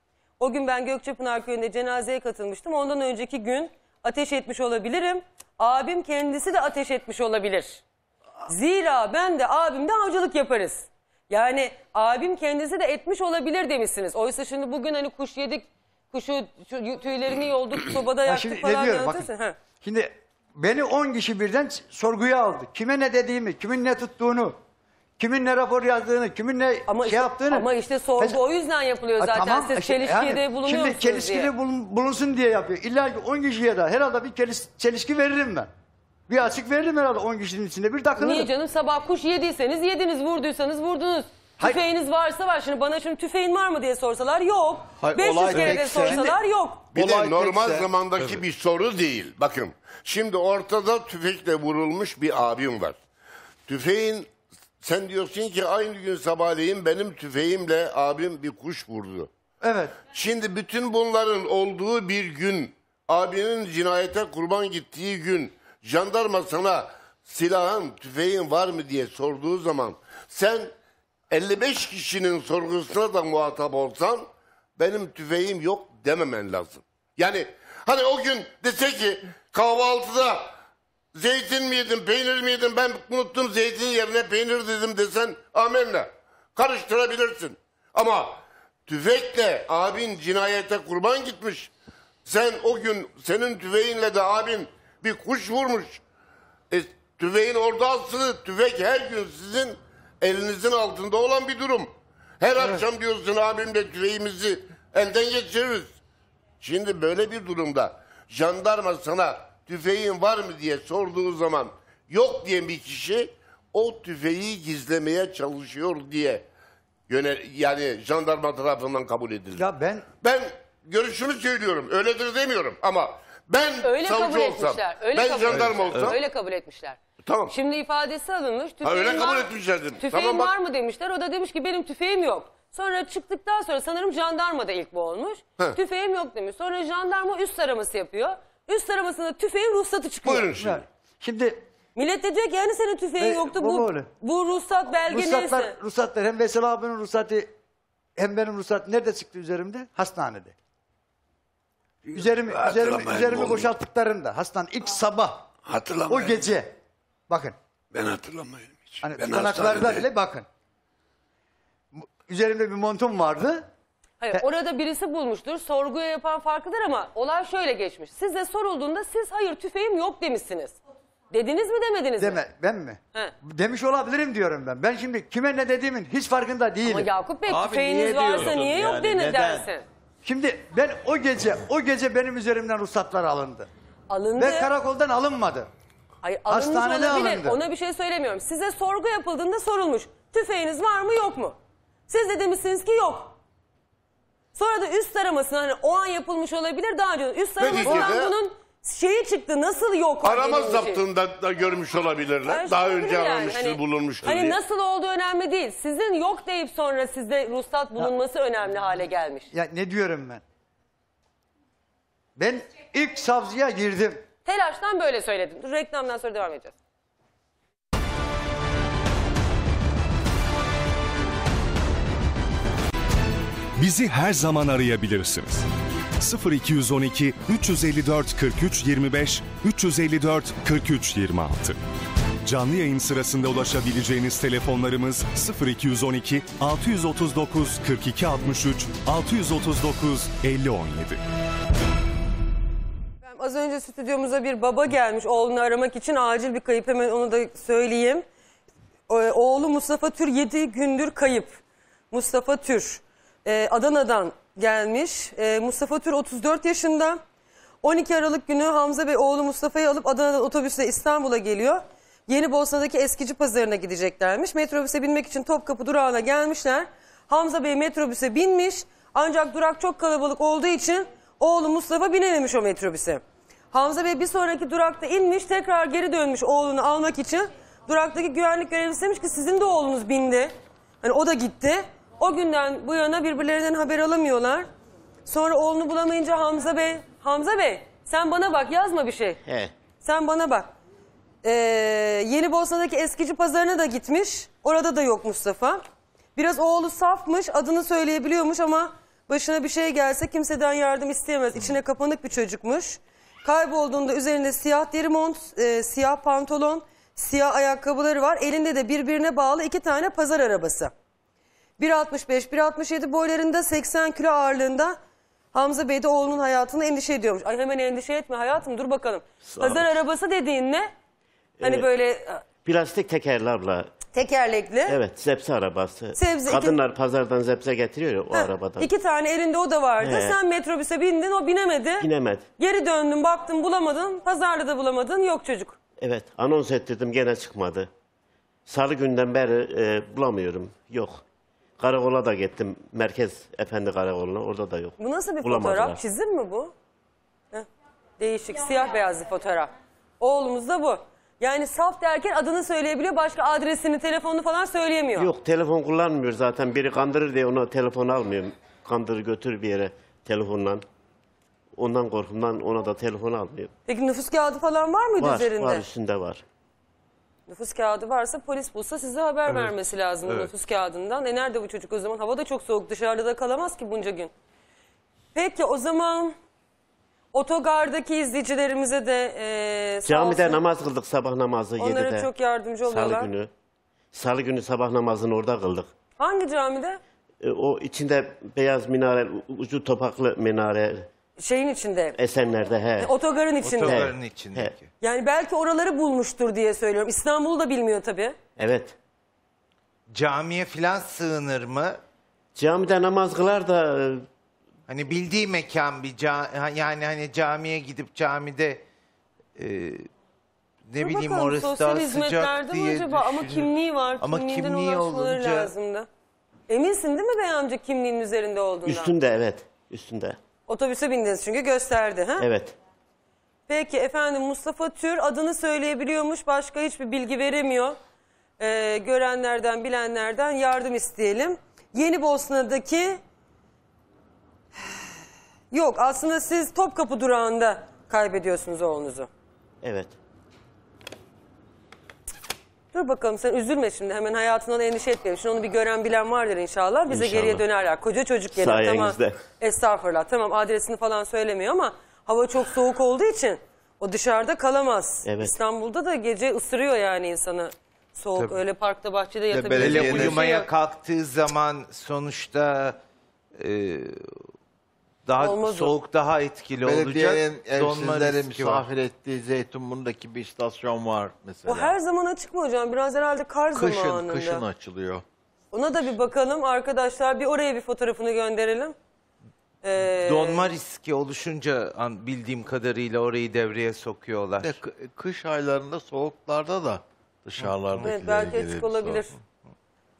O gün ben Gökçepınar Köyü'nde cenazeye katılmıştım. Ondan önceki gün ateş etmiş olabilirim. Abim kendisi de ateş etmiş olabilir. Zira ben de abim de avcılık yaparız. Yani abim kendisi de etmiş olabilir demişsiniz. Oysa şimdi bugün hani kuş yedik, kuşu şu tüylerini yolduk, sobada Ha, yaktık şimdi ne falan diyorum anlatırsın. bakın. Ha. Şimdi beni on kişi birden sorguya aldı. Kime ne dediğimi, kimin ne tuttuğunu, kimin ne rapor yazdığını, kimin ne Ama şey işte, yaptığını. ama işte sorgu Mesela- o yüzden yapılıyor Ha, zaten. tamam, Siz işte çelişkide yani bulunuyor Şimdi musunuz çelişkide diye. bulun- bulunsun diye yapıyor. İlla ki on kişiye de herhalde bir çeliş- çelişki veririm ben. Bir açık veririm herhalde on kişinin içinde bir takılırım. Niye canım, sabah kuş yediyseniz yediniz, vurduysanız vurdunuz. Hayır. Tüfeğiniz varsa var. Şimdi bana şimdi tüfeğin var mı diye sorsalar yok. Hayır, beş yüz olay kere de tekse- sorsalar yok. Bir Olay de normal tekse- zamandaki Evet. bir soru değil. Bakın şimdi ortada tüfekle vurulmuş bir abim var. Tüfeğin sen diyorsun ki aynı gün sabahleyin benim tüfeğimle abim bir kuş vurdu. Evet. Şimdi bütün bunların olduğu bir gün, abinin cinayete kurban gittiği gün jandarma sana silahın, tüfeğin var mı diye sorduğu zaman sen elli beş kişinin sorgusuna da muhatap olsan benim tüfeğim yok dememen lazım. Yani hani o gün dese ki kahvaltıda zeytin mi yedin, peynir mi yedin, ben unuttum zeytin yerine peynir dedim desen amenna. Karıştırabilirsin. Ama tüfekle abin cinayete kurban gitmiş. Sen o gün senin tüfeğinle de abin bir kuş vurmuş. E, tüfeğin orada asılı, tüfek her gün sizin elinizin altında olan bir durum. Her akşam diyorsun abimle tüfeğimizi elden geçiririz. Şimdi böyle bir durumda jandarma sana tüfeğin var mı diye sorduğu zaman yok diye bir kişi o tüfeği gizlemeye çalışıyor diye yöne, yani jandarma tarafından kabul edilir. Ya ben ben görüşümü söylüyorum. Öyledir demiyorum ama ben Öyle savcı kabul olsam, etmişler. Öyle ben kabul jandarma etmişler. olsam Öyle kabul etmişler. tamam. Şimdi ifadesi alınmış. Ha, öyle Tüfeğin kabul var, etmişler dedim. tüfeğin Tamam, bak. var mı demişler. O da demiş ki benim tüfeğim yok. Sonra çıktıktan sonra sanırım jandarma da ilk bu olmuş. Heh. Tüfeğim yok demiş. Sonra jandarma üst araması yapıyor. Üst aramasında tüfeğin ruhsatı çıkıyor. Buyurun şimdi. Şimdi Millet de diyor ki hani senin tüfeğin Evet, yoktu. bu Bu, böyle. bu ruhsat belge ruhsatlar, neyse. ruhsatlar hem Veysel abinin ruhsatı hem benim ruhsat nerede çıktı üzerimde? Hastanede. Üzerimi, üzerimi, Hatırlamayın üzerimi oğlum. boşalttıklarında hastane ilk sabah o Hatırlamayın. gece bakın Ben hatırlamıyorum hiç. hani Ben tutanaklarda hastanede- bile bakın. Üzerimde bir montum vardı. Hayır, He- orada birisi bulmuştur. Sorguya yapan farklıdır ama olay şöyle geçmiş. Size sorulduğunda siz hayır tüfeğim yok demişsiniz. Dediniz mi demediniz mi? Deme, ben mi? He. Demiş olabilirim diyorum ben. Ben şimdi kime ne dediğimin hiç farkında değilim. Ama Yakup Bey Abi tüfeğiniz niye varsa diyorsun niye yok yani? denir Neden? dersin. Şimdi ben o gece, o gece benim üzerimden ruhsatlar alındı. Alındı. Ve karakoldan alınmadı. Hayır, alınmış Hastanede olabilir. alındı. Ona bir şey söylemiyorum. Size sorgu yapıldığında sorulmuş. Tüfeğiniz var mı yok mu? Siz de demişsiniz ki yok. Sonra da üst aramasına hani o an yapılmış olabilir daha önce. Üst aramasından Neticede- bunun şeyi çıktı nasıl yok? Arama dediğim şey. zaptında da görmüş olabilirler. Her Daha şey önce olabilir yani. aramıştır, Hani- bulunmuştur Hani diye. nasıl olduğu önemli değil. Sizin yok deyip sonra sizde ruhsat bulunması önemli hale gelmiş. Ya ne diyorum ben? Ben ilk savcıya girdim. Telaştan böyle söyledim. Dur, reklamdan sonra devam edeceğiz. Bizi her zaman arayabilirsiniz. sıfır iki yüz on iki üç yüz elli dört kırk üç yirmi beş üç yüz elli dört kırk üç yirmi altı. Canlı yayın sırasında ulaşabileceğiniz telefonlarımız sıfır iki yüz on iki altı yüz otuz dokuz kırk iki altmış üç altı yüz otuz dokuz elli on yedi. Az önce stüdyomuza bir baba gelmiş oğlunu aramak için, acil bir kayıp, hemen onu da söyleyeyim. Ee, Oğlu Mustafa Tür yedi gündür kayıp. Mustafa Tür Ee, Adana'dan gelmiş. Ee, Mustafa Tür otuz dört yaşında. on iki Aralık günü Hamza Bey oğlu Mustafa'yı alıp Adana'dan otobüsle İstanbul'a geliyor. Yenibosna'daki Eskici Pazarı'na gideceklermiş. Metrobüse binmek için Topkapı durağına gelmişler. Hamza Bey metrobüse binmiş. Ancak durak çok kalabalık olduğu için oğlu Mustafa binememiş o metrobüse. Hamza Bey bir sonraki durakta inmiş, tekrar geri dönmüş oğlunu almak için. Duraktaki güvenlik görevlisi demiş ki sizin de oğlunuz bindi. Hani o da gitti. O günden bu yana birbirlerinden haber alamıyorlar. Sonra oğlunu bulamayınca Hamza Bey, Hamza Bey sen bana bak, yazma bir şey. He. Sen bana bak. Ee, Yenibosna'daki Eskici Pazarı'na da gitmiş. Orada da yok Mustafa. Biraz oğlu safmış, adını söyleyebiliyormuş ama başına bir şey gelse kimseden yardım isteyemez. İçine kapanık bir çocukmuş. Kaybolduğunda üzerinde siyah deri mont, e, siyah pantolon, siyah ayakkabıları var. Elinde de birbirine bağlı iki tane pazar arabası. bir altmış beş bir altmış yedi boylarında, seksen kilo ağırlığında. Hamza Bey de oğlunun hayatını endişe ediyormuş. Ay hemen endişe etme hayatım, dur bakalım. Sağ Pazar ol. arabası dediğin ne? Hani Ee, böyle Plastik tekerli abla. tekerlekli. Evet, zepse arabası. Sebze- Kadınlar pazardan zepse getiriyor ya o Heh, arabadan. İki tane elinde o da vardı. He. Sen metrobüse bindin, o binemedi. Binemedi. Geri döndün, baktın bulamadın. Pazarda da bulamadın, yok çocuk. Evet, anons ettirdim gene çıkmadı. Salı günden beri e, bulamıyorum. Yok. Karakola da gittim. Merkez Efendi Karakolu'na, orada da yok. Bu nasıl bir Bulamadılar. fotoğraf? Çizim mi bu? Heh, değişik, siyah beyaz bir fotoğraf. Oğlumuz da bu. Yani saf derken adını söyleyebiliyor, başka adresini, telefonunu falan söyleyemiyor. Yok, telefon kullanmıyor zaten. Biri kandırır diye ona telefon almıyorum. Kandırır götür bir yere telefonla. Ondan korkumdan ona da telefon almıyorum. Peki nüfus kağıdı falan var mıydı Var, üzerinde? var üstünde var. Nüfus kağıdı varsa polis bulsa size haber Evet. vermesi lazım bu Evet. nüfus kağıdından. E nerede bu çocuk o zaman? Hava da çok soğuk, dışarıda da kalamaz ki bunca gün. Peki o zaman otogardaki izleyicilerimize de e, sağ Camide olsun, namaz kıldık sabah namazı onlara yedide. çok yardımcı oluyorlar. Salı günü. Salı günü sabah namazını orada kıldık. Hangi camide? E, o içinde beyaz minare, ucu topaklı minare. Şeyin içinde. Esenler'de he. E, otogarın içinde. Otogarın He. içindeki. He. Yani belki oraları bulmuştur diye söylüyorum. İstanbul'u da bilmiyor tabii. Evet. Camiye falan sığınır mı? Camide namaz kılar da e, Hani bildiği mekan bir ca- yani hani camiye gidip camide e, ne Dur bileyim bakalım, orası sosyal daha hizmetlerde sıcak mi diye acaba? Ama düşünüyorum. kimliği var. Ama Kimliğinden kimliği ulaşmaları olunca lazımdı. Eminsin değil mi bey amca kimliğin üzerinde olduğundan? üstünde evet. Üstünde. Otobüse bindiniz çünkü gösterdi. Ha? Evet. Peki efendim, Mustafa Tür adını söyleyebiliyormuş. Başka hiçbir bilgi veremiyor. Ee, görenlerden, bilenlerden yardım isteyelim. Yenibosna'daki... Yok, aslında siz Topkapı durağında kaybediyorsunuz oğlunuzu. Evet. Dur bakalım, sen üzülme şimdi, hemen hayatından endişe etmeyelim. Şimdi onu bir gören bilen vardır inşallah. Bize İnşallah. geriye dönerler. Koca çocuk gelir. Tamam. Sayenizde. Estağfurullah. Tamam, adresini falan söylemiyor ama hava çok soğuk olduğu için o dışarıda kalamaz. Evet. İstanbul'da da gece ısırıyor yani insanı. Soğuk, Tabii. öyle parkta bahçede Hele yatabilecek bir şey uyumaya yok. kalktığı zaman sonuçta e, daha Olmaz o. soğuk daha etkili olacak. Belediyenin Donma evsizleri riski var. misafir ettiği Zeytinburnu'ndaki bir istasyon var mesela. O her zaman açık mı hocam? Biraz herhalde kar Kışın, zamanında. kışın açılıyor. Ona da bir bakalım arkadaşlar. Bir oraya bir fotoğrafını gönderelim. Ee, Donma riski oluşunca an- bildiğim kadarıyla orayı devreye sokuyorlar. Bir de kı- kış aylarında soğuklarda da dışarılardakileri Evet, belki açık geliriz olabilir. sonra.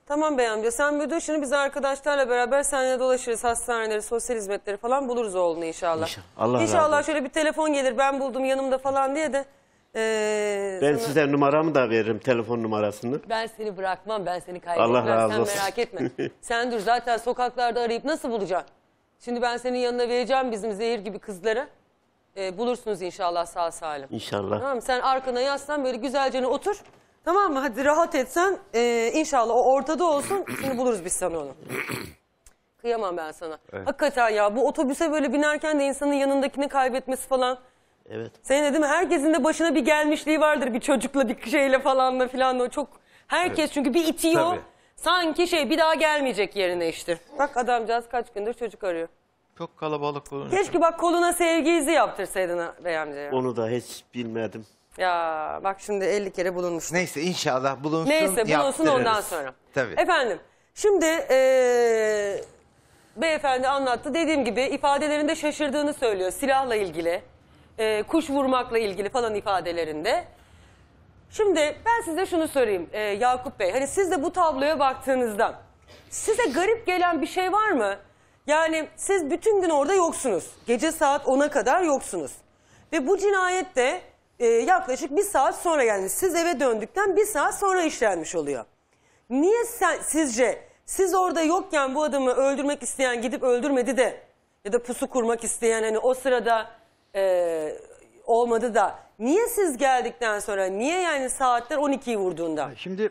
Tamam bey amca, sen müdür, şimdi biz arkadaşlarla beraber seninle dolaşırız, hastaneleri, sosyal hizmetleri falan buluruz oğlunu inşallah. İnşallah. Allah razı İnşallah olsun. şöyle bir telefon gelir, ben buldum yanımda falan diye de. ee, Ben sana- size numaramı da veririm, telefon numarasını. Ben seni bırakmam, ben seni kaybetmem, Allah razı sen olsun. merak etme. Sen dur, zaten sokaklarda arayıp nasıl bulacaksın? Şimdi ben senin yanına vereceğim bizim zehir gibi kızları. Ee, bulursunuz inşallah sağ salim. İnşallah. Tamam mı? Sen arkana yaslan, böyle güzelce otur. Tamam mı? Hadi rahat etsen ee, inşallah o ortada olsun. Şimdi buluruz biz sana onu. Kıyamam ben sana. Evet. Hakikaten ya, bu otobüse böyle binerken de insanın yanındakini kaybetmesi falan. Evet. Senin de değil mi? Herkesin de başına bir gelmişliği vardır, bir çocukla, bir şeyle falanla filan. O çok, herkes Evet. çünkü bir itiyor. Tabii. Sanki şey bir daha gelmeyecek yerine işte. Bak adamcağız kaç gündür çocuk arıyor. Çok kalabalık olunca. Keşke bak koluna sevgi izi yaptırsaydın ha bey amcaya. Onu da hiç bilmedim. Ya bak şimdi elli kere bulunmuş. Neyse inşallah bulunsun, Neyse bulunsun yaptırırız. ondan sonra. Tabii. Efendim şimdi eee beyefendi anlattı. Dediğim gibi ifadelerinde şaşırdığını söylüyor. Silahla ilgili, eee, kuş vurmakla ilgili falan ifadelerinde. Şimdi ben size şunu sorayım eee, Yakup Bey. Hani siz de bu tabloya baktığınızda size garip gelen bir şey var mı? Yani siz bütün gün orada yoksunuz. Gece saat ona kadar yoksunuz. Ve bu cinayet de e, yaklaşık bir saat sonra, yani siz eve döndükten bir saat sonra işlenmiş oluyor. Niye sen, sizce siz orada yokken bu adamı öldürmek isteyen gidip öldürmedi de, ya da pusu kurmak isteyen hani o sırada e, olmadı da, niye siz geldikten sonra, niye yani saatler on ikiyi vurduğunda? Şimdi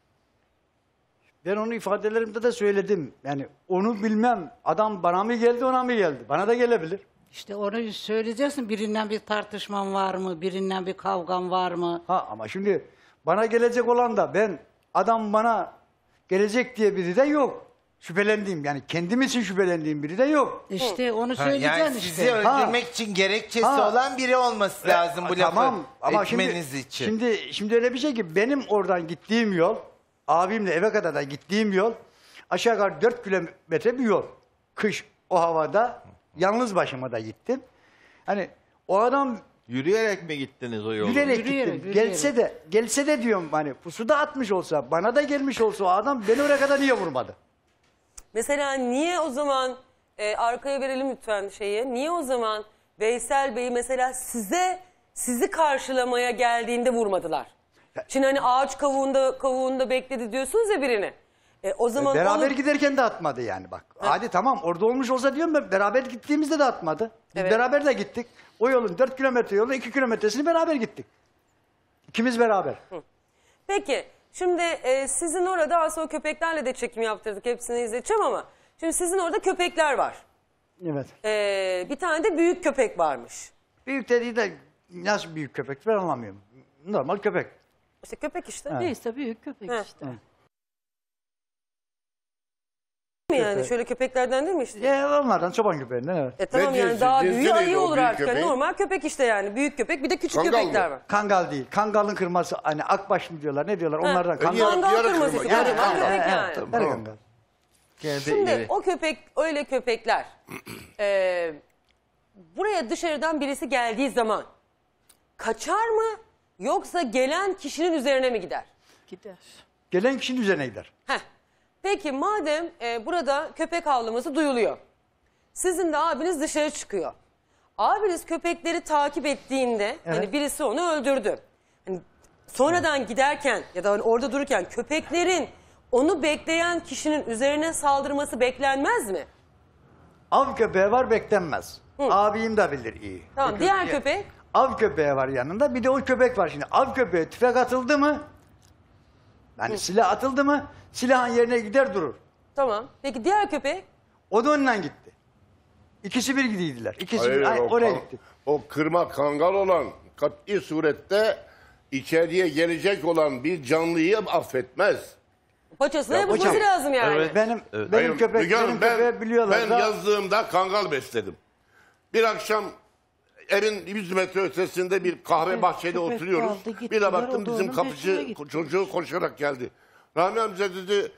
ben onu ifadelerimde de söyledim. Yani onu bilmem. Adam bana mı geldi, ona mı geldi? Bana da gelebilir. İşte onu söyleyeceksin. Birinden bir tartışman var mı? Birinden bir kavgan var mı? Ha ama şimdi bana gelecek olan da ben, adam bana gelecek diye biri de yok. Şüphelendiğim, yani kendim için şüphelendiğim biri de yok. İşte onu Ha, söyleyeceksin yani işte. sizi öldürmek için gerekçesi Ha. olan biri olması lazım bu E, lafı tamam, ama şimdi, etmeniz için. Şimdi, şimdi öyle bir şey ki benim oradan gittiğim yol, abimle eve kadar da gittiğim yol aşağı yukarı dört kilometre bir yol. Kış o havada yalnız başıma da gittim. Hani o adam Yürüyerek mi gittiniz o yolu? yürüyerek Yürüyerek, gittim. yürüyerek. Gelse de, gelse de diyorum hani pusuda atmış olsa, bana da gelmiş olsa o adam beni oraya kadar niye vurmadı? Mesela niye o zaman e, arkaya verelim lütfen şeyi. Niye o zaman Veysel Bey'i mesela size sizi karşılamaya geldiğinde vurmadılar? Şimdi hani ağaç kavuğunda kavuğunda bekledi diyorsunuz ya birini. E, o zaman Beraber onu- giderken de atmadı yani bak. Hadi tamam orada olmuş olsa diyorum ben, beraber gittiğimizde de atmadı. Biz Evet. beraber de gittik. O yolun dört kilometre yolun iki kilometresini beraber gittik. İkimiz beraber. Peki şimdi e, sizin orada aslında o köpeklerle de çekim yaptırdık, hepsini izleteceğim ama şimdi sizin orada köpekler var. Evet. E, bir tane de büyük köpek varmış. Büyük dediği de nasıl büyük köpek ben anlamıyorum. Normal köpek. İşte köpek işte. Evet. Neyse büyük köpek Heh. işte. Mi yani Köpek. şöyle köpeklerden değil mi işte? Ya onlardan çoban köpeğinden evet. E tamam Ne yani cinsi- daha cinsi büyüğü neydi ayı o olur büyük artık. Yani köpeğin? normal köpek işte yani. Büyük köpek, bir de küçük Kangal köpekler mı? var. Kangal değil. Kangalın kırması hani akbaş mı diyorlar ne diyorlar onlardan. Ha, Kangal. Kangal yarı kırması kırma, işte. yarı Normal kangal. köpek Evet, yani. evet, Tamam. kangal. Gene de Şimdi iri. o köpek, öyle köpekler e, buraya dışarıdan birisi geldiği zaman kaçar mı yoksa gelen kişinin üzerine mi gider? Gider. Gelen kişinin üzerine gider. Heh. Peki madem e, burada köpek havlaması duyuluyor. Sizin de abiniz dışarı çıkıyor. Abiniz köpekleri takip ettiğinde hani Evet. birisi onu öldürdü. Hani sonradan giderken ya da hani orada dururken köpeklerin onu bekleyen kişinin üzerine saldırması beklenmez mi? Av köpeği var beklenmez. Abim de bilir iyi. Tamam, O diğer köpeği- köpek? Av köpeği var yanında bir de o köpek var şimdi. Av köpeğe tüfek atıldı mı? Yani silah atıldı mı silahın yerine gider durur. Tamam. Peki diğer köpek? O da onunla gitti. İkisi bir gidiydiler. İkisi Hayır, bir ay, o, oraya kan- gitti. o kırma kangal olan kat'i surette içeriye gelecek olan bir canlıyı affetmez. Paçasına Ya yapışması hocam, lazım yani. evet. Benim Evet. benim Hayır, köpek Müge Hanım, benim köpeği ben, biliyorlar ben da. yazdığımda kangal besledim. Bir akşam evin yüz metre ötesinde bir kahve bahçede köpek oturuyoruz. kaldı, gittiler, Bir de o baktım da bizim onun kapıcı peşine gitti. çocuğu koşarak geldi. Rahmi amca dedi,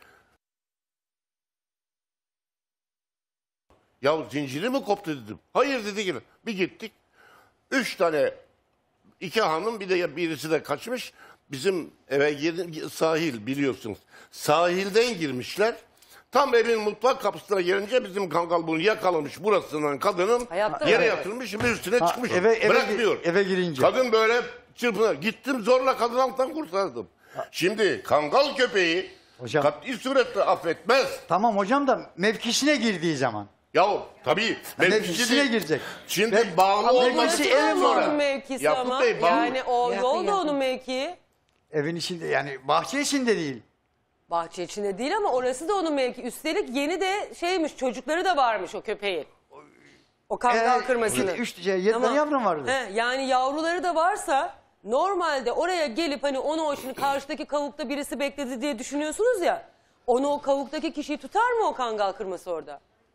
ya zinciri mi koptu dedim. Hayır dedi ki, bir gittik. Üç tane, iki hanım bir de birisi de kaçmış. bizim eve gir, sahil biliyorsunuz. Sahilden girmişler. Tam evin mutfak kapısına gelince bizim kangal bunu yakalamış burasından kadının Hayatta yere mı? yatırmış şimdi üstüne Ha, çıkmış. eve- eve Bırakmıyor. gir- eve girince. Kadın böyle çırpınıyor. Gittim zorla kadın alttan kurtardım. Şimdi kangal köpeği Hocam. kat'i suretle affetmez. Tamam hocam da mevkisine girdiği zaman. Yahu tabii Mevkisine girecek. Şimdi Ben- bağlı Ama olması mevkisi Orası ev da sonra. onun mevkisi Yakup ama. Bey, bağlı- Yani o Yakın, yol da yakın. onun mevkii. Evin içinde yani bahçe içinde değil. Bahçe içinde değil ama orası da onun mevki. Üstelik yeni de şeymiş, çocukları da varmış o köpeğin. O kangal Ee, kırmasının. üç, şey, yedi tane yavrum vardı. He, yani yavruları da varsa normalde oraya gelip hani onu o şimdi karşıdaki kavukta birisi bekledi diye düşünüyorsunuz ya. Onu o kavuktaki kişiyi tutar mı o kangal kırması orada?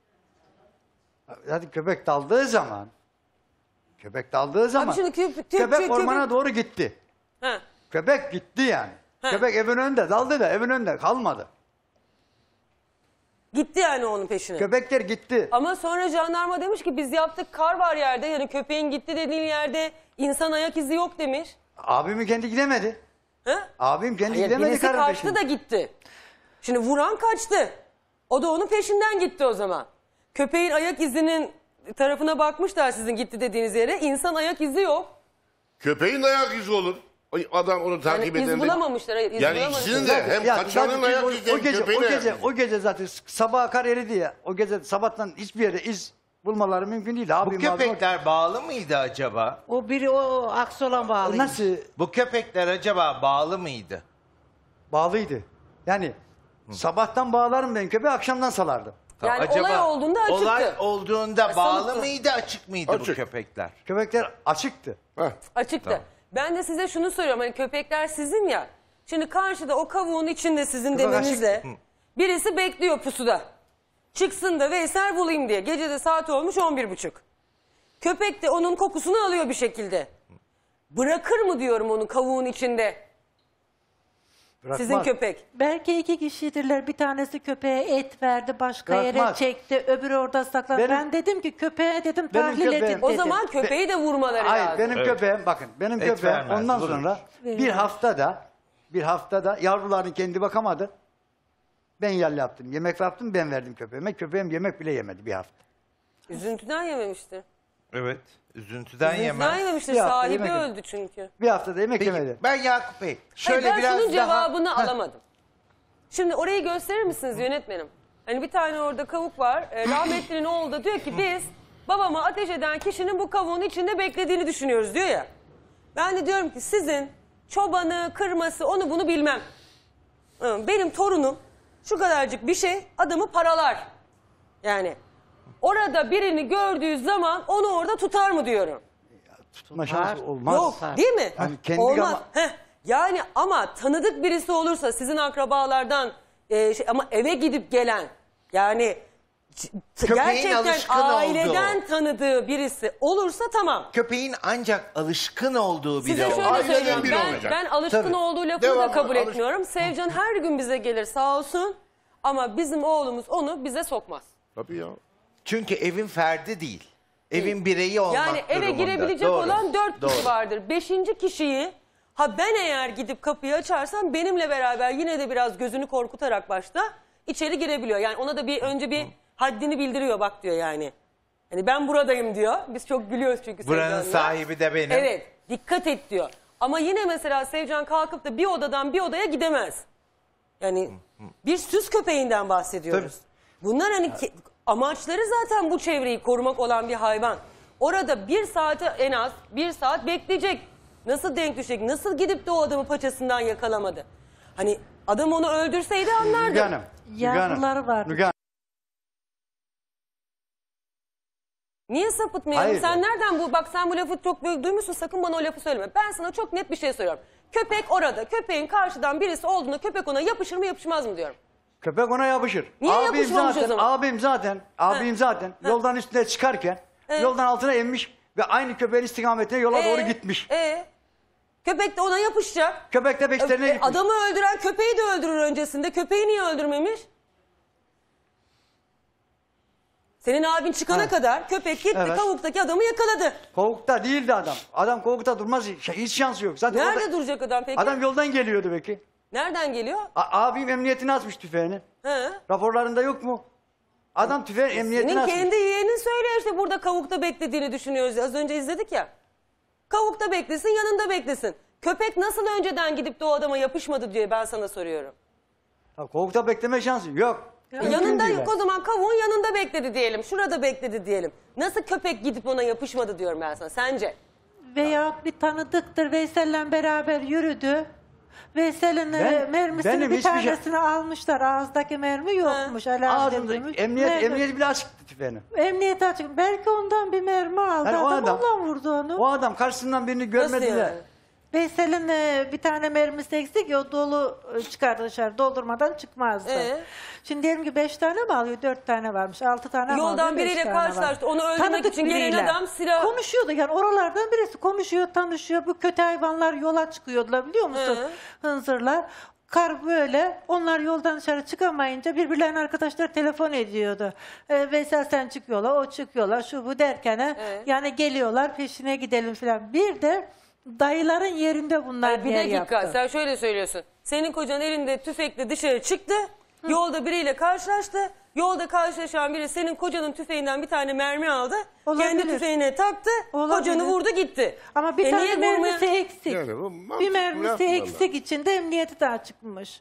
Hadi köpek daldığı zaman. Köpek daldığı zaman. şimdi köp- köp- köpek köpek- ormana doğru gitti. He. Köpek gitti yani. He. Köpek evin önünde daldı da evin önünde kalmadı. Gitti yani onun peşine. Köpekler gitti. Ama sonra jandarma demiş ki biz yaptık, kar var yerde, yani köpeğin gitti dediğin yerde insan ayak izi yok demiş. Abimi kendi gidemedi. He? Abim kendi Hayır, gidemedi birisi karın kaçtı peşinde. da gitti. Şimdi vuran kaçtı. O da onun peşinden gitti o zaman. Köpeğin ayak izinin tarafına bakmışlar sizin gitti dediğiniz yere. İnsan ayak izi yok. Köpeğin ayak izi olur. Ay, adam onu takip Yani iz eden de- bulamamışlar. Hayır, iz Yani bulamamışlar. ikisinin de hem Ya kaçanın zaten ayak o, izi o hem gece köpeğin o ayak gece izi. o gece zaten sabaha kar eridi ya. O gece sabahtan hiçbir yerde iz bulmaları mümkün değil. Bu Abim, abim- köpekler bağlı mıydı acaba? O biri o aks olan bağlı. nasıl Bu köpekler acaba bağlı mıydı? bağlıydı? Yani sabahtan bağlarım ben köpeği, akşamdan salardım. Yani olay olduğunda açıktı. Olay olduğunda Ya, bağlı salıktı. mıydı, açık mıydı bu Açık. köpekler? Köpekler açıktı. Açıktı. Tamam. Ben de size şunu soruyorum. Hani köpekler sizin ya. Şimdi karşıda o kavuğun içinde sizin Köpek demenizle açık. birisi bekliyor pusuda. Çıksın da Veysel bulayım diye. Gece de saat olmuş on bir buçuk. Köpek de onun kokusunu alıyor bir şekilde. Bırakır mı diyorum onu kavuğun içinde? Bırakmaz. Sizin köpek. Belki iki kişiydirler. Bir tanesi köpeğe et verdi, başka yere Bırakmaz. çekti, öbürü orada sakladı. Benim- ben dedim ki köpeğe dedim Benim tahlil köpeğim- edin O dedim. zaman köpeği de vurmaları Hayır lazım. benim köpeğim bakın benim Et köpeğim vermez, ondan vurur. sonra Verir. bir haftada bir haftada yavrularını kendi bakamadı. Ben yal yaptım. Yemek yaptım, ben verdim köpeğime. Köpeğim yemek bile yemedi bir hafta. Üzüntüden yememişti. Evet. Üzüntüden Üzüntüden yemez. yememişti. Bir hafta Sahibi yemek yemedi. öldü çünkü. Bir haftada yemek Peki, yemedi. ben Yakup Bey şöyle Hayır, ben biraz şunun daha... cevabını Heh. alamadım. Şimdi orayı gösterir misiniz yönetmenim? Hani bir tane orada kavuk var. E, rahmetlinin oğlu da diyor ki biz babama ateş eden kişinin bu kavuğun içinde beklediğini düşünüyoruz diyor ya. Ben de diyorum ki sizin çobanı, kırması onu bunu bilmem. Hı, benim torunum şu kadarcık bir şey adamı paralar. Yani orada birini gördüğü zaman onu orada tutar mı diyorum. Tutma şansı olmaz. Yok değil mi? Yani kendi Olmaz. ama- Heh, yani ama tanıdık birisi olursa sizin akrabalardan e, şey, ama eve gidip gelen yani c- t- Köpeğin gerçekten alışkın aileden olduğu. tanıdığı birisi olursa tamam. Köpeğin ancak alışkın olduğu biri Size olur. şöyle Aileden söyleyeyim. biri Ben, olacak. ben alışkın Tabii. olduğu lafını da Devamlı kabul alış- etmiyorum. Sevcan her gün bize gelir sağ olsun. Ama bizim oğlumuz onu bize sokmaz. Tabii ya. Çünkü evin ferdi değil. Evin bireyi olmak Yani eve durumunda. girebilecek Doğru, olan dört doğru. kişi vardır. Beşinci kişiyi ha ben eğer gidip kapıyı açarsam benimle beraber yine de biraz gözünü korkutarak başta içeri girebiliyor. Yani ona da bir önce bir haddini bildiriyor bak diyor yani. Hani ben buradayım diyor. Biz çok gülüyoruz çünkü Buranın Sevcan'la. sahibi de benim. Evet dikkat et diyor. Ama yine mesela Sevcan kalkıp da bir odadan bir odaya gidemez. Yani bir süs köpeğinden bahsediyoruz. Bunlar hani ke- amaçları zaten bu çevreyi korumak olan bir hayvan. Orada bir saate en az bir saat bekleyecek. Nasıl denk düşecek? Nasıl gidip de o adamı paçasından yakalamadı? Hani adam onu öldürseydi Müge anlardım. Hanım. Müge Hanım, Yavruları vardı. Müge Hanım. Niye sapıtmayalım? Hayır. Sen nereden bu? Bak sen bu lafı çok büyük duymuşsun. Sakın bana o lafı söyleme. Ben sana çok net bir şey soruyorum. Köpek orada. Köpeğin karşıdan birisi olduğunda köpek ona yapışır mı yapışmaz mı diyorum. Köpek ona yapışır. Niye abim yapışmamış o zaten, zaman? abim zaten, abim zaten yoldan üstüne çıkarken He. yoldan altına inmiş ve aynı köpeğin istikametine yola doğru Ee, gitmiş. ee? Köpek de ona yapışacak. Köpek de peşlerine E, gitmiş. Adamı öldüren köpeği de öldürür öncesinde. Köpeği niye öldürmemiş? Senin abin çıkana Ha. kadar köpek gitti Evet. kavuktaki adamı yakaladı. Kovukta değildi adam. Adam kovukta durmaz. Hiç şansı yok. Zaten Nerede orada- duracak adam peki? Adam yoldan geliyordu belki. Nereden geliyor? A- abim emniyetine atmış tüfeğini. He. Raporlarında yok mu? Adam tüfeği emniyetine Senin atmış. kendi yeğenin söylüyor işte burada kavukta beklediğini düşünüyoruz. Az önce izledik ya. Kavukta beklesin yanında beklesin. Köpek nasıl önceden gidip de o adama yapışmadı diye ben sana soruyorum. Ha, kovukta bekleme şansı yok. E, Mümkün yanında değil. yok o zaman kavuğun yanında bekledi diyelim. Şurada bekledi diyelim. Nasıl köpek gidip ona yapışmadı diyorum ben sana sence? Veya bir tanıdıktır Veysel'le beraber yürüdü. Veysel'in Ben- e, mermisini benim bir hiçbir şey- tanesini almışlar. Ağızdaki mermi yokmuş. Ali abi Ağzında demiş. emniyet, Nerede? emniyet bile açıktı tüfeğini. Emniyet açık. Belki ondan bir mermi aldı. Yani o adam, adam- ondan vurdu onu. O adam karşısından birini görmediler. yani? Veysel'in e, bir tane mermisi eksik ya o dolu e, çıkardı dışarı. Doldurmadan çıkmazdı. Ee? Şimdi diyelim ki beş tane mi alıyor? Dört tane varmış. Altı tane mi Yoldan alıyor? Beş biriyle tane var. karşılaştı. Onu öldürmek Tanıdık için gelen biriyle. adam silah... Konuşuyordu yani oralardan birisi konuşuyor, tanışıyor. Bu kötü hayvanlar yola çıkıyordular biliyor musun? Hınzırlar. Kar böyle. Onlar yoldan dışarı çıkamayınca birbirlerine arkadaşlar telefon ediyordu. Ee, Veysel sen çık yola, o çık yola, şu bu derken Evet. yani geliyorlar peşine gidelim falan. Bir de dayıların yerinde bunlar Ay, bir diye dakika yaptı. sen şöyle söylüyorsun. Senin kocan elinde tüfekle dışarı çıktı. Yolda biriyle karşılaştı. Yolda karşılaşan biri senin kocanın tüfeğinden bir tane mermi aldı. Olabilir. Kendi tüfeğine taktı. Olabilir. Kocanı vurdu gitti. Ama bir E tane niye mermisi vurmaya- eksik. Yani bu Bir mantıklı mermisi yapmalar. eksik içinde emniyeti daha çıkmış.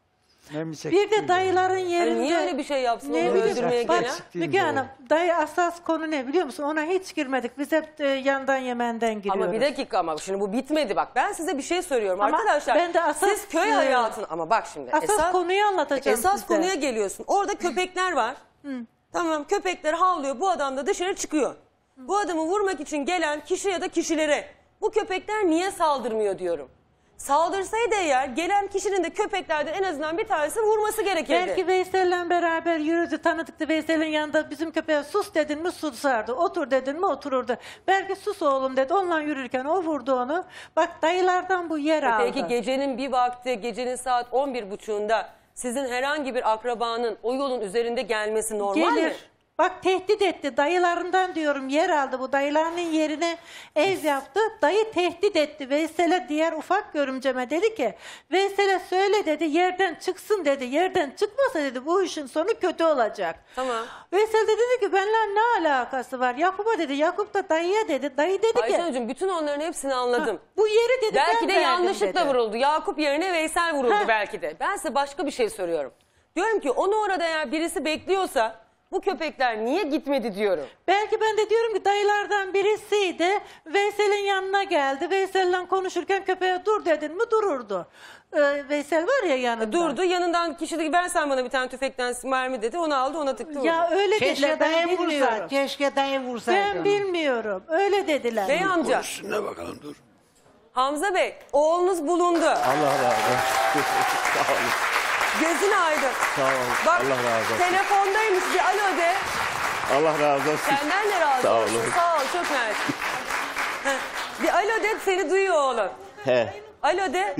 Mermisi Bir de dayıların yerinde... Hani niye öyle bir şey yapsın onu bileyim, öldürmeye bak, gelen? Müge Hanım, dayı asas konu ne biliyor musun? Ona hiç girmedik. Biz hep e, yandan Yemen'den giriyoruz. Ama bir dakika ama şimdi bu bitmedi bak. Ben size bir şey soruyorum Ama arkadaşlar. ben de asas- siz köy hayatını ama bak şimdi. Asas konuyu anlatacağım Esas size. konuya geliyorsun. Orada köpekler var. Tamam köpekler havlıyor. Bu adam da dışarı çıkıyor. Bu adamı vurmak için gelen kişi ya da kişilere bu köpekler niye saldırmıyor diyorum. Saldırsaydı eğer gelen kişinin de köpeklerden en azından bir tanesini vurması gerekirdi. Belki Veysel'le beraber yürüdü, tanıdıktı. Veysel'in yanında bizim köpeğe sus dedin mi susardı. Otur dedin mi otururdu. Belki sus oğlum dedi. Onunla yürürken o vurdu onu. Bak dayılardan bu yer aldı. Peki gecenin bir vakti, gecenin saat on bir buçuğunda sizin herhangi bir akrabanın o yolun üzerinde gelmesi normal Gelir. mi? Bak tehdit etti. Dayılarından diyorum yer aldı. Bu dayılarının yerine ev yaptı. Dayı tehdit etti. Veysel'e diğer ufak görümceme dedi ki Veysel'e söyle dedi yerden çıksın dedi. Yerden çıkmasa dedi bu işin sonu kötü olacak. Tamam. Veysel de dedi ki benimle ne alakası var? Yakup'a dedi. Yakup da dayıya dedi. Dayı dedi ki Ayşen'cim bütün onların hepsini anladım. Ha, bu yeri dedi belki ben de verdim yanlışlıkla dedi. vuruldu. Yakup yerine Veysel vuruldu Ha. belki de. Ben size başka bir şey soruyorum. Diyorum ki onu orada eğer birisi bekliyorsa bu köpekler niye gitmedi diyorum. Belki ben de diyorum ki dayılardan birisiydi. Veysel'in yanına geldi. Veysel'le konuşurken köpeğe dur dedin mi dururdu. Ee, Veysel var ya yanında. Durdu yanından kişi dedi ki ben sen bana bir tane tüfekten mermi dedi. Onu aldı ona tıktı vurdu. Ya öyle Keşke dediler ben dayı vursa, bilmiyorum. keşke dayı vursaydı. Ben bilmiyorum. Öyle dediler. Bey amca. Konuşsunlar bakalım dur. Hamza Bey oğlunuz bulundu. Allah razı olsun. Sağ olun. Gözün aydın. Sağ olun. Bak Allah razı olsun. telefondaymış bir alo de. Allah razı olsun. Senden de razı Sağ olsun. olun. Sağ ol çok mersi. Heh, bir alo de seni duyuyor oğlum. He. Alo de.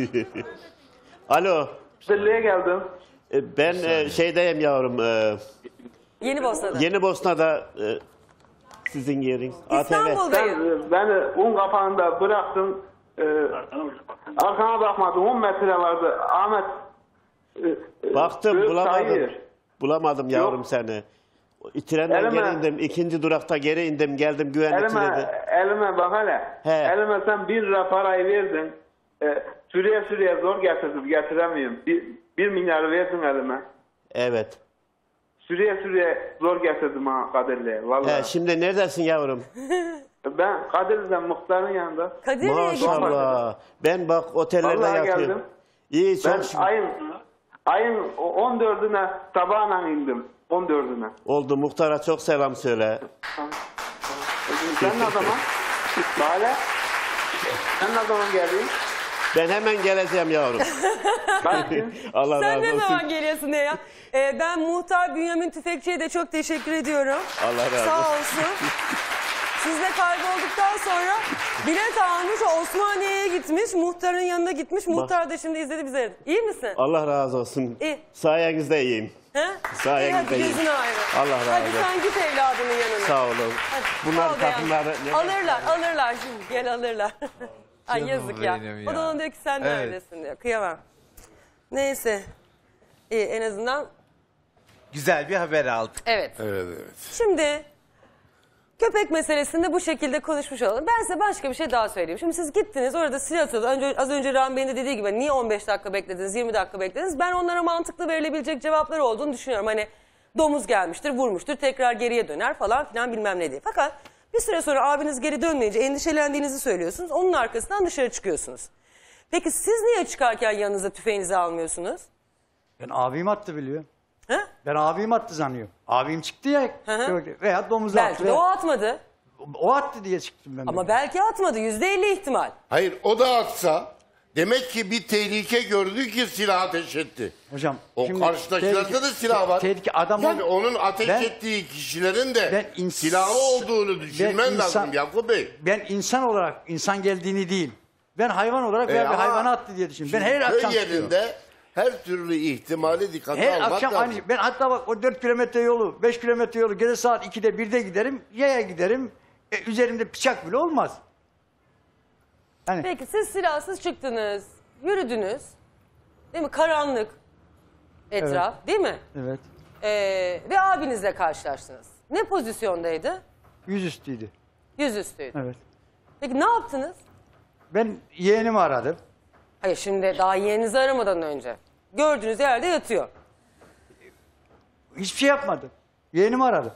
Alo. Güzelliğe geldim. E, Ben e, şeydeyim yavrum. e, Yeni Bosna'da. Yeni Bosna'da e, sizin yeriniz. A T V. İstanbul'dayım. Ben, beni un kapağında bıraktın. E, arkana bakmadın. on metre vardı. Ahmet. e, Baktım Büyük bulamadım. Tahir. Bulamadım yavrum Yok. seni. Trenden Elime- geri indim. İkinci durakta geri indim. Geldim güvenlikçi dedi. Elime, elime bak hele. He. Elime sen bir lira parayı verdin. E, sürüye sürüye zor getirdim. Getiremiyorum. Bir, bir milyar verdin elime. Evet. Sürüye sürüye zor getirdim ha Kadirli'ye. Vallahi. He, şimdi neredesin yavrum? Ben Kadirli'den muhtarın yanında. Kadirli'ye gittim. Maşallah. Ben bak otellerde Vallahi yatıyorum. geldim. İyi çok Ben şükür. ayın ayın on dördüne sabahla indim. on dördüne. Oldu. Muhtara çok selam söyle. Sen ne zaman? Bale. Sen ne zaman geldin? Ben hemen geleceğim yavrum. Allah Sen razı ne olsun. zaman geliyorsun ya? Ee, ben muhtar Bünyamin Tüfekçi'ye de çok teşekkür ediyorum. Allah razı Sağ olsun. olsun. Sizle kaybolduktan sonra bilet almış, Osmaniye'ye gitmiş, muhtarın yanına gitmiş. Muhtar da şimdi izledi bizi. İyi misin? Allah razı olsun. İyi. Sayenizde iyiyim. He? Sayenizde İyi, iyiyim. hadi gözün ayrı. Allah razı Hadi olsun. sen git evladının yanına. Sağ olun. Hadi, Bunlar al beğen. takımları... Alırlar, alırlar şimdi. Gel alırlar. Ay Canım yazık ya. benim O da ya. ona diyor ki sen Evet. neredesin diyor. Kıyamam. Neyse. İyi en azından. Güzel bir haber aldık. Evet. Evet evet. Şimdi köpek meselesinde bu şekilde konuşmuş olalım. Ben size başka bir şey daha söyleyeyim. Şimdi siz gittiniz orada silah atıldı. Önce, az önce Rahmi Bey'in de dediği gibi niye on beş dakika beklediniz, yirmi dakika beklediniz? Ben onlara mantıklı verilebilecek cevaplar olduğunu düşünüyorum. Hani domuz gelmiştir, vurmuştur, tekrar geriye döner falan filan bilmem ne diye. Fakat bir süre sonra abiniz geri dönmeyince endişelendiğinizi söylüyorsunuz. Onun arkasından dışarı çıkıyorsunuz. Peki siz niye çıkarken yanınıza tüfeğinizi almıyorsunuz? Ben abim attı biliyor. He? Ben abim attı sanıyorum. Abim çıktı ya. Hı hı. Veya domuzu Belki attı. de o veya- atmadı. O attı diye çıktım ben. Ama belki atmadı. Yüzde elli ihtimal. Hayır o da atsa demek ki bir tehlike gördü ki silah ateş etti. Hocam. O şimdi karşıdakilerde tehlike- de silah var. Tehlike adam Yani onun ateş Ben- ettiği kişilerin de Ben ins- silahlı olduğunu düşünmen ben insan- lazım Yakup Bey. Ben insan olarak insan geldiğini değil. Ben hayvan olarak E veya bir ama hayvana attı diye düşünüyorum. Ben her köy akşam çıkıyorum. yerinde her türlü ihtimali dikkate Her almak akşam lazım. hani ben hatta bak o dört kilometre yolu, beş kilometre yolu gece saat ikide birde giderim, yaya giderim. E, üzerimde bıçak bile olmaz. Hani Peki siz silahsız çıktınız. Yürüdünüz. Değil mi? Karanlık etraf değil mi? evet. Ee, ve abinizle karşılaştınız. Ne pozisyondaydı? Yüzüstüydü. Yüzüstüydü. Evet. Peki ne yaptınız? Ben yeğenimi aradım. Hayır şimdi daha yeğeninizi aramadan önce. Gördüğünüz yerde yatıyor. Hiçbir şey yapmadım. Yeğenimi aradım.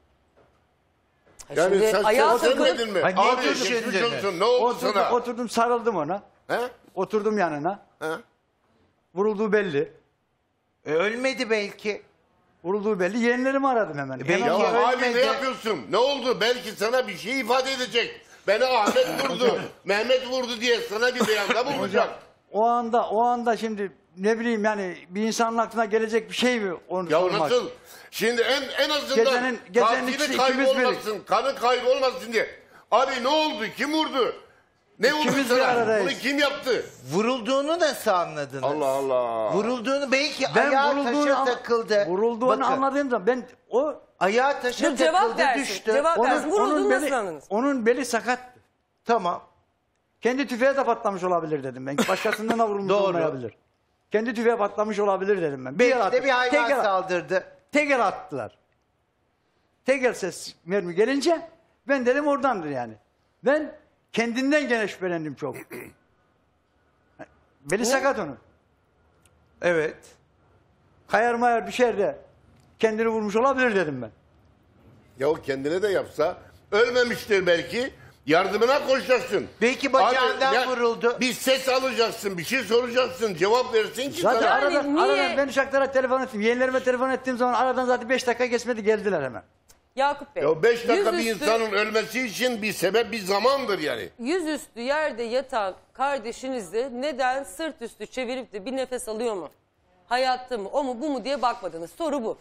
Yani Şimdi sen ayağa sen takılıp- demedin mi? Hayır, Abi oturdum geçmiş şimdi. olsun ne oldu Oturdum, sana? oturdum sarıldım ona. He? Oturdum yanına. He? Vurulduğu belli. E, ölmedi belki. Vurulduğu belli. Yeğenlerimi aradım hemen. Belki hemen Ya abi ölmedi. ne yapıyorsun? Ne oldu? Belki sana bir şey ifade edecek. Beni Ahmet vurdu, Mehmet vurdu diye sana bir beyanda bulunacak. O anda o anda şimdi ne bileyim yani bir insanın aklına gelecek bir şey mi onu Ya sormak? nasıl? Şimdi en en azından Gecenin- gecenin ikisi katili ikimiz kaybolmasın, kanı kaybolmasın diye. Abi ne oldu? Kim vurdu? Ne oldu İkimiz bir sana? aradayız. Bunu kim yaptı? Vurulduğunu nasıl anladınız? Allah Allah. Vurulduğunu belki Ben ayağı vurulduğunu, taşa an- takıldı. vurulduğunu Bakın, anladığım zaman ben o ayağı taşa Dur, cevap takıldı versin, düştü. cevap onun, versin. Vurulduğunu onun nasıl beli, anladınız? onun beli sakat. Tamam. Kendi tüfeğe de patlamış olabilir dedim ben. Başkasından da vurulmuş Doğru. olmayabilir. Kendi tüfeğe patlamış olabilir dedim ben. Belki yer de attı. bir hayvan Tek el- saldırdı. Tek el attılar. Tek el ses mermi gelince ben dedim oradandır yani. Ben kendinden gene şüphelendim çok. Beli sakat onun. Evet. Kayar mayar düşer de kendini vurmuş olabilir dedim ben. Ya o kendine de yapsa ölmemiştir belki. Yardımına koşacaksın. Belki bacağından Abi, ya- vuruldu. Bir ses alacaksın, bir şey soracaksın, cevap versin ki Zaten sana. aradan, niye- aradan ben uşaklara telefon ettim. Yeğenlerime telefon ettiğim zaman aradan zaten beş dakika geçmedi geldiler hemen. Yakup Bey. Ya beş dakika bir yüzüstü- insanın ölmesi için bir sebep, bir zamandır yani. Yüzüstü yerde yatan kardeşinizi neden sırt üstü çevirip de bir nefes alıyor mu? Hayatta mı? O mu bu mu diye bakmadınız. Soru bu.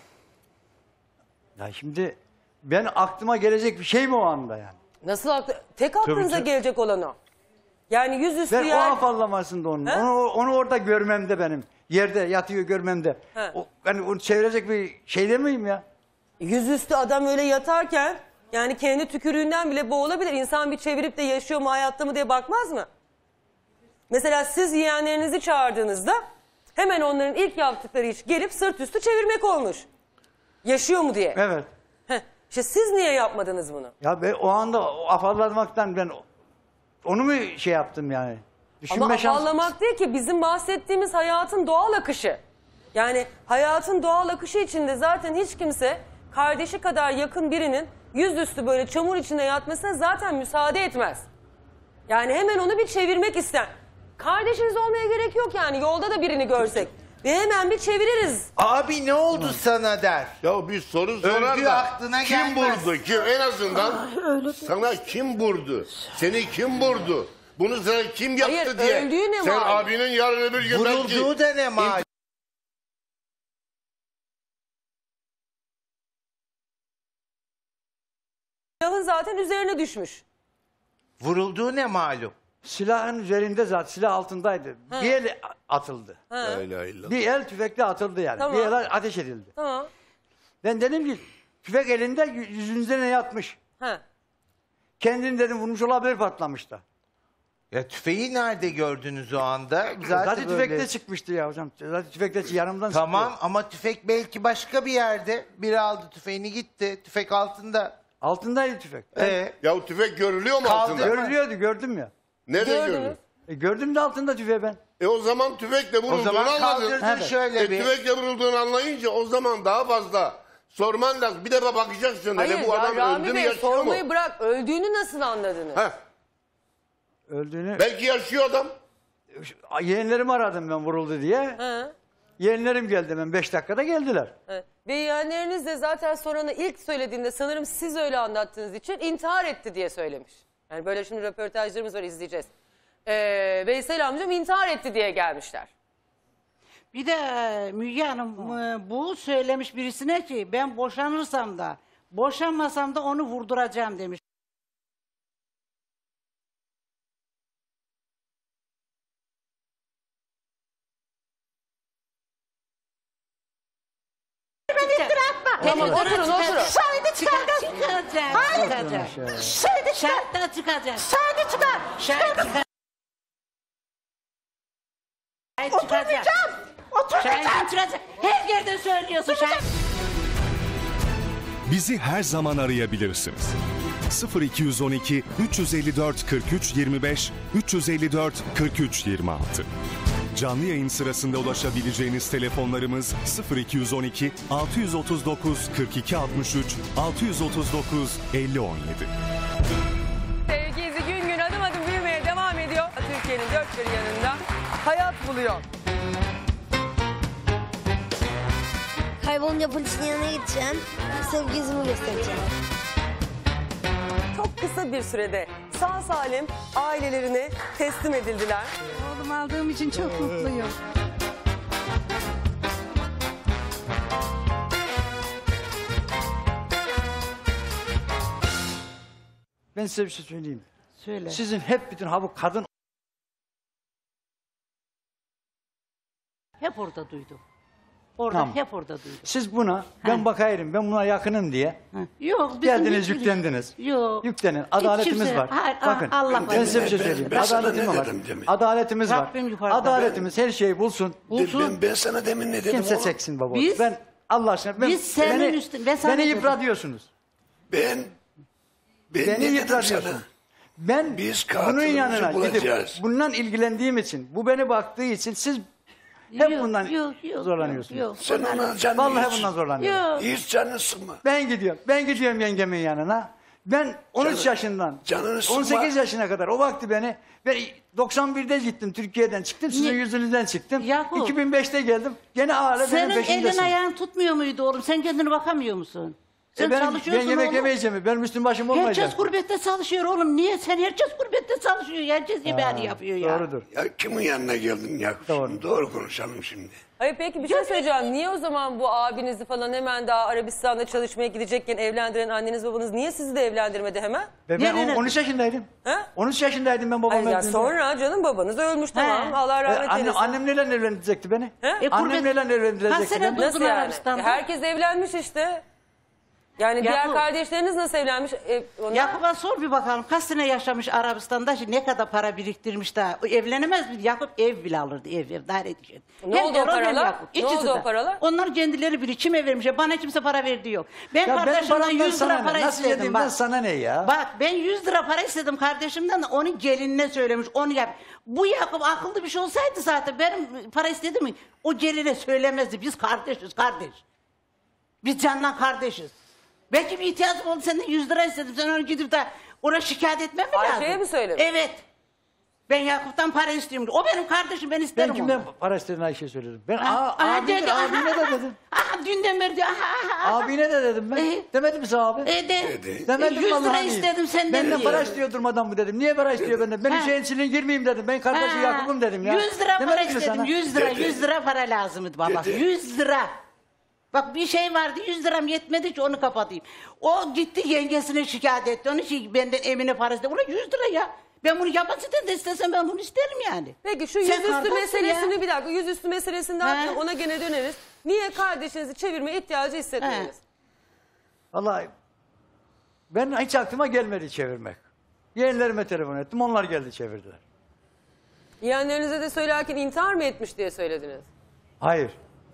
Ya şimdi ben aklıma gelecek bir şey mi o anda yani? Nasıl aklı... Tek aklınıza ki. gelecek olan o. Yani yüzüstü Ben o yer... afallamasında onun. He? Onu, onu orada görmemde benim. Yerde yatıyor görmemde. He. O, yani onu çevirecek bir şey de miyim ya? Yüzüstü adam öyle yatarken yani kendi tükürüğünden bile boğulabilir. İnsan bir çevirip de yaşıyor mu hayatta mı diye bakmaz mı? Mesela siz yeğenlerinizi çağırdığınızda hemen onların ilk yaptıkları iş gelip sırt üstü çevirmek olmuş. Yaşıyor mu diye. Evet. Heh. İşte siz niye yapmadınız bunu? Ya ben o anda o afallamaktan ben onu mu şey yaptım yani? Düşünme Ama şansı- afallamak değil ki bizim bahsettiğimiz hayatın doğal akışı. Yani hayatın doğal akışı içinde zaten hiç kimse kardeşi kadar yakın birinin yüzüstü böyle çamur içinde yatmasına zaten müsaade etmez. Yani hemen onu bir çevirmek ister. Kardeşiniz olmaya gerek yok yani yolda da birini görsek. Ve hemen bir çeviririz. Abi ne oldu sana der. Ya bir soru sorar Öldüğü da aklına kim gelmez. vurdu? Kim? En azından sana kim vurdu? Seni kim vurdu? Bunu sana kim yaptı Hayır, diye. öldüğü ne Sen malum? abinin yarın öbür gün belki... Vurulduğu da ne malum? Silahın zaten üzerine düşmüş. Vurulduğu ne malum? Silahın üzerinde zaten silah altındaydı. Ha. Bir el atıldı. Ha. La ilahe illallah. Bir el tüfekle atıldı yani. Tamam. Bir el ateş edildi. Tamam. Ben dedim ki tüfek elinde yü- yüzünde ne yatmış. Ha. Kendini dedim vurmuş olabilir, patlamış da. Ya tüfeği nerede gördünüz o anda? Zaten, böyle- tüfekte çıkmıştı ya hocam. Zaten tüfekte yanımdan Tamam çıktı. ama tüfek belki başka bir yerde. Biri aldı tüfeğini gitti. Tüfek altında. Altındaydı tüfek. Ee, Ya tüfek görülüyor mu Kaldı. altında? Görülüyordu, gördüm ya. Nerede Gördünüz. görülüyor? E, gördüm de altında tüfeği ben. E o zaman tüfekle vurulduğunu zaman anladın. kaldırdın Evet. şöyle E bir. tüfekle vurulduğunu anlayınca o zaman daha fazla sorman lazım. Bir defa bakacaksın. Hayır hele bu ya adam Rami öldü mü Bey yaşıyor mu? sormayı bırak. Öldüğünü nasıl anladınız? Heh, Öldüğünü... belki yaşıyor adam. Yeğenlerimi aradım ben vuruldu diye. Ha. Yeğenlerim geldi hemen. Beş dakikada geldiler. Evet. Ve yeğenleriniz de zaten sorana ilk söylediğinde sanırım siz öyle anlattığınız için intihar etti diye söylemiş. Yani böyle şimdi röportajlarımız var, izleyeceğiz. Ee, Veysel amcam intihar etti diye gelmişler. Bir de e, Müge Hanım e, bu söylemiş birisine ki ben boşanırsam da boşanmasam da onu vurduracağım demiş. Tamam, oturun, oturun. Şahidi çıkar. Çıkacak. Hayır. Çıkacak. Şahidi çıkar. Şahitler çıkacak. Şahidi çıkar. Şahit çıkacak. Şahit çıkacak. Oturmayacağım. Oturmayacağım. Şahit çıkacak. Her yerde söylüyorsun şahit. Bizi her zaman arayabilirsiniz. sıfır iki yüz on iki üç yüz elli dört kırk üç yirmi beş üç yüz elli dört kırk üç yirmi altı. Canlı yayın sırasında ulaşabileceğiniz telefonlarımız sıfır iki yüz on iki altı yüz otuz dokuz kırk iki altmış üç altı yüz otuz dokuz elli on yedi. Sevgi izi gün gün adım adım büyümeye devam ediyor. Türkiye'nin dört bir yanında hayat buluyor. Kaybolunca polisin yanına gideceğim. Sevgi izimi göstereceğim. Çok kısa bir sürede sağ salim ailelerine teslim edildiler. Oğlum aldığım için çok mutluyum. Ben size bir şey söyleyeyim. Söyle. Sizin hep bütün ha bu kadın Hep orada duydum. Orada Tamam. hep orada duydum. siz buna ben bakayım ben buna yakınım diye Yok bizim geldiniz hiçbir- yüklendiniz. Yok. Yüklenin. Adaletimiz kimse- var. Hayır, Bakın Allah ben var. size bir şey Ben- söyleyeyim. ben sana Adaletimiz ne var. dedim demin? Adaletimiz var. Rabbim yukarıda. Adaletimiz her şeyi bulsun. Bulsun. Ben, ben sana demin ne dedim Kimse oğlum? çeksin baba. Biz- ben Allah aşkına ben, biz senin beni, üstün- ben sana beni dedim. yıpratıyorsunuz. Ben, ben Beni ne dedim yıpratıyorsun. sana? Ben Biz bunun katilimizi yanına gidip bulacağız. bundan ilgilendiğim için, bu beni baktığı için siz hep Yok, bundan yok, yok, zorlanıyorsunuz. yok, yok. Sen ona canını Vallahi hiç- bundan zorlanıyorum. Yok. Hiç canını sıkma. Ben gidiyorum. Ben gidiyorum yengemin yanına. Ben on üç Canı- yaşından canını sıkma. on sekiz yaşına kadar o vakti beni ben doksan birde gittim Türkiye'den çıktım. Sizin Ne- yüzünüzden çıktım. Yakup. iki bin beşte geldim. Gene hala benim Senin elin peşindesin. ayağın tutmuyor muydu oğlum? Sen kendine bakamıyor musun? Sen E ben, ben çalışıyorsun yemek oğlum. yemeyeceğim mi? Benim üstüm başım olmayacak. Herkes gurbette çalışıyor oğlum. Niye? Sen herkes gurbette çalışıyor. Herkes yemeğini yapıyor ya. Doğrudur. Ya kimin yanına geldin Yakup? Doğru. Şimdi? Doğru konuşalım şimdi. Hayır peki bir şey söyleyeceğim. Niye o zaman bu abinizi falan hemen daha Arabistan'da çalışmaya gidecekken evlendiren anneniz babanız niye sizi de evlendirmedi hemen? Ve ben on üç yaşındaydım. He? on üç yaşındaydım ben babam Hayır ya öldüğünde. sonra canım babanız ölmüş tamam. Allah E, rahmet annem, eylesin. annem neyle evlendirecekti beni? He? E, Annem gurbet- neyle Kaç evlendirecekti sene beni? durdun Nasıl yani? Arabistan'da? Herkes evlenmiş işte. Yani diğer Yakup. kardeşleriniz nasıl evlenmiş? E, onlar... Yakup'a sor bir bakalım. Kaç sene yaşamış Arabistan'da? Şimdi ne kadar para biriktirmiş de o evlenemez mi? Yakup ev bile alırdı. Ev, ev daire düşün. Ne Hem oldu o Erol hem paralar? Yakup. Ne İkisi oldu de. o paralar? Onlar kendileri bilir. Kime vermiş? Bana kimse para verdi yok. Ben Ya benim kardeşimden paramdan yüz sana lira ne? para Nasıl istedim. yediğimden Bak. sana ne ya? Bak ben yüz lira para istedim kardeşimden de onun gelinine söylemiş. Onu yap. Bu Yakup akıllı bir şey olsaydı zaten benim para istedim mi? O geline söylemezdi. Biz kardeşiz kardeş. Biz candan kardeşiz. Belki bir ihtiyacım oldu senden yüz lira istedim. Sen onu gidip de ona şikayet etmem mi lazım? Ayşe'ye mi söylemiş? Evet. Ben Yakup'tan para istiyorum. O benim kardeşim ben Ben isterim kimden onu. para istediğini Ayşe'ye söyledim. Ben Ha, a, aha, abine, dedi, aha, abine de aha. dedim. Aha dünden beri diyor. Aha, aha, aha. Abine de dedim ben. E? Demedim mi sana abi? E de. Demedim E, yüz vallahi lira değil. istedim senden Benden diyor. para istiyor durmadan bu dedim. Niye para istiyor benden? Ben Ha. Hüseyin Çin'in girmeyeyim dedim. Ben kardeşi Ha, Yakup'um dedim ya. yüz lira para Demedim mi istedim. sana? yüz lira. Dedi. yüz lira para lazımdı baba. Dedi. yüz lira. Bak bir şey vardı yüz liram yetmedi ki onu kapatayım. O gitti yengesine şikayet etti. Onun için benden Emine parası da. Ulan yüz lira ya. Ben bunu yapasiten de istesem ben bunu isterim yani. Peki şu Sen yüzüstü kardeşsin meselesini ya. bir dakika yüzüstü meselesinden He. ona gene döneriz. Niye kardeşinizi çevirmeye ihtiyacı hissetmediniz? Vallahi ben hiç aklıma gelmedi çevirmek. Yeğenlerime telefon ettim, onlar geldi çevirdiler. Yeğenlerinize de söylerken intihar mı etmiş diye söylediniz? Hayır.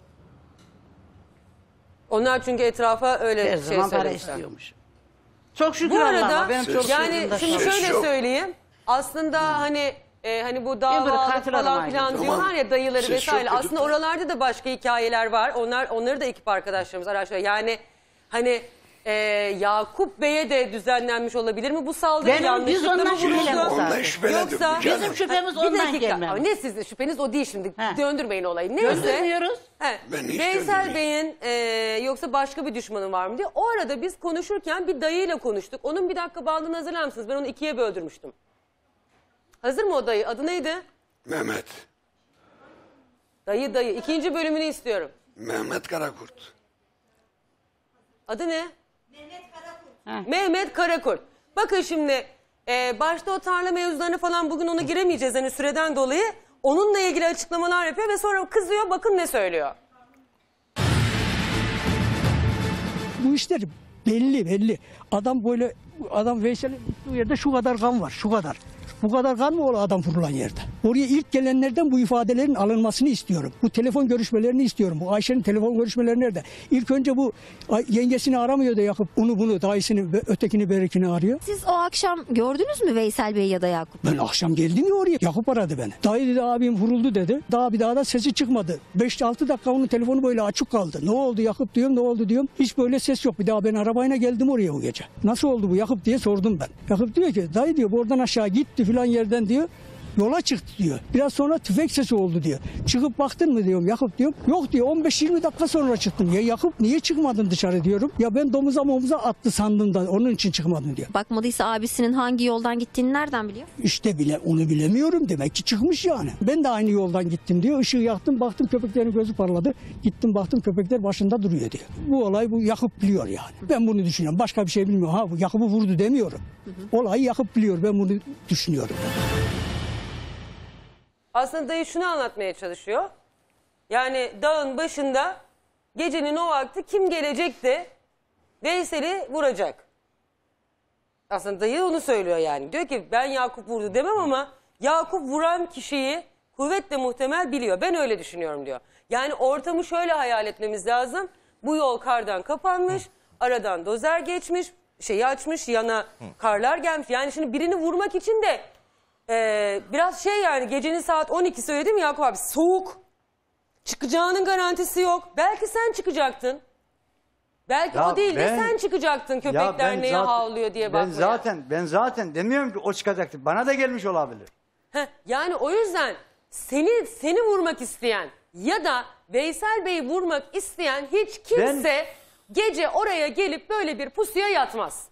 Onlar çünkü etrafa öyle Her şey zaman para söylemişler. istiyormuş. Çok şükür Bu Allah'ıma, arada benim çok yani şükür. şimdi Ses şöyle yok. söyleyeyim. Aslında hani e, hani bu böyle davalık katil adam falan ayrı. filan Tamam. diyorlar ya dayıları Ses vesaire. yok dedik Aslında de. oralarda da başka hikayeler var. Onlar onları da ekip arkadaşlarımız araştırıyor. Yani hani e, Yakup Bey'e de düzenlenmiş olabilir mi bu saldırı? Ben- biz Yanlışlıkla ondan mı vuruldu? şüpheleniyoruz Ondan zaten. şüphelendim Yoksa canım. Bizim şüphemiz Bir ondan dakika. gelmem. Ama ne sizin şüpheniz o değil şimdi. Döndürmeyin olayı. Neyse. Döndürmüyoruz. He, Ben hiç Veysel döndürmeyeyim. Bey'in e, yoksa başka bir düşmanı var mı diye. O arada biz konuşurken bir dayıyla konuştuk. Onun bir dakika bandını hazırlar mısınız? Ben onu ikiye böldürmüştüm. Hazır mı o dayı? Adı neydi? Mehmet. Dayı dayı. İkinci bölümünü istiyorum. Mehmet Karakurt. Adı ne? Mehmet Karakurt. Mehmet Karakurt. Bakın şimdi e, başta o tarla mevzularına falan bugün ona giremeyeceğiz hani süreden dolayı. Onunla ilgili açıklamalar yapıyor ve sonra kızıyor bakın ne söylüyor. Bu işler belli belli. Adam böyle adam Veysel'in gittiği yerde şu kadar kan var şu kadar. Bu kadar kan mı olur adam vurulan yerde? Oraya ilk gelenlerden bu ifadelerin alınmasını istiyorum. Bu telefon görüşmelerini istiyorum. Bu Ayşe'nin telefon görüşmeleri nerede? İlk önce bu yengesini aramıyor da Yakup onu bunu dayısını ötekini berikini arıyor. Siz o akşam gördünüz mü Veysel Bey ya da Yakup? Ben akşam geldim ya oraya. Yakup aradı beni. Dayı dedi abim vuruldu dedi. Daha bir daha da sesi çıkmadı. beş altı dakika onun telefonu böyle açık kaldı. Ne oldu Yakup diyorum ne oldu diyorum. Hiç böyle ses yok. Bir daha ben arabayla geldim oraya o gece. Nasıl oldu bu Yakup diye sordum ben. Yakup diyor ki dayı diyor buradan aşağı gitti filan yerden diyor. Yola çıktı diyor. Biraz sonra tüfek sesi oldu diyor. Çıkıp baktın mı diyorum Yakup diyorum. Yok diyor on beş yirmi dakika sonra çıktım. Ya Yakup niye çıkmadın dışarı diyorum. Ya ben domuza momuza attı sandım da onun için çıkmadım diyor. Bakmadıysa abisinin hangi yoldan gittiğini nereden biliyor? İşte bile onu bilemiyorum demek ki çıkmış yani. Ben de aynı yoldan gittim diyor. Işığı yaktım baktım köpeklerin gözü parladı. Gittim baktım köpekler başında duruyor diyor. Bu olay bu Yakup biliyor yani. Ben bunu düşünüyorum. Başka bir şey bilmiyorum. Ha bu Yakup'u vurdu demiyorum. Olayı Yakup biliyor. Ben bunu düşünüyorum. Aslında dayı şunu anlatmaya çalışıyor. Yani dağın başında gecenin o vakti kim gelecek de Veysel'i vuracak. Aslında dayı onu söylüyor yani. Diyor ki ben Yakup vurdu demem ama Yakup vuran kişiyi kuvvetle muhtemel biliyor. Ben öyle düşünüyorum diyor. Yani ortamı şöyle hayal etmemiz lazım. Bu yol kardan kapanmış, aradan dozer geçmiş, şeyi açmış, yana karlar gelmiş. Yani şimdi birini vurmak için de Ee, biraz şey yani gecenin saat on iki söyledim ya Yakup abi soğuk. Çıkacağının garantisi yok. Belki sen çıkacaktın. Belki Ya Ya o değil de ben- sen çıkacaktın Ya köpekler ben neye zaten- havlıyor diye Ben bakmaya. zaten ben zaten demiyorum ki o çıkacaktı. Bana da gelmiş olabilir. Heh, yani o yüzden seni seni vurmak isteyen ya da Veysel Bey'i vurmak isteyen hiç kimse gece oraya gelip böyle bir pusuya yatmaz.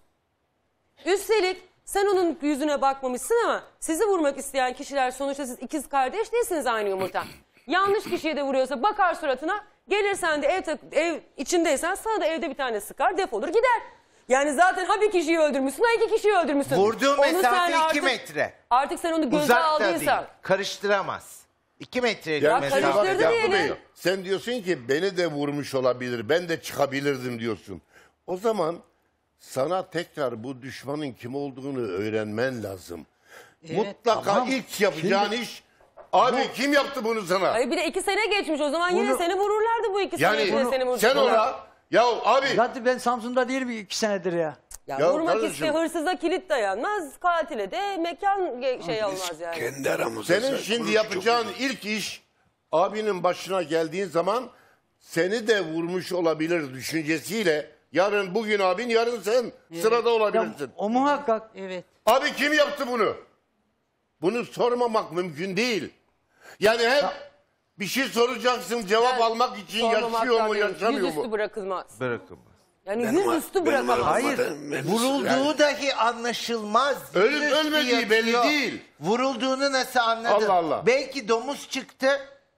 Üstelik sen onun yüzüne bakmamışsın ama sizi vurmak isteyen kişiler sonuçta siz ikiz kardeş değilsiniz aynı yumurta. Yanlış kişiye de vuruyorsa bakar suratına gelir sen de ev, ev içindeysen sana da evde bir tane sıkar defolur gider. Yani zaten ha bir kişiyi öldürmüşsün ha iki kişiyi öldürmüşsün. Vurduğu Onu sen mesafe iki artık- metre. Artık sen onu göze Uzak da aldıysan. değil. Karıştıramaz. iki metrelik Ya mesafe. şimdi bak Yakup Bey, diyelim. sen diyorsun ki beni de vurmuş olabilir, ben de çıkabilirdim diyorsun. O zaman sana tekrar bu düşmanın kim olduğunu öğrenmen lazım. Evet, Mutlaka tamam. ilk yapacağın Şimdi- iş, abi kim yaptı bunu sana? Ay bir de iki sene geçmiş o zaman yine Bunu- seni vururlardı bu iki Yani sene içinde seni vururdu. sen ona, ya abi. Zaten ben Samsun'da değilim iki senedir ya. Ya, Ya vurmak kardeşim- iste hırsıza kilit dayanmaz, katile de mekan ge- şey olmaz yani. Kendi aramızda. Senin şimdi yapacağın ilk iş, abinin başına geldiğin zaman seni de vurmuş olabilir düşüncesiyle yarın bugün abin yarın sen sırada olabilirsin. O muhakkak. Evet. Abi kim yaptı bunu? Bunu sormamak mümkün değil. Yani hep bir şey soracaksın cevap almak için yaşıyor mu Sormamaktan yaşamıyor yüzüstü mu? bırakılmaz. Bırakılmaz. Yani Benim- yüzüstü benim bırakamaz. Hayır. Vurulduğu dahi anlaşılmaz. Ölüp Yüzüstü ölmediği belli yatıyor. değil. Vurulduğunu nasıl anladın? Allah Allah. Belki domuz çıktı.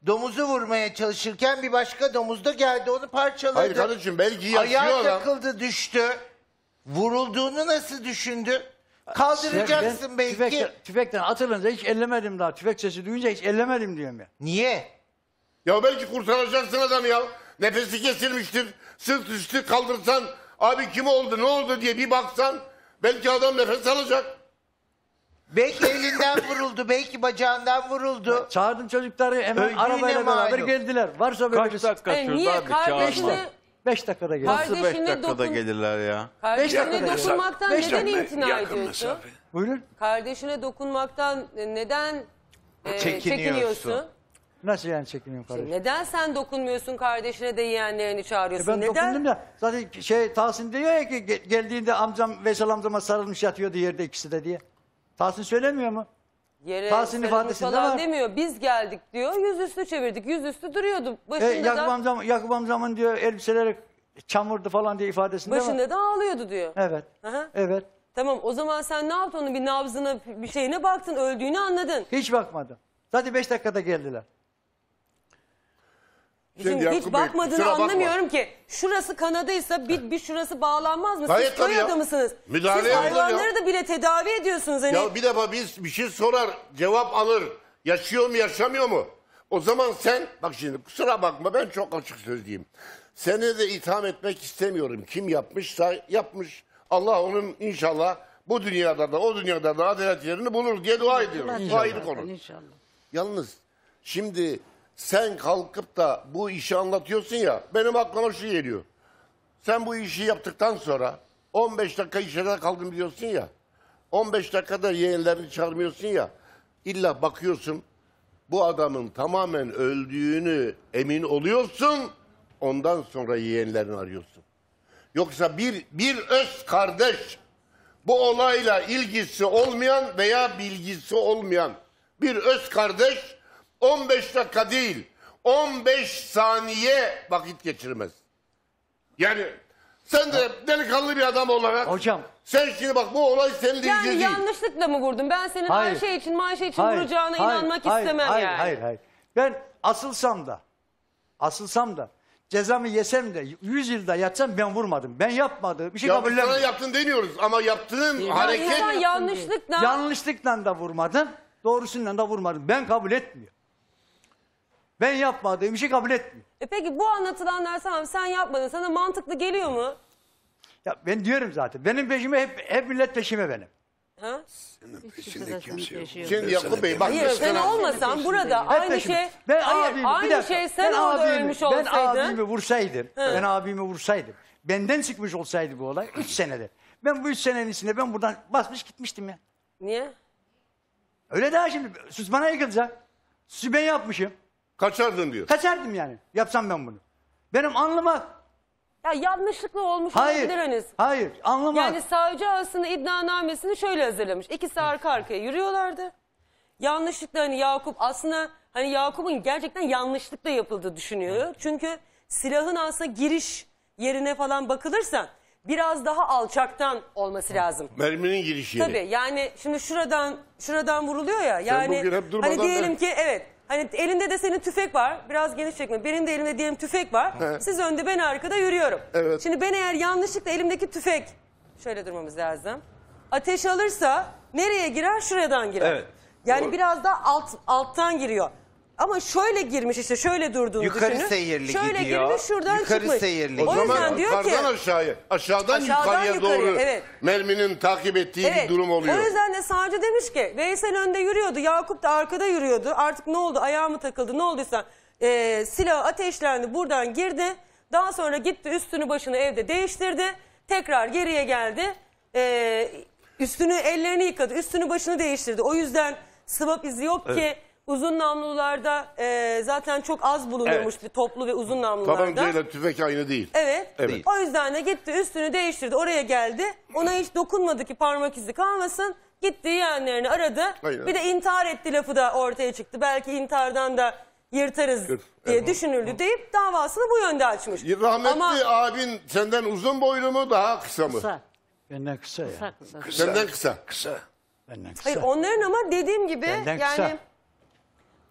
Domuzu vurmaya çalışırken bir başka domuz da geldi onu parçaladı. Hayır kardeşim, belki yaşıyor Ayağı adam. takıldı düştü. Vurulduğunu nasıl düşündü? Kaldıracaksın Ben belki. Tüfekten, tüfekten atılınca hiç ellemedim daha. Tüfek sesi duyunca hiç ellemedim diyorum ya. Niye? Ya belki kurtaracaksın adamı ya. Nefesi kesilmiştir. Sırt üstü kaldırsan, abi kim oldu ne oldu diye bir baksan belki adam nefes alacak. Belki elinden vuruldu, belki bacağından vuruldu. Çağırdım çocukları hemen Öldüğüne arabayla beraber malum. geldiler. Varsa böyle Kaç bir... dakika Ay, sürdü niye? abi Kardeşini- çağırma. Beş dakikada geldiler. Nasıl beş Kardeşine dakikada dokun- gelirler ya? Kardeşine dakika. dokunmaktan Beş neden dakika. imtina Yakın ediyorsun? mesafe. Buyurun. Kardeşine dokunmaktan neden e, Çekiniyorsun. çekiniyorsun? Nasıl yani çekiniyorum kardeşim? Neden sen dokunmuyorsun kardeşine de yeğenlerini E çağırıyorsun? ben neden? dokundum da zaten şey Tahsin diyor ya ki ge- geldiğinde amcam Veysel amcama sarılmış yatıyordu yerde ikisi de diye. Tahsin söylemiyor mu? Yere Tahsin sarılmış ifadesinde falan var. demiyor. Biz geldik diyor. Yüzüstü çevirdik. Yüzüstü duruyordu. E, Başında Yakup, da amcam, Yakup amcamın diyor elbiseleri çamurdu falan diye ifadesinde var. başında da ağlıyordu diyor. Evet. Aha. Evet. Tamam, o zaman sen ne yaptın? Onun bir nabzına, bir şeyine baktın. Öldüğünü anladın. Hiç bakmadım. Zaten beş dakikada geldiler. Şimdi Yakup hiç Bey, bakmadığını kusura bakma. anlamıyorum ki. Şurası kanadıysa bir, bir şurası bağlanmaz mı? Gayet Siz köy tabii ya. adamısınız. Müdahale Siz yapılır hayvanları ya. da bile tedavi ediyorsunuz. Hani Ya bir defa biz bir şey sorar, cevap alır. Yaşıyor mu, yaşamıyor mu? O zaman sen, bak şimdi kusura bakma ben çok açık söyleyeyim. Seni de itham etmek istemiyorum. Kim yapmışsa yapmış. Allah onun inşallah bu dünyada da o dünyada da adalet yerini bulur diye dua ediyoruz. Bu ayrı konu. İnşallah. Yalnız şimdi sen kalkıp da bu işi anlatıyorsun ya, benim aklıma şu geliyor. Sen bu işi yaptıktan sonra on beş dakika içeride kaldım diyorsun ya, on beş dakikada yeğenlerini çağırmıyorsun ya, illa bakıyorsun bu adamın tamamen öldüğünü emin oluyorsun, ondan sonra yeğenlerini arıyorsun. Yoksa bir, bir öz kardeş, bu olayla ilgisi olmayan veya bilgisi olmayan bir öz kardeş on beş dakika değil, on beş saniye vakit geçirmez. Yani sen de delikanlı bir adam olarak... Hocam. Sen şimdi bak bu olay seninle yani ilgili değil. yanlışlıkla mı vurdun? Ben senin Hayır. Ayşe için, Mayşe için Hayır, vuracağına hayır, inanmak hayır, istemem hayır, yani. Hayır, hayır. Ben asılsam da, asılsam da, cezamı yesem de, yüz yılda yatsam ben vurmadım. Ben yapmadım. Bir şey Ya biz sana kabullenmedim. yaptın demiyoruz ama yaptığın Ya hareket... insan yanlışlıkla... Yanlışlıkla da vurmadım, doğrusundan da vurmadım. Ben kabul etmiyorum. Ben yapmadığım işi kabul etmiyorum. E peki bu anlatılanlar tamam sen yapmadın. Sana mantıklı geliyor mu? Ya ben diyorum zaten. Benim peşime hep, hep millet peşime benim. Ha? Peşinde kimse yok. Şimdi Yakup Bey bak Hayır ben sen sana- olmasan burada Hep aynı peşime. şey... Ben hayır, abimi, bir aynı dakika. şey sen ben orada abimi, ölmüş Ben olsaydın. abimi vursaydım, Hı. ben abimi vursaydım, benden çıkmış olsaydı bu olay üç senede. Ben bu üç senenin içinde ben buradan basmış gitmiştim ya. Niye? Öyle daha şimdi. Sus bana yıkılacak. Suçu ben yapmışım. Kaçardın diyor. Kaçardım yani. Yapsam ben bunu. Benim anlamak. Ya yanlışlıkla olmuş Hayır. olabilir hani. Hayır. Anlamak. Yani savcı aslında iddianamesini şöyle hazırlamış. İkisi arka arkaya yürüyorlardı. Yanlışlıkla hani Yakup aslında hani Yakup'un gerçekten yanlışlıkla yapıldığı düşünüyor. Çünkü silahın aslında giriş yerine falan bakılırsa biraz daha alçaktan olması lazım. Merminin giriş yeri. Tabii yani şimdi şuradan şuradan vuruluyor ya. Yani bugün hep durmadan hani diyelim da- ki evet. Hani elinde de senin tüfek var. Biraz geniş çekme. Benim de elimde diyelim tüfek var. He. Siz önde ben arkada yürüyorum. Evet. Şimdi ben eğer yanlışlıkla elimdeki tüfek şöyle durmamız lazım. Ateş alırsa nereye girer? Şuradan girer. Evet. Yani Doğru. biraz da alt alttan giriyor. Ama şöyle girmiş işte şöyle durduğunu Yukarı düşünün. seyirli şöyle gidiyor. girmiş şuradan Yukarı çıkmış. seyirli O O yüzden zaman diyor ki yukarıdan aşağıya, aşağıdan, Aşağıdan yukarıya, yukarıya, doğru evet. merminin takip ettiği bir durum oluyor. O yüzden de savcı demiş ki Veysel önde yürüyordu, Yakup da arkada yürüyordu. Artık ne oldu? Ayağı mı takıldı? Ne olduysa e, silahı ateşlendi, buradan girdi. Daha sonra gitti üstünü başını evde değiştirdi. Tekrar geriye geldi. E, üstünü ellerini yıkadı, üstünü başını değiştirdi. O yüzden swap izi yok Evet. ki. Uzun namlularda e, zaten çok az bulunurmuş Evet. bir toplu ve uzun namlularda. Tabancayla tüfek aynı değil. Evet. Evet. O yüzden de gitti üstünü değiştirdi. Oraya geldi. Ona hiç dokunmadı ki parmak izi kalmasın. Gitti yeğenlerini aradı. Aynen. Bir de intihar etti lafı da ortaya çıktı. Belki intihardan da yırtarız Yırt, diye evet. düşünüldü deyip davasını bu yönde açmış. Rahmetli Ama abin senden uzun boylu mu daha kısa mı? Kısa. Benden kısa ya. Kısa kısa. Senden kısa. Kısa. Benden kısa. hayır onların ama dediğim gibi Benden yani kısa.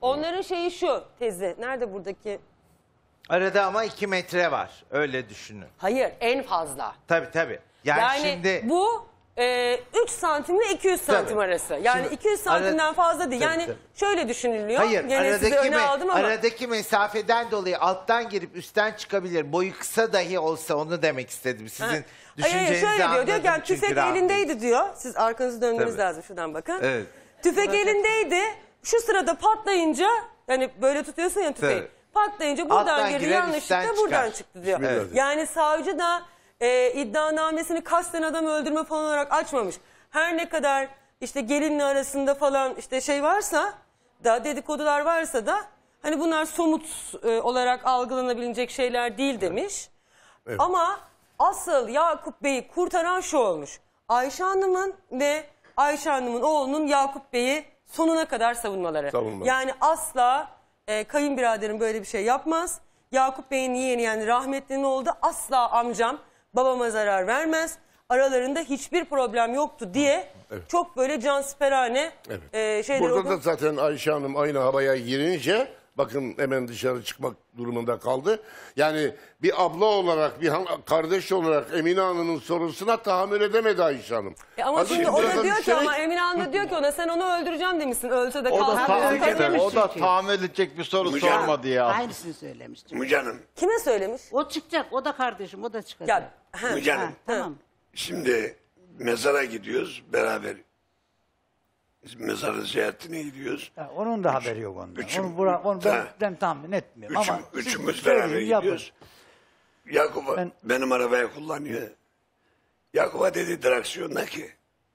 Onların şeyi şu tezi. Nerede buradaki? Arada ama iki metre var. Öyle düşünün. Hayır, en fazla. Tabii tabii. Yani, Yani, şimdi bu e, üç santimle iki yüz santim Tabii. arası. Yani Şimdi iki yüz santimden ara- fazla değil. Tabii, Yani tabii. şöyle düşünülüyor. hayır, Gene sizi aradaki, öne me- aldım ama. aradaki mesafeden dolayı alttan girip üstten çıkabilir. Boyu kısa dahi olsa onu demek istedim. Sizin Ha. Hayır, düşüncenizi hayır, şöyle diyor. Diyor anladım ki yani çünkü tüfek rahat elindeydi değil. diyor. Siz arkanızı dönmeniz Tabii. lazım. Şuradan bakın. Evet. Tüfek elindeydi. Şu sırada patlayınca yani böyle tutuyorsun ya tüfeği. Tabii. Patlayınca buradan Alttan girdi, girer, yanlışlıkla üstten buradan çıkar. çıktı diyor. Evet. Yani savcı da e, iddianamesini kasten adam öldürme falan olarak açmamış. Her ne kadar işte gelinle arasında falan işte şey varsa da dedikodular varsa da hani bunlar somut e, olarak algılanabilecek şeyler değil demiş. Evet. Ama asıl Yakup Bey'i kurtaran şu olmuş. Ayşe Hanım'ın ve Ayşe Hanım'ın oğlunun Yakup Bey'i sonuna kadar savunmaları. Savunmaları. Yani asla e, kayınbiraderim böyle bir şey yapmaz. Yakup Bey'in yeğeni yani rahmetlinin oldu. Asla amcam babama zarar vermez. Aralarında hiçbir problem yoktu diye Evet. çok böyle cansperane Evet. e, şeyler Burada okudum. da zaten Ayşe Hanım aynı havaya girince bakın hemen dışarı çıkmak durumunda kaldı. Yani bir abla olarak, bir han- kardeş olarak Emine Hanım'ın sorusuna tahammül edemedi Ayşe Hanım. E ama Az şimdi önce o da biraz diyor ki düşerek- ama Emine Hanım da diyor ki ona sen onu öldüreceğim demişsin. Ölse de O da, kalsa. tahammül, Öldüreceğim o da çünkü. tahammül edecek bir soru Müge Hanım. sormadı ya. Aynısını söylemiş. Müge Hanım, Kime söylemiş? O çıkacak, o da kardeşim, o da çıkacak. Ya, ha, Müge Ha, Hanım. tamam. Şimdi mezara gidiyoruz beraber. Biz mezarın ziyaretine gidiyoruz. Ya onun da haberi yok ondan. Üçüm- onu, bura, onu ben, Ha. ben tahmin etmiyorum. Üçüm, Ama siz üçümüz söyleyin, beraber yapın. gidiyoruz. Yakup'a Ben- benim arabayı kullanıyor. Yakup'a dedi direksiyondaki.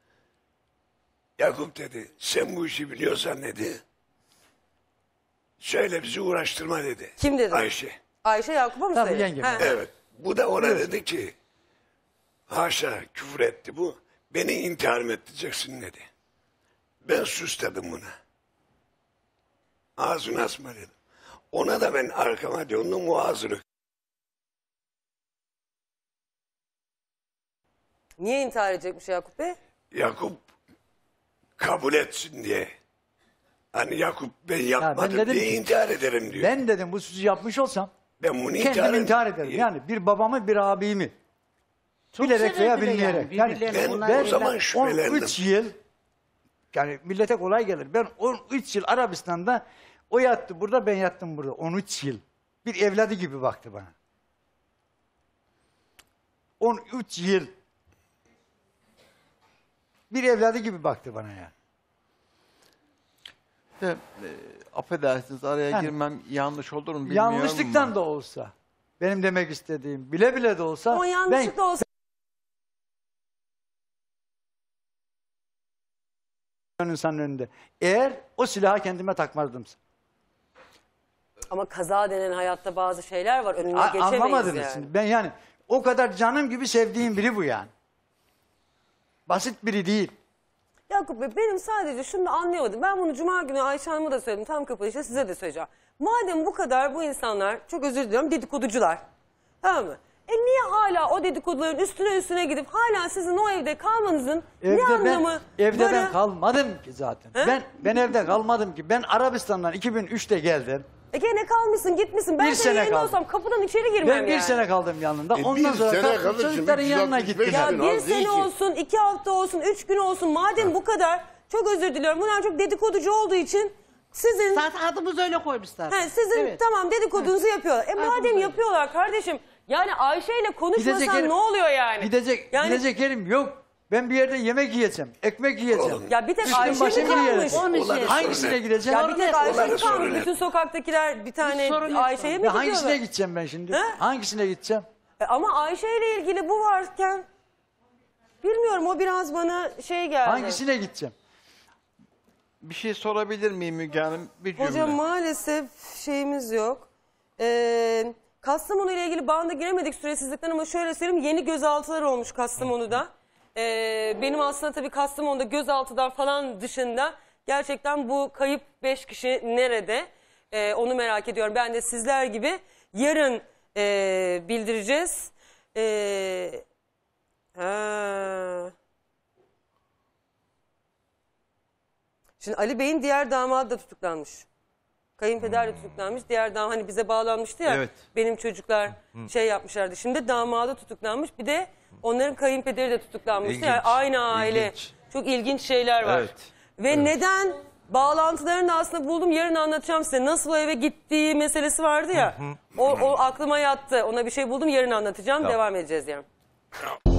Yakup dedi sen bu işi biliyorsan dedi. Söyle bizi uğraştırma dedi. Kim dedi? Ayşe. Ayşe Yakup'a mı Tabii, söyledi? yengem. Ha. Evet. Bu da ona Biliyorsun. dedi ki haşa küfür etti bu. Beni intihar mı edeceksin dedi. Ben sus dedim buna. Ağzını açma dedim. Ona da ben arkama döndüm o ağzını. Niye intihar edecekmiş Yakup Bey? Yakup kabul etsin diye. Hani Yakup ben yapmadım dedim diye ki, intihar ederim diyor. Ben dedim bu sözü yapmış olsam Ben bunu kendim intihar, intihar ederim. Yani bir babamı bir abimi. Bilerek veya severdiler bilmeyerek. yani, Yani, birbirlerine. Ben Bunlar o zaman evlen- şüphelendim. on üç yıl yani millete kolay gelir. Ben on üç yıl Arabistan'da o yattı burada ben yattım burada. on üç yıl. Bir evladı gibi baktı bana. on üç yıl. Bir evladı gibi baktı bana yani. De, e, affedersiniz araya Yani- girmem yanlış olur mu bilmiyorum Yanlışlıktan ama. da olsa. Benim demek istediğim bile bile de olsa. O yanlışlıkla ben, olsa insanın önünde. Eğer o silahı kendime takmazdım. ama kaza denen hayatta bazı şeyler var. Önüne A- geçemeyiz Anlamadınız yani. şimdi. Ben yani o kadar canım gibi sevdiğim biri bu yani. Basit biri değil. Yakup Bey benim sadece şunu anlayamadım. Ben bunu Cuma günü Ayşe Hanım'a da söyledim. Tam kapanışta size de söyleyeceğim. Madem bu kadar bu insanlar, çok özür diliyorum, dedikoducular. Tamam mı? E niye hala o dedikoduların üstüne üstüne gidip hala sizin o evde kalmanızın ne Evde anlamı? ben, evde varı? ben kalmadım ki zaten. He? Ben ben evde kalmadım ki. Ben Arabistan'dan iki bin üçte geldim. E gene kalmışsın gitmişsin. Ben Bir senin sene yerinde kaldım. olsam kapıdan içeri girmem Ben bir yani. sene kaldım yanında. E, Ondan bir sonra sene kalktım, kardeşim, çocukların üç yüz yanına altmış beş gittim. Ya gün bir az değil sene ki. olsun, iki hafta olsun, üç gün olsun. Madem bu kadar çok özür diliyorum. Bunlar çok dedikoducu olduğu için sizin... Zaten adımız öyle koymuşlar. He, sizin Evet. tamam dedikodunuzu yapıyorlar. E madem öyle. yapıyorlar kardeşim. Yani Ayşe ile konuşmasan Gidecek yerim- ne oluyor yani? Gidecek, Yani- gidecek yerim yok. Ben bir yerde yemek yiyeceğim, ekmek yiyeceğim. Ya bir tek Üstüm Ayşe mi başım kalmış? yiyeceğim. Onun için. Hangisine gideceğim? Ya bir tek Ayşe Onların mi kalmış? sorunu. Bütün sokaktakiler bir tane sorun yok. Ayşe'ye mi Ya gidiyorlar? hangisine gideceğim ben şimdi? He? Hangisine gideceğim? E ama Ayşe ile ilgili bu varken bilmiyorum o biraz bana şey geldi. Hangisine gideceğim? Bir şey sorabilir miyim Müge Hanım? Bir cümle. Hocam maalesef şeyimiz yok. Ee, Kastamonu ile ilgili banda giremedik süresizlikten ama şöyle söyleyeyim yeni gözaltılar olmuş Kastamonu'da. Ee, benim aslında tabii Kastamonu'da gözaltıdan falan dışında gerçekten bu kayıp beş kişi nerede? Ee, onu merak ediyorum. Ben de sizler gibi yarın e, bildireceğiz. Ee, ha. Şimdi Ali Bey'in diğer damadı da tutuklanmış. Kayınpeder de tutuklanmış. Diğer dam hani bize bağlanmıştı ya. Evet. Benim çocuklar şey yapmışlardı. Şimdi damadı tutuklanmış. Bir de onların kayınpederi de tutuklanmıştı. İlginç, Yani aynı aile. ilginç. Çok ilginç şeyler var. Evet. Ve neden bağlantılarını da aslında buldum. Yarın anlatacağım size. Nasıl o eve gittiği meselesi vardı ya. O, o aklıma yattı. Ona bir şey buldum. Yarın anlatacağım. Tamam. Devam edeceğiz yani.